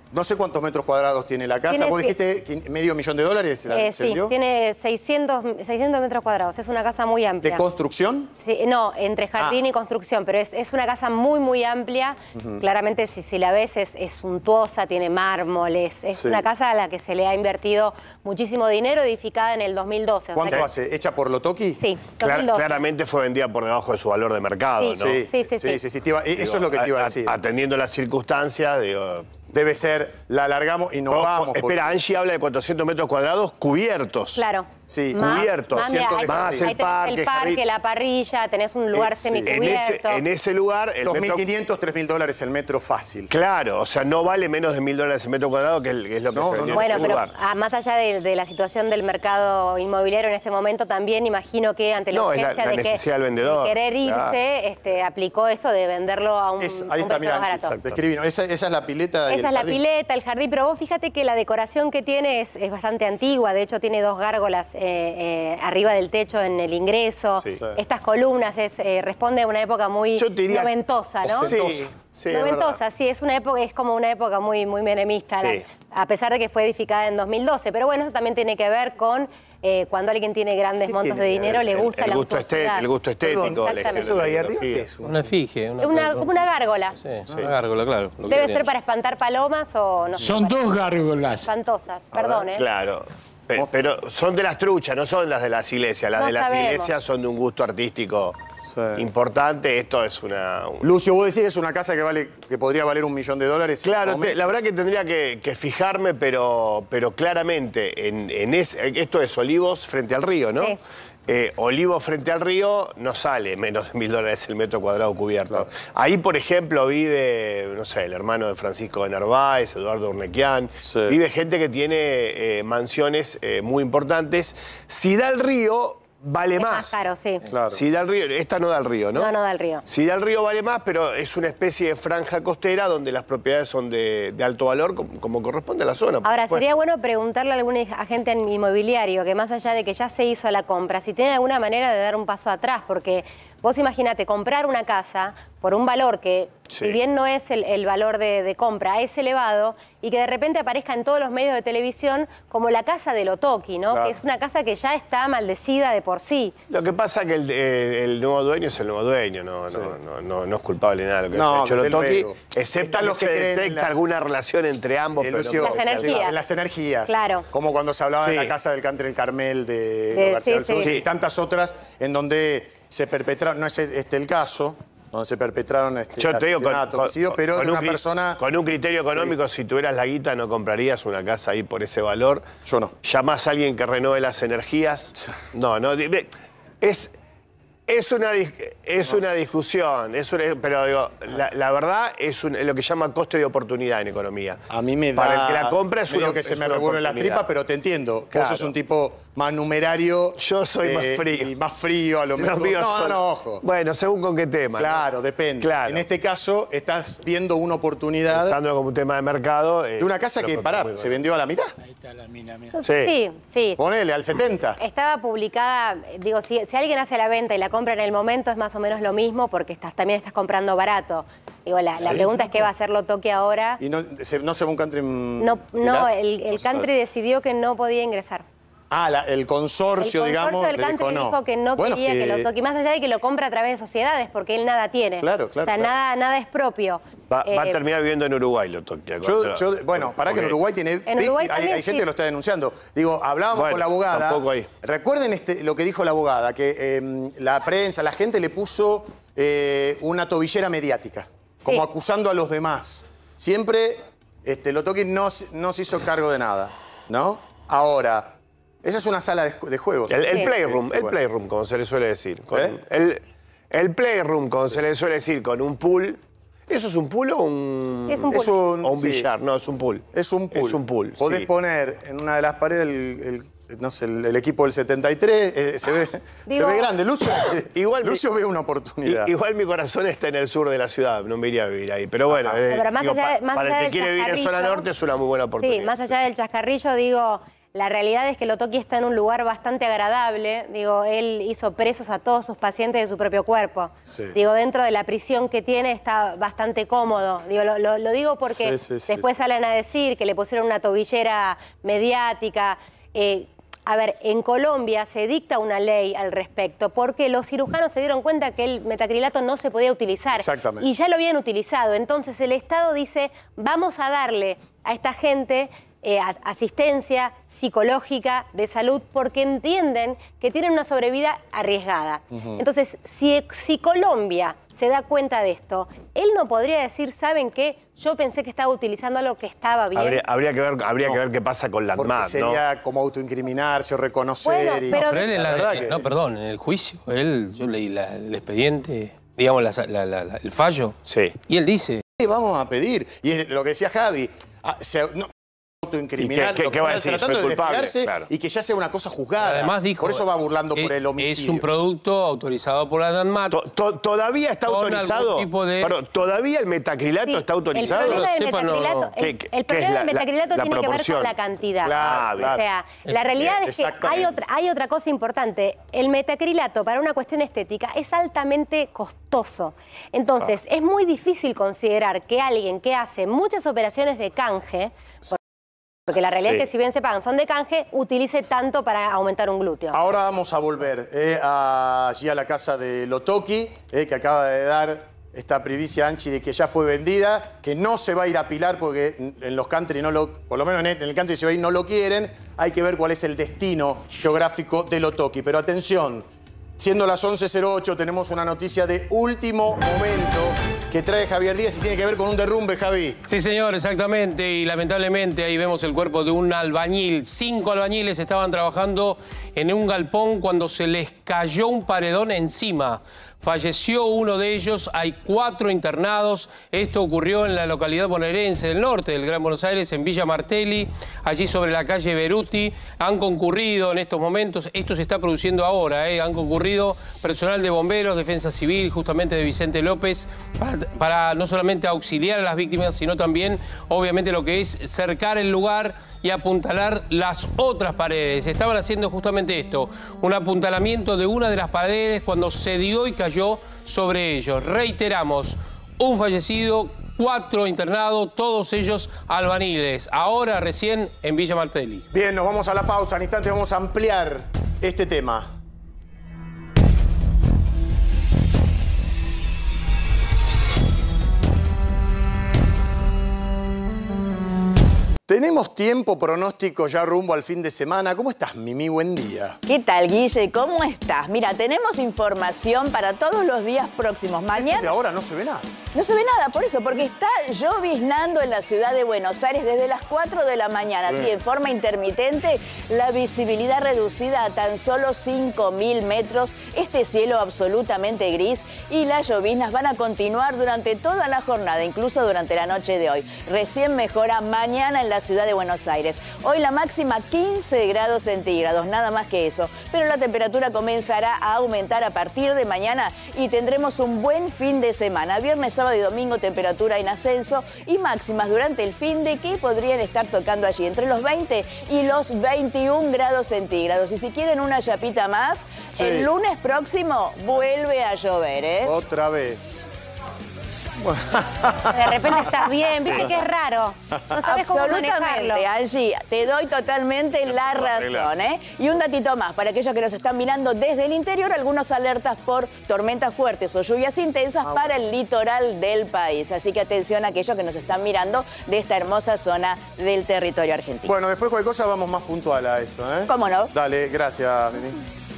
No sé cuántos metros cuadrados tiene la casa. Tiene ¿Vos si- dijiste medio millón de dólares? Eh, ¿Se sí, vendió? tiene seiscientos, seiscientos metros cuadrados. Es una casa muy amplia. ¿De construcción? Sí, no, entre jardín Ah. y construcción, pero es, es una casa muy, muy amplia. Ujú. Claramente, si, si la ves, es, es suntuosa, tiene mármoles. Es Sí. una casa a la que se le ha invertido muchísimo dinero, edificada en el dos mil doce. o sea ¿Cuánto que- hace? ¿Hecha por Lotoki? Sí, Clar- dos mil doce. claramente fue vendida por debajo de su valor de mercado, Sí, ¿no? sí, sí, sí, sí. Sí, sí, te iba- eso es lo que te iba a decir. Atendiendo las circunstancias, digo... Debe ser, la alargamos y nos Oh, oh, vamos. porque- Espera, Angie habla de cuatrocientos metros cuadrados cubiertos. Claro. Sí, Más- cubiertos. más, mira, ahí- Más ahí el tenés parque, el parque, jardín. la parrilla, tenés un lugar Eh, sí. semicubierto. En ese, en ese lugar... el dos mil metro- quinientos, tres mil dólares el metro fácil. Claro, o sea, no vale menos de mil dólares el metro cuadrado, que, el- que es lo que No, se no, vendió no. en Bueno, ese pero lugar. ah, más allá de, de la situación del mercado inmobiliario en este momento, también imagino que ante la No, es la- urgencia la de, que, necesidad del vendedor, de querer irse, claro. este, aplicó esto de venderlo a un, Es- a ahí un está, precio mira, más Angie, barato. describí, ¿no? Esa, esa es la pileta y el Esa es la jardín. pileta, el jardín, pero vos fíjate que la decoración que tiene es, es bastante antigua, de hecho tiene dos gárgolas eh, eh, arriba del techo en el ingreso, Sí. Sí. estas columnas, es, eh, responde a una época muy Yo te diría- noventosa, ¿no? Sí, sí, es noventosa, sí, es una época, es como una época muy, muy menemista, Sí. la- a pesar de que fue edificada en dos mil doce, pero bueno, eso también tiene que ver con eh, cuando alguien tiene grandes montos tiene de que dinero, ver? le El- gusta el la gusto suntuosidad. estético, el gusto estético, Perdón, la exactamente. ¿Eso de ahí arriba tecnología. qué es? Una efigie. Una, Es una, como una gárgola. Sí, una gárgola, claro. lo que Debe tenía. ser para espantar palomas o no sé. Son dos gárgolas. Espantosas, perdón, ¿eh? Claro. Pe- Pero son de las truchas, no son las de las iglesias. Las No de las sabemos. iglesias son de un gusto artístico Sí. importante. Esto es una... un- Lucio, vos decís que es una casa que vale, que podría valer un millón de dólares. Claro, ¿Cómo? te- la verdad que tendría que, que fijarme, pero, pero claramente en, en ese- esto es Olivos frente al río, ¿no? Sí. Eh, Olivos frente al río no sale menos de mil dólares el metro cuadrado cubierto. Ahí, por ejemplo, vive, no sé, el hermano de Francisco de Narváez, Eduardo Urnequian. Sí. Vive gente que tiene eh, mansiones eh, muy importantes. Si da el río, vale Es más. más caro, sí. Claro. Si da el río, esta no da el río, ¿no? No, no da el río. Si da el río vale más, pero es una especie de franja costera donde las propiedades son de, de alto valor, como, como corresponde a la zona. por Ahora, supuesto. sería bueno preguntarle a algún agente inmobiliario que más allá de que ya se hizo la compra, si tiene alguna manera de dar un paso atrás, porque vos imagínate, comprar una casa por un valor que, Sí. si bien no es el, el valor de, de compra, es elevado, y que de repente aparezca en todos los medios de televisión como la casa de Lotoki, ¿no? Claro. Que es una casa que ya está maldecida de por sí. Lo que pasa es que el, eh, el nuevo dueño es el nuevo dueño, no, no, no, no, no es culpable de nada de lo que No, ha hecho desde Lotoki, luego. excepto Están que los que se creen en detecta la- alguna relación entre ambos. Eh, pero Lucio, no Las puede ser. energías. En las energías. Claro. Como cuando se hablaba de Sí. la casa del Country del Carmel de Sí, García sí, del Sur sí. y tantas otras en donde se perpetraron, no es este el caso, donde se perpetraron este, Yo te digo, con, asesinatos, con- homicidios, pero con de un una cri- persona... con un criterio económico, si tuvieras la guita, no comprarías una casa ahí por ese valor. Yo no. Llamás a alguien que renueve las energías. No, no. di- ve, Es, es, una, dis- es una discusión, es una- pero digo, la, la verdad es un- lo que llama coste de oportunidad en economía. A mí me da... Para el que la compra es medio una- que se es me una revuelven las oportunidad. tripas, pero te entiendo. Claro. Vos sos un tipo más numerario. Yo soy más frío. Y más frío a lo Los mejor. míos No, son- no, ojo. Bueno, según con qué tema. ¿no? Claro, depende. Claro. En este caso, estás viendo una oportunidad Pensándolo como un tema de mercado. eh, de una casa lo que, encontré pará, muy se bueno. vendió a la mitad. Ahí está la mina, mira. Sí. Sí, sí. Ponele, al setenta. Estaba publicada, eh, digo, si, si alguien hace la venta y la compra en el momento es más o menos lo mismo porque estás, también estás comprando barato. Digo, la, la pregunta es qué va a hacer Lotoki ahora. Y no se, no se va un country... No, no, el, el country decidió que no podía ingresar. Ah, la- el consorcio, El digamos, consorcio del le country dijo dijo, no. que no Bueno, quería que Lotoki, más allá de que lo compra a través de sociedades, porque él nada tiene. Claro, claro, O sea, claro. Nada, nada es propio. Va, va a Eh, terminar viviendo en Uruguay, lo toque. Yo, yo- bueno, para que en Uruguay tiene... En Uruguay hay, también, hay gente sí. que lo está denunciando. Digo, hablábamos Bueno, con la abogada. tampoco ahí. Recuerden este, lo que dijo la abogada, que eh, la prensa, la gente le puso eh, una tobillera mediática, como Sí. acusando a los demás. Siempre este, Lotoki no, se- no se hizo cargo de nada, ¿no? Ahora, esa es una sala de, de juegos. El, el Sí. playroom, el Bueno. playroom, como se le suele decir. Con- ¿Eh? el, el playroom, como se le suele decir, con un pool. ¿Eso es un pool o un, Es un pool. Es un- o un sí. billar? No, es un pool. Es un pool. Es un pool, Podés sí. poner en una de las paredes el, el- no sé, el, el equipo del setenta y tres, eh, se, ve, se Digo- ve grande. Lucio, Igual mi- Lucio ve una oportunidad. I- igual mi corazón está en el sur de la ciudad, no me iría a vivir ahí. Pero bueno, eh, Pero más digo, allá de- pa- más para allá el que del quiere vivir en zona chascarrillo- norte es una muy buena oportunidad. Sí, más allá del chascarrillo, digo, La realidad es que Lotoki está en un lugar bastante agradable. Digo, él hizo presos a todos sus pacientes de su propio cuerpo. Sí. Digo, dentro de la prisión que tiene está bastante cómodo. Digo, lo, lo, lo digo porque sí, sí, después sí. salen a decir que le pusieron una tobillera mediática. Eh, a ver, en Colombia se dicta una ley al respecto porque los cirujanos se dieron cuenta que el metacrilato no se podía utilizar. Exactamente. Y ya lo habían utilizado. Entonces el Estado dice, vamos a darle a esta gente Eh, asistencia psicológica, de salud, porque entienden que tienen una sobrevida arriesgada. Uh-huh. Entonces, si, si Colombia se da cuenta de esto, él no podría decir, ¿saben qué? Yo pensé que estaba utilizando algo que estaba bien. Habría, habría que ver, habría no, que ver qué pasa con la ANMAT, sería ¿no? como autoincriminarse o reconocer. Bueno, y... pero, no, pero él en la, la que... que... no, perdón, en el juicio, él, yo leí la, el expediente, digamos, la, la, la, la, el fallo, sí. y él dice... Sí, vamos a pedir, y es lo que decía Javi, ah, se, no, autoincriminar, ¿Qué, qué, qué va a decir? Tratando Soy de culpable, despegarse claro. y que ya sea una cosa juzgada. Además dijo, por eso va burlando por el homicidio. Es un producto autorizado por la ANMAT. To, to, ¿Todavía está autorizado? Tipo de... Perdón, ¿todavía el metacrilato sí, está autorizado? El problema del metacrilato, no, el, el problema del metacrilato tiene que ver con la cantidad. Claro, o sea, la realidad es que hay otra, hay otra cosa importante. El metacrilato, para una cuestión estética, es altamente costoso. Entonces, ah. es muy difícil considerar que alguien que hace muchas operaciones de canje, porque la realidad sí. es que si bien se pagan son de canje, utilice tanto para aumentar un glúteo. Ahora vamos a volver eh, a, allí a la casa de Lotoki, eh, que acaba de dar esta primicia Anchi de que ya fue vendida, que no se va a ir a Pilar porque en los country, no lo, por lo menos en el country se va a ir, no lo quieren. Hay que ver cuál es el destino geográfico de Lotoki. Pero atención, siendo las once cero ocho tenemos una noticia de último momento que trae Javier Díaz y tiene que ver con un derrumbe, Javi. Sí, señor, exactamente. Y lamentablemente ahí vemos el cuerpo de un albañil. Cinco albañiles estaban trabajando en un galpón cuando se les cayó un paredón encima. Falleció uno de ellos, hay cuatro internados. Esto ocurrió en la localidad bonaerense del norte del Gran Buenos Aires, en Villa Martelli, allí sobre la calle Beruti. Han concurrido en estos momentos, esto se está produciendo ahora, ¿eh? han concurrido personal de bomberos, defensa civil, justamente de Vicente López, para, para no solamente auxiliar a las víctimas, sino también, obviamente, lo que es cercar el lugar y apuntalar las otras paredes. Estaban haciendo justamente esto, un apuntalamiento de una de las paredes cuando se dio y cayó sobre ellos. Reiteramos, un fallecido, cuatro internados, todos ellos albañiles. Ahora recién en Villa Martelli. Bien, nos vamos a la pausa. En instante vamos a ampliar este tema. Tenemos tiempo, pronóstico ya rumbo al fin de semana. ¿Cómo estás, Mimi? Buen día. ¿Qué tal, Guille? ¿Cómo estás? Mira, tenemos información para todos los días próximos. Mañana... De ahora no se ve nada. No se ve nada, por eso, porque está lloviznando en la ciudad de Buenos Aires desde las cuatro de la mañana. Sí. Así, en forma intermitente, la visibilidad reducida a tan solo cinco mil metros, este cielo absolutamente gris y las lloviznas van a continuar durante toda la jornada, incluso durante la noche de hoy. Recién mejora mañana en la ciudad de Buenos Aires. Hoy la máxima quince grados centígrados, nada más que eso. Pero la temperatura comenzará a aumentar a partir de mañana y tendremos un buen fin de semana. Viernes, sábado y domingo temperatura en ascenso y máximas durante el fin de que podrían estar tocando allí entre los veinte y los veintiún grados centígrados. Y si quieren una chapita más, sí. el lunes próximo vuelve a llover, ¿eh? Otra vez. De repente estás bien, viste sí. que es raro. No sabes cómo manejarlo. Angie, te doy totalmente la razón, ¿eh? Y un datito más, para aquellos que nos están mirando desde el interior, algunos alertas por tormentas fuertes o lluvias intensas ah, para el litoral del país. Así que atención a aquellos que nos están mirando de esta hermosa zona del territorio argentino. Bueno, después cualquier cosa vamos más puntual a eso, ¿eh? ¿Cómo no? Dale, gracias, Mimi.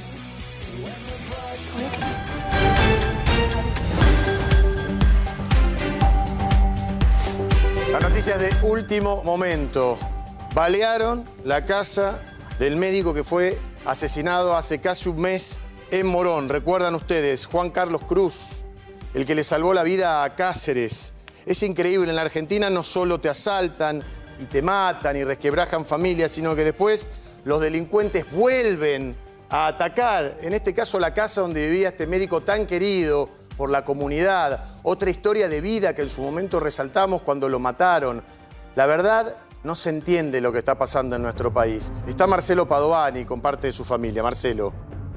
Las noticias de último momento. Balearon la casa del médico que fue asesinado hace casi un mes en Morón. Recuerdan ustedes, Juan Carlos Cruz, el que le salvó la vida a Cáceres. Es increíble, en la Argentina no solo te asaltan y te matan y resquebrajan familias, sino que después los delincuentes vuelven a atacar, en este caso la casa donde vivía este médico tan querido por la comunidad. Otra historia de vida que en su momento resaltamos cuando lo mataron. La verdad no se entiende lo que está pasando en nuestro país. Está Marcelo Padovani con parte de su familia. Marcelo.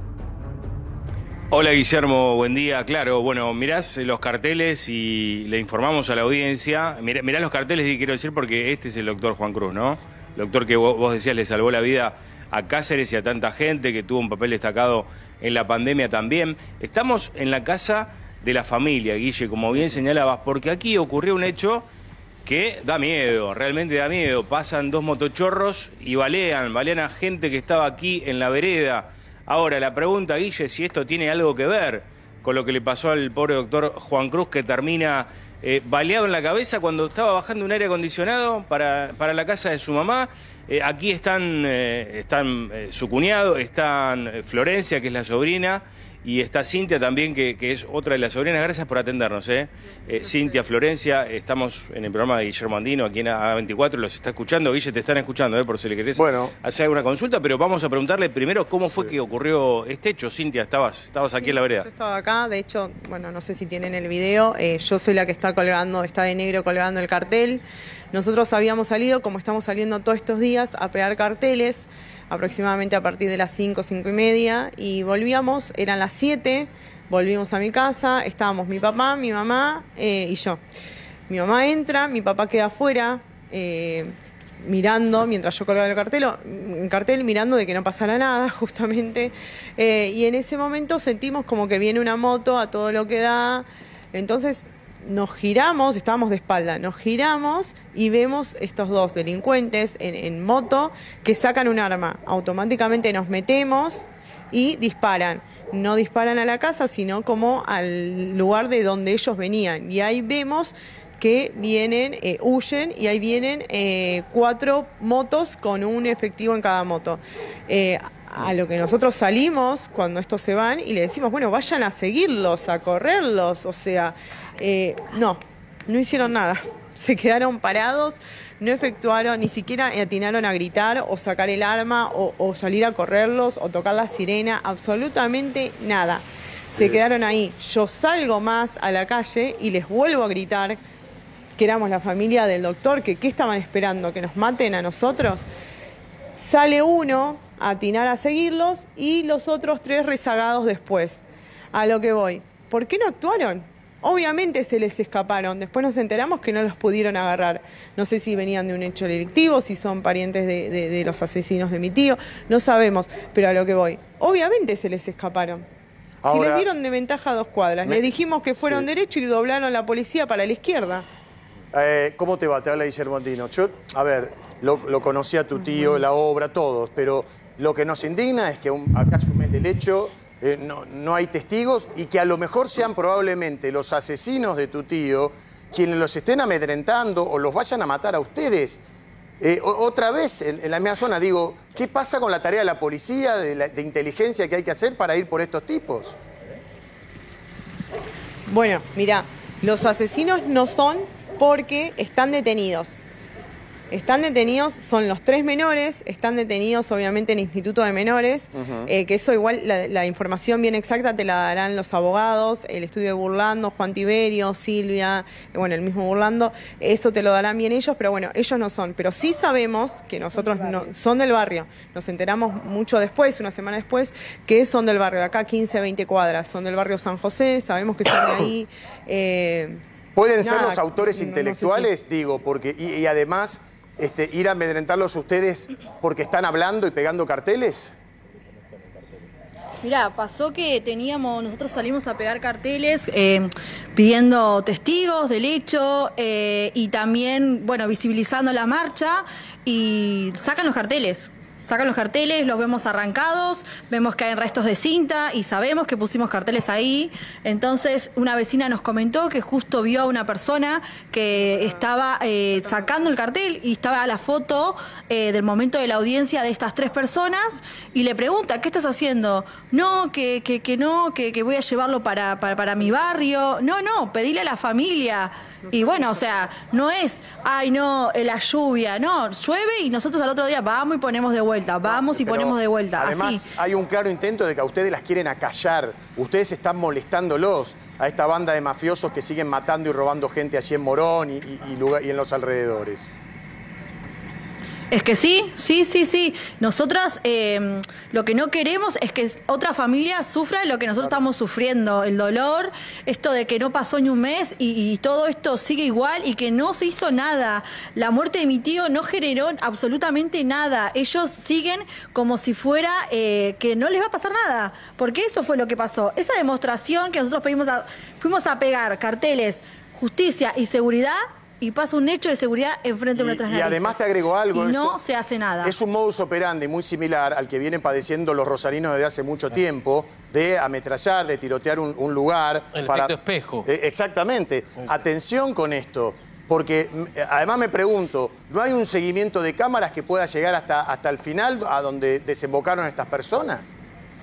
Hola Guillermo, buen día. Claro, bueno, mirás los carteles y le informamos a la audiencia. Mirá, mirá los carteles y quiero decir porque este es el doctor Juan Cruz, ¿no? El doctor que vos, vos decías le salvó la vida a Cáceres y a tanta gente, que tuvo un papel destacado en la pandemia también. Estamos en la casa de la familia, Guille, como bien señalabas, porque aquí ocurrió un hecho que da miedo, realmente da miedo. Pasan dos motochorros y balean, balean a gente que estaba aquí en la vereda. Ahora, la pregunta, Guille, si esto tiene algo que ver con lo que le pasó al pobre doctor Juan Cruz, que termina eh, baleado en la cabeza cuando estaba bajando un aire acondicionado para, para la casa de su mamá. Eh, aquí están, eh, están eh, su cuñado, están eh, Florencia, que es la sobrina, y está Cintia también, que, que es otra de las sobrinas. Gracias por atendernos, ¿eh? Eh, Cintia, Florencia, estamos en el programa de Guillermo Andino, aquí en A veinticuatro, los está escuchando. Guille, te están escuchando, ¿eh? Por si le querés bueno. hacer alguna consulta, pero vamos a preguntarle primero cómo fue sí. que ocurrió este hecho. Cintia, estabas, estabas aquí sí, en la vereda. Yo estaba acá, de hecho, bueno, no sé si tienen el video, eh, yo soy la que está colgando, está de negro colgando el cartel. Nosotros habíamos salido, como estamos saliendo todos estos días, a pegar carteles, aproximadamente a partir de las cinco, cinco y media, y volvíamos, eran las siete, volvimos a mi casa, estábamos mi papá, mi mamá eh, y yo. Mi mamá entra, mi papá queda afuera, eh, mirando, mientras yo colgaba el cartel, el cartel, mirando de que no pasara nada, justamente, eh, y en ese momento sentimos como que viene una moto a todo lo que da, entonces nos giramos, estábamos de espalda, nos giramos y vemos estos dos delincuentes en, en moto que sacan un arma. Automáticamente nos metemos y disparan. No disparan a la casa, sino como al lugar de donde ellos venían. Y ahí vemos que vienen, eh, huyen, y ahí vienen eh, cuatro motos con un efectivo en cada moto. Eh, a lo que nosotros salimos cuando estos se van y le decimos, bueno, vayan a seguirlos, a correrlos, o sea, eh, no, no hicieron nada, se quedaron parados, no efectuaron, ni siquiera atinaron a gritar o sacar el arma o, o salir a correrlos o tocar la sirena, absolutamente nada, se quedaron ahí. Yo salgo más a la calle y les vuelvo a gritar que éramos la familia del doctor, que qué estaban esperando, que nos maten a nosotros. Sale uno a atinar a seguirlos y los otros tres rezagados después. A lo que voy, ¿por qué no actuaron? Obviamente se les escaparon, después nos enteramos que no los pudieron agarrar. No sé si venían de un hecho delictivo, si son parientes de, de, de los asesinos de mi tío, no sabemos, pero a lo que voy, obviamente se les escaparon. Ahora, si les dieron de ventaja a dos cuadras, me, le dijimos que fueron sí. derecho y doblaron la policía para la izquierda. Eh, ¿Cómo te va? Te habla Guillermo Andino. Yo, a ver, lo, lo conocí a tu tío, la obra, todos, pero lo que nos indigna es que un, acá hace un mes del hecho eh, no, no hay testigos y que a lo mejor sean probablemente los asesinos de tu tío quienes los estén amedrentando o los vayan a matar a ustedes. Eh, otra vez, en, en la misma zona, digo, ¿qué pasa con la tarea de la policía, de, la, de inteligencia que hay que hacer para ir por estos tipos? Bueno, mirá, los asesinos no son porque están detenidos. Están detenidos, son los tres menores, están detenidos obviamente en el Instituto de Menores, uh-huh. eh, que eso igual, la, la información bien exacta te la darán los abogados, el estudio de Burlando, Juan Tiberio, Silvia, eh, bueno, el mismo Burlando, eso te lo darán bien ellos, pero bueno, ellos no son. Pero sí sabemos que nosotros no, son del barrio, nos enteramos mucho después, una semana después, que son del barrio, de acá quince, veinte cuadras, son del barrio San José, sabemos que son de ahí. Eh, ¿Pueden nada, ser los autores no, intelectuales? No sé si... Digo, porque y, y además... Este, ¿ir a amedrentarlos ustedes porque están hablando y pegando carteles? Mirá, pasó que teníamos, nosotros salimos a pegar carteles eh, pidiendo testigos del hecho eh, y también, bueno, visibilizando la marcha y sacan los carteles. Sacan los carteles, los vemos arrancados, vemos que hay restos de cinta y sabemos que pusimos carteles ahí. Entonces una vecina nos comentó que justo vio a una persona que estaba eh, sacando el cartel y estaba la foto eh, del momento de la audiencia de estas tres personas y le pregunta, ¿qué estás haciendo? No, que, que, que no, que, que voy a llevarlo para, para, para mi barrio. No, no, pedile a la familia. Y bueno, o sea, no es, ay no, la lluvia, no, llueve y nosotros al otro día vamos y ponemos de vuelta, vamos y Pero ponemos de vuelta. Además, así. Hay un claro intento de que a ustedes las quieren acallar. Ustedes están molestándolos a esta banda de mafiosos que siguen matando y robando gente allí en Morón y, y, y, lugar, y en los alrededores. Es que sí, sí, sí, sí. Nosotras eh, lo que no queremos es que otra familia sufra lo que nosotros claro. estamos sufriendo. El dolor, esto de que no pasó ni un mes y, y todo esto sigue igual y que no se hizo nada. La muerte de mi tío no generó absolutamente nada. Ellos siguen como si fuera eh, que no les va a pasar nada. Porque eso fue lo que pasó. Esa demostración que nosotros pedimos a, fuimos a pegar carteles, justicia y seguridad, y pasa un hecho de seguridad enfrente de nuestras narices. Y además te agrego algo. Y no eso, se hace nada. Es un modus operandi muy similar al que vienen padeciendo los rosarinos desde hace mucho tiempo, de ametrallar, de tirotear un, un lugar. El para... efecto espejo. Eh, exactamente. Sí. Atención con esto, porque además me pregunto, ¿no hay un seguimiento de cámaras que pueda llegar hasta, hasta el final, a donde desembocaron estas personas?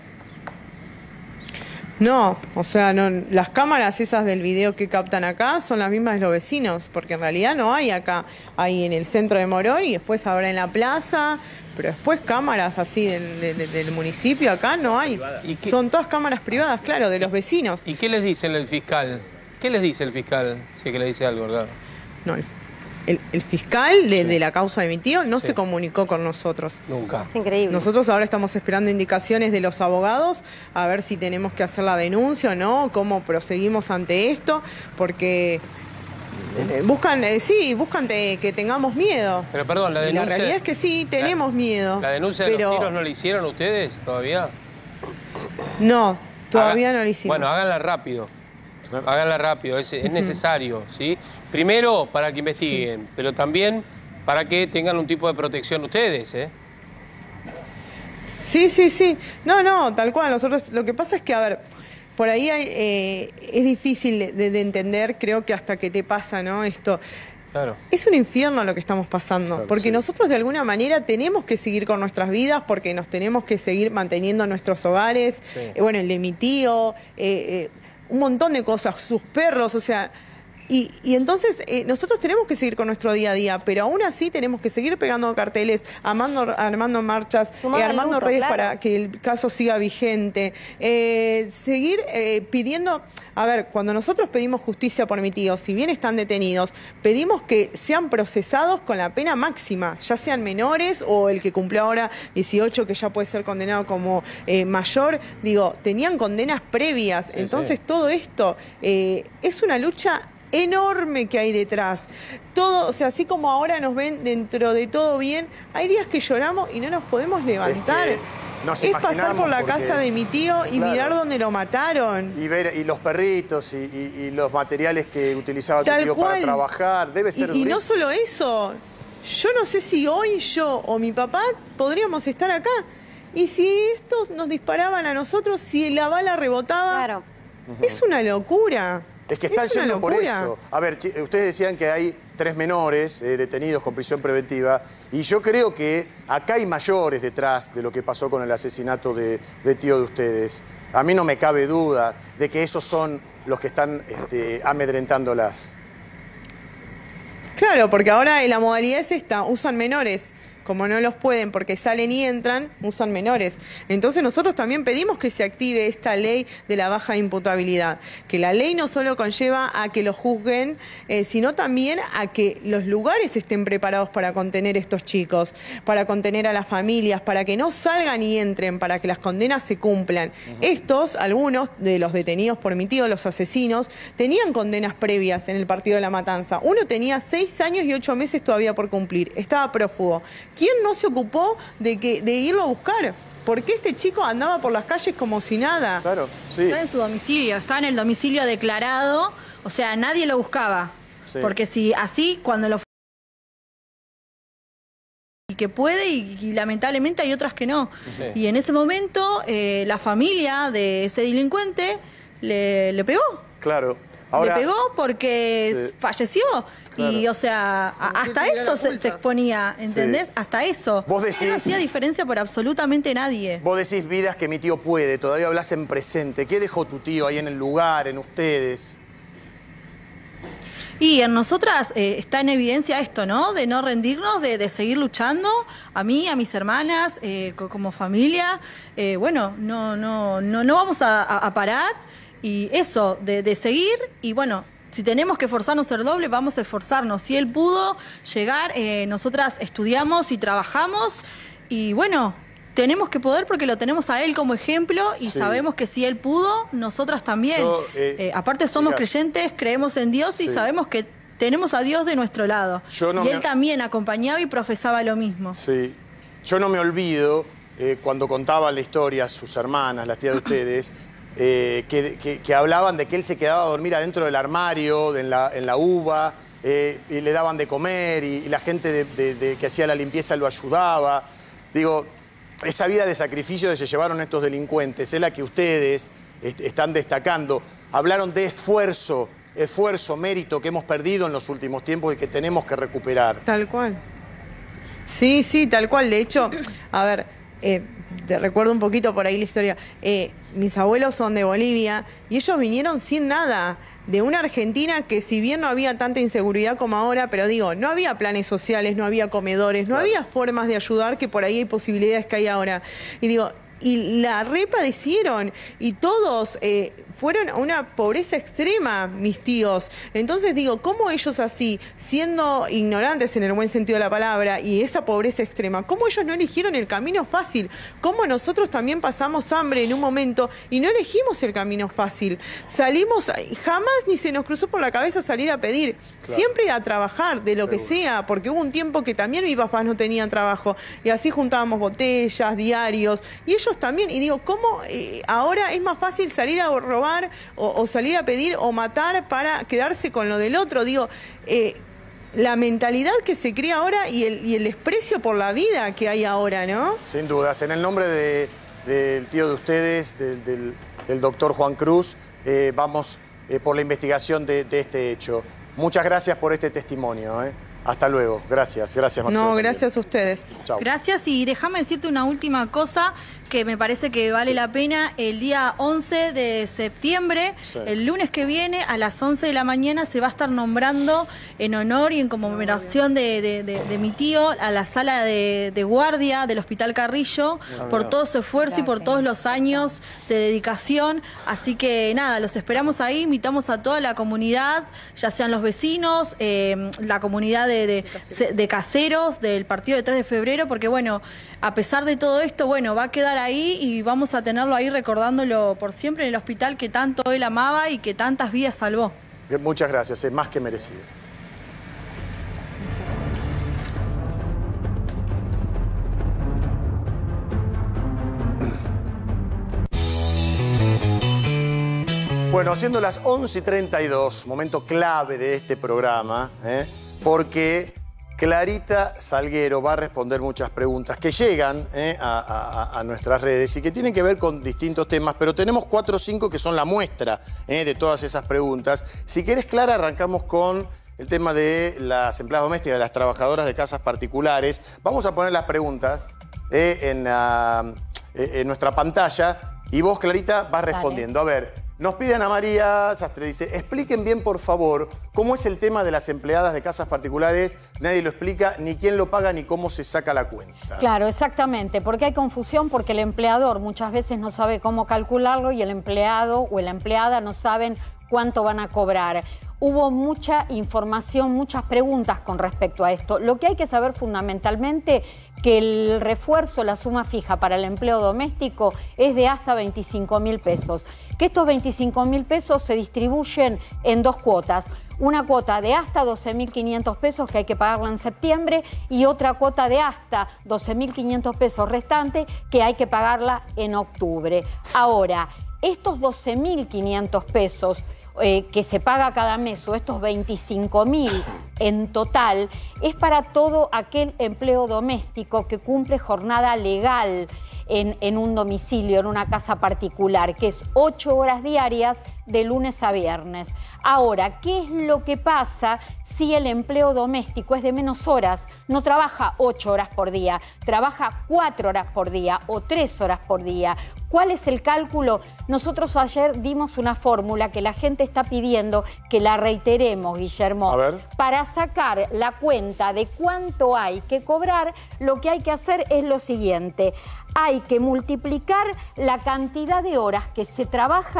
No, o sea, no, las cámaras esas del video que captan acá son las mismas de los vecinos, porque en realidad no hay acá, hay en el centro de Morón y después habrá en la plaza, pero después cámaras así del, del, del municipio acá no hay. Son todas cámaras privadas, claro, de los vecinos. ¿Y qué les dice el fiscal? ¿Qué les dice el fiscal? Si es que le dice algo, ¿verdad? No, el El, el fiscal de, sí. de la causa de mi tío no sí. se comunicó con nosotros. Nunca. Es increíble. Nosotros ahora estamos esperando indicaciones de los abogados a ver si tenemos que hacer la denuncia o no, cómo proseguimos ante esto, porque eh, buscan, eh, sí, buscan te, que tengamos miedo. Pero perdón, la denuncia... Y la realidad es que sí, tenemos la, miedo. ¿La denuncia pero... de los tiros no la hicieron ustedes todavía? No, todavía Haga... no la hicimos. Bueno, háganla rápido. Háganla rápido, es, es necesario, ¿sí? Primero, para que investiguen, sí. pero también para que tengan un tipo de protección ustedes, ¿eh? Sí, sí, sí. No, no, tal cual. Nosotros, lo que pasa es que, a ver, por ahí hay, eh, es difícil de, de entender, creo que hasta que te pasa, ¿no? Esto... Claro. Es un infierno lo que estamos pasando, claro, porque sí. nosotros de alguna manera tenemos que seguir con nuestras vidas, porque nos tenemos que seguir manteniendo nuestros hogares, Sí. eh, bueno, el de mi tío, eh, eh, un montón de cosas, sus perros, o sea... Y, y entonces eh, nosotros tenemos que seguir con nuestro día a día, pero aún así tenemos que seguir pegando carteles, armando, armando marchas, eh, armando luto, redes claro. para que el caso siga vigente, eh, seguir eh, pidiendo... A ver, cuando nosotros pedimos justicia por mi tío, si bien están detenidos, pedimos que sean procesados con la pena máxima, ya sean menores o el que cumplió ahora dieciocho, que ya puede ser condenado como eh, mayor. Digo, tenían condenas previas, sí, entonces sí. todo esto eh, es una lucha enorme que hay detrás. Todo, o sea, así como ahora nos ven dentro de todo bien, hay días que lloramos y no nos podemos levantar. Es, nos es pasar por la porque, casa de mi tío y claro, mirar dónde lo mataron. Y ver y los perritos y, y, y los materiales que utilizaba Tal tu tío cual. para trabajar. Debe ser y, y no solo eso, yo no sé si hoy yo o mi papá podríamos estar acá. Y si estos nos disparaban a nosotros, si la bala rebotaba, claro. es una locura. Es que están yendo por eso. A ver, ustedes decían que hay tres menores eh, detenidos con prisión preventiva y yo creo que acá hay mayores detrás de lo que pasó con el asesinato de, de tío de ustedes. A mí no me cabe duda de que esos son los que están este, amedrentándolas. Claro, porque ahora la modalidad es esta, usan menores. Como no los pueden porque salen y entran, usan menores. Entonces nosotros también pedimos que se active esta ley de la baja imputabilidad. Que la ley no solo conlleva a que los juzguen, eh, sino también a que los lugares estén preparados para contener a estos chicos, para contener a las familias, para que no salgan y entren, para que las condenas se cumplan. Uh-huh. Estos, algunos de los detenidos por mi tío, los asesinos, tenían condenas previas en el partido de La Matanza. Uno tenía seis años y ocho meses todavía por cumplir. Estaba prófugo. ¿Quién no se ocupó de, que, de irlo a buscar? ¿Por qué este chico andaba por las calles como si nada? Claro, sí. Está en su domicilio, está en el domicilio declarado, o sea, nadie lo buscaba. Sí. Porque si así, cuando lo... y que puede y, y lamentablemente hay otras que no. Sí. Y en ese momento eh, la familia de ese delincuente le, le pegó. Claro. Ahora, le pegó porque sí. falleció. Claro. Y, o sea, a, hasta eso se, se exponía, ¿entendés? Sí. Hasta eso. Vos decís, no hacía diferencia por absolutamente nadie. Vos decís vidas que mi tío puede, todavía hablas en presente. ¿Qué dejó tu tío ahí en el lugar, en ustedes? Y en nosotras eh, está en evidencia esto, ¿no? De no rendirnos, de, de seguir luchando. A mí, a mis hermanas, eh, como familia. Eh, bueno, no, no, no, no vamos a, a parar. Y eso, de, de seguir y bueno, si tenemos que esforzarnos a ser doble, vamos a esforzarnos. Si él pudo llegar, eh, nosotras estudiamos y trabajamos y bueno, tenemos que poder porque lo tenemos a él como ejemplo y Sí. sabemos que si él pudo, nosotras también. Yo, eh, Eh, aparte somos chicas, creyentes, creemos en Dios y Sí. sabemos que tenemos a Dios de nuestro lado. Yo no y me- él también acompañaba y profesaba lo mismo. Sí. Yo no me olvido, eh, cuando contaban la historia sus hermanas, las tías de ustedes, eh, que, que- que hablaban de que él se quedaba a dormir adentro del armario, de en, la, en la uva, eh, y le daban de comer, y, y la gente de- de- de que hacía la limpieza lo ayudaba. Digo, esa vida de sacrificio que se llevaron estos delincuentes es la que ustedes est- están destacando. Hablaron de esfuerzo, esfuerzo, mérito que hemos perdido en los últimos tiempos y que tenemos que recuperar. Tal cual. Sí, sí, tal cual. De hecho, a ver, eh, te recuerdo un poquito por ahí la historia. Eh, mis abuelos son de Bolivia y ellos vinieron sin nada. De una Argentina que si bien no había tanta inseguridad como ahora, pero digo, no había planes sociales, no había comedores, no había formas de ayudar que por ahí hay posibilidades que hay ahora. Y digo, y la repadecieron y todos eh, fueron a una pobreza extrema, mis tíos. Entonces digo, ¿cómo ellos así, siendo ignorantes en el buen sentido de la palabra y esa pobreza extrema, cómo ellos no eligieron el camino fácil? ¿Cómo nosotros también pasamos hambre en un momento y no elegimos el camino fácil? Salimos, jamás ni se nos cruzó por la cabeza salir a pedir, Claro. siempre a trabajar de lo que sea, porque hubo un tiempo que también mis papás no tenían trabajo y así juntábamos botellas, diarios, y ellos también. Y digo, ¿cómo eh, ahora es más fácil salir a robar o, o salir a pedir o matar para quedarse con lo del otro? Digo, eh, la mentalidad que se crea ahora y el, y el desprecio por la vida que hay ahora, ¿no? Sin dudas. En el nombre de- del tío de ustedes, del, del- del doctor Juan Cruz, eh, vamos eh, por la investigación de, de este hecho. Muchas gracias por este testimonio. ¿eh? Hasta luego. Gracias. Gracias, Marcelo. No, también. gracias a ustedes. Chau. Gracias y déjame decirte una última cosa que me parece que vale la pena. El día once de septiembre, Sí. el lunes que viene, a las once de la mañana, se va a estar nombrando en honor y en conmemoración de, de- de- de mi tío a la sala de, de guardia del Hospital Carrillo por todo su esfuerzo y por todos los años de dedicación. Así que nada, los esperamos ahí, invitamos a toda la comunidad, ya sean los vecinos, eh, la comunidad de, de- de caseros del partido de tres de febrero, porque bueno, a pesar de todo esto, bueno, va a quedar ahí y vamos a tenerlo ahí recordándolo por siempre en el hospital que tanto él amaba y que tantas vidas salvó. Muchas gracias. Es más que merecido. Bueno, siendo las once y treinta y dos, momento clave de este programa, ¿eh? porque Clarita Salguero va a responder muchas preguntas que llegan ¿eh? a, a- a nuestras redes y que tienen que ver con distintos temas, pero tenemos cuatro o cinco que son la muestra ¿eh? de todas esas preguntas. Si querés, Clara, arrancamos con el tema de las empleadas domésticas, de las trabajadoras de casas particulares. Vamos a poner las preguntas ¿eh? en, la- eh, en nuestra pantalla y vos, Clarita, vas Dale. respondiendo. A ver, nos piden a María Sastre, dice, expliquen bien, por favor, cómo es el tema de las empleadas de casas particulares. Nadie lo explica, ni quién lo paga, ni cómo se saca la cuenta. Claro, exactamente, porque hay confusión porque el empleador muchas veces no sabe cómo calcularlo y el empleado o la empleada no saben cuánto van a cobrar. Hubo mucha información, muchas preguntas con respecto a esto. Lo que hay que saber fundamentalmente que el refuerzo, la suma fija para el empleo doméstico es de hasta veinticinco mil pesos. Que estos veinticinco mil pesos se distribuyen en dos cuotas. Una cuota de hasta doce mil quinientos pesos que hay que pagarla en septiembre y otra cuota de hasta doce mil quinientos pesos restante que hay que pagarla en octubre. Ahora, estos doce mil quinientos pesos eh, que se paga cada mes o estos veinticinco mil en total es para todo aquel empleo doméstico que cumple jornada legal en, en un domicilio, en una casa particular, que es ocho horas diarias de lunes a viernes. Ahora, ¿qué es lo que pasa si el empleo doméstico es de menos horas? No trabaja ocho horas por día, trabaja cuatro horas por día o tres horas por día. ¿Cuál es el cálculo? Nosotros ayer dimos una fórmula que la gente está pidiendo que la reiteremos, Guillermo. A ver. Para sacar la cuenta de cuánto hay que cobrar, lo que hay que hacer es lo siguiente. Hay que multiplicar la cantidad de horas que se trabaja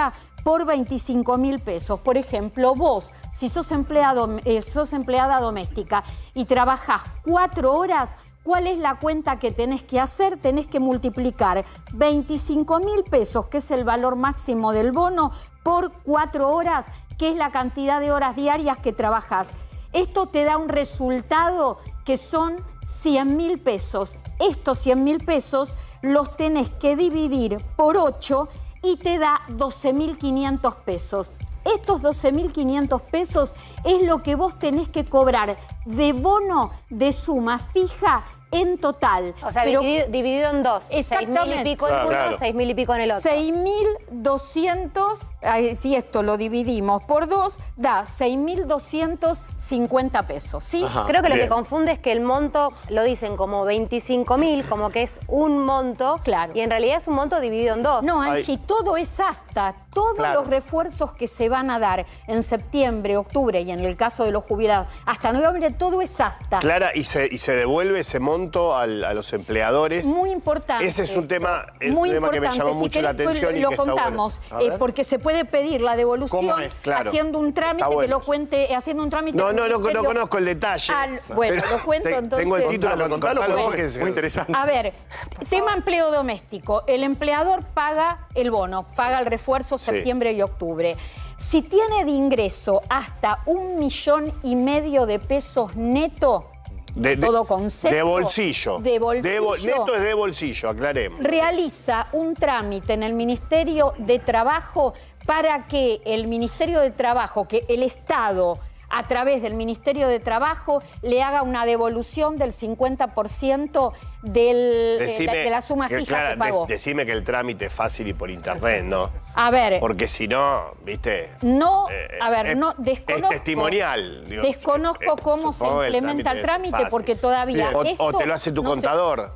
por veinticinco mil pesos. Por ejemplo, vos, si sos, empleado, eh, sos empleada doméstica y trabajás cuatro horas, ¿cuál es la cuenta que tenés que hacer? Tenés que multiplicar veinticinco mil pesos, que es el valor máximo del bono, por cuatro horas, que es la cantidad de horas diarias que trabajás. Esto te da un resultado que son cien mil pesos. Estos cien mil pesos los tenés que dividir por ocho y te da doce mil quinientos pesos. Estos doce mil quinientos pesos es lo que vos tenés que cobrar de bono de suma fija en total. O sea, Pero, dividido, dividido en dos. Exactamente. Seis mil y pico en Claro, uno, claro. seis mil y pico en el otro. seis mil doscientos, si esto lo dividimos por dos, da seis mil doscientos cincuenta pesos, ¿sí? Ajá, Creo que lo bien. que confunde es que el monto lo dicen como veinticinco mil, como que es un monto, claro. y en realidad es un monto dividido en dos. No, Angie, Ay. todo es hasta, todos claro. los refuerzos que se van a dar en septiembre, octubre y en el caso de los jubilados, hasta noviembre, todo es hasta. Clara, ¿y se, y se devuelve ese monto al, a los empleadores? Muy importante. Ese es un tema, es Muy un tema que me llamó si mucho la querés, atención y lo que contamos, está bueno. eh, porque se puede pedir la devolución ¿Cómo es? Claro. haciendo un trámite, Está bueno. que lo cuente, haciendo un trámite. No, no, no, ministerio, no conozco el detalle. Al, bueno, Pero lo cuento te, entonces. Tengo el título, Contalo, contalo, contalo, porque es muy interesante. A ver, tema empleo doméstico. El empleador paga el bono, paga el refuerzo Sí. septiembre y octubre. Si tiene de ingreso hasta un millón y medio de pesos neto, De, de, todo concepto. de bolsillo. De bolsillo. De bo- neto es de bolsillo, aclaremos. Realiza un trámite en el Ministerio de Trabajo para que el Ministerio de Trabajo, que el Estado, a través del Ministerio de Trabajo, le haga una devolución del cincuenta por ciento del, eh, la- de la suma que, fija Clara, que pagó. des- decime que el trámite es fácil y por internet, ¿no? A ver, Porque si no, viste... no, eh, a ver, es- no, es desconozco. testimonial. digo, Desconozco eh, cómo se supongo que el implementa el es trámite, fácil. porque todavía O, esto o te lo hace tu no se- contador.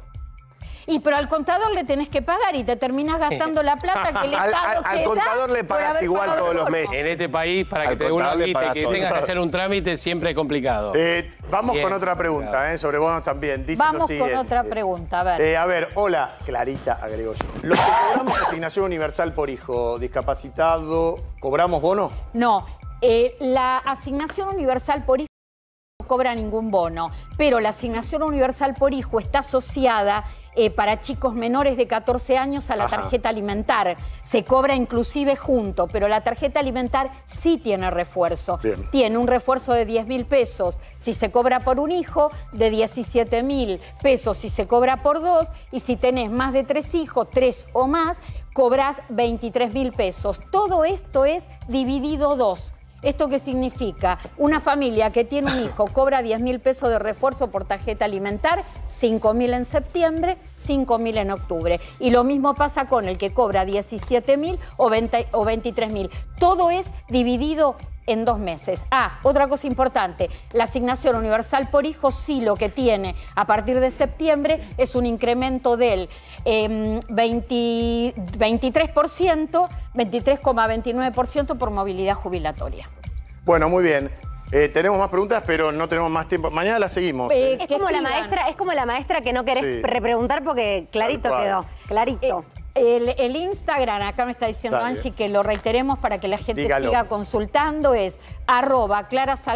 Y pero al contador le tenés que pagar y te terminás gastando la plata que el Al- Estado al- al te contador da le por pagas haber igual pagado todos el los bono. meses. En este país, para Al que te devuelvan contador le guita y pagas que todo. tengas que hacer un trámite, siempre es complicado. Eh, vamos Bien. con otra pregunta, eh, sobre bonos también. Dice Vamos lo siguiente. con otra pregunta, a ver. Eh, a ver, hola, Clarita, agrego yo. Los que cobramos asignación universal por hijo discapacitado, ¿cobramos bono? No, eh, la asignación universal por hijo no cobra ningún bono, pero la asignación universal por hijo está asociada eh, para chicos menores de catorce años a la Ajá. tarjeta alimentar. Se cobra inclusive junto, pero la tarjeta alimentar sí tiene refuerzo. Bien. Tiene un refuerzo de diez mil pesos si se cobra por un hijo, de diecisiete mil pesos si se cobra por dos, y si tenés más de tres hijos, tres o más, cobrás veintitrés mil pesos. Todo esto es dividido dos. ¿Esto qué significa? Una familia que tiene un hijo cobra diez mil pesos de refuerzo por tarjeta alimentar, cinco mil en septiembre, cinco mil en octubre. Y lo mismo pasa con el que cobra diecisiete mil o, o veintitrés mil. Todo es dividido en dos meses. Ah, otra cosa importante, la asignación universal por hijo sí lo que tiene a partir de septiembre es un incremento del eh, veinte, veintitrés por ciento, veintitrés coma veintinueve por ciento por movilidad jubilatoria. Bueno, muy bien. Eh, tenemos más preguntas, pero no tenemos más tiempo. Mañana las seguimos. Eh, eh. Es como, la maestra, es como la maestra que no querés Sí. repreguntar porque clarito Tal cual. quedó. Clarito. El, el Instagram, acá me está diciendo Dale. Angie que lo reiteremos para que la gente Dígalo. siga consultando, es arroba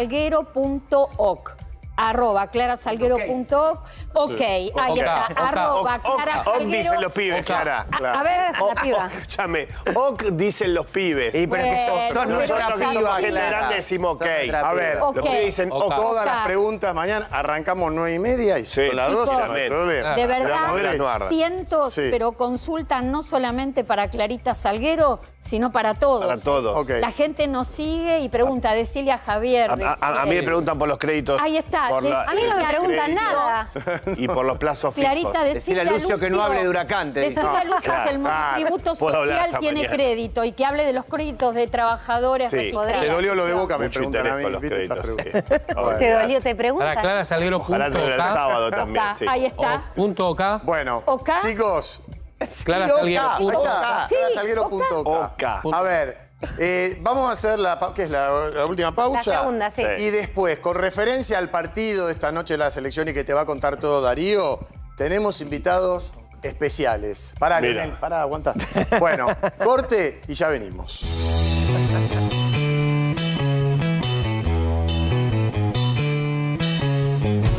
clarasalguero.oc. Arroba clarasalguero.oc. Ok, ahí Ok. está. Ok. Arroba Ok. Ok clarasalguero. dicen los pibes, Clara. A- Clara. a ver, O- la piba. o- Escúchame, ok dicen los pibes. Y pero es que sos- sos Nosotros nuestra que somos piba, gente Clara. grande decimos ok. A ver, Ok. los pibes dicen Ok. todas las Ok. preguntas mañana. Arrancamos nueve y media y son las doce. Chicos, no hay problema. de Le damos verdad, derecho. cientos, Sí. pero consultan no solamente para Clarita Salguero, sino para todos. Para todos. Ok. La gente nos sigue y pregunta, decile a Javier. A, a- a- a mí me preguntan por los créditos. Ahí está. por la- A mí no me eh, preguntan créditos nada. Y por los plazos fijos. Clarita, decirle a Lucio que no hable de Huracán, te Decirle dice. a Lucio Claro, que el claro. tributo Puedo hablar social hasta tiene mañana. crédito y que hable de los créditos de trabajadores Sí. registrados. ¿Te dolió lo de Boca? Me Mucho preguntan a interés mí. con los ¿Viste esas créditos, preguntas? ¿Te dolió? ¿Te preguntan? Para Clara Salguero. Ojalá punto tener el K. sábado también, Está, sí. ahí está. O punto OK. Bueno, ¿Ok? chicos. Clara Sí, Salguero. OK. punto Ahí OK. está, Sí, clarasalguero.ok. Oca. A ver, eh, vamos a hacer la, pa- ¿qué es la, la última pausa. La segunda, sí. Y después, con referencia al partido de esta noche de la selección y que te va a contar todo Darío, tenemos invitados especiales. Pará, Mira. Leonel, pará, aguanta. Bueno, corte y ya venimos. Chau.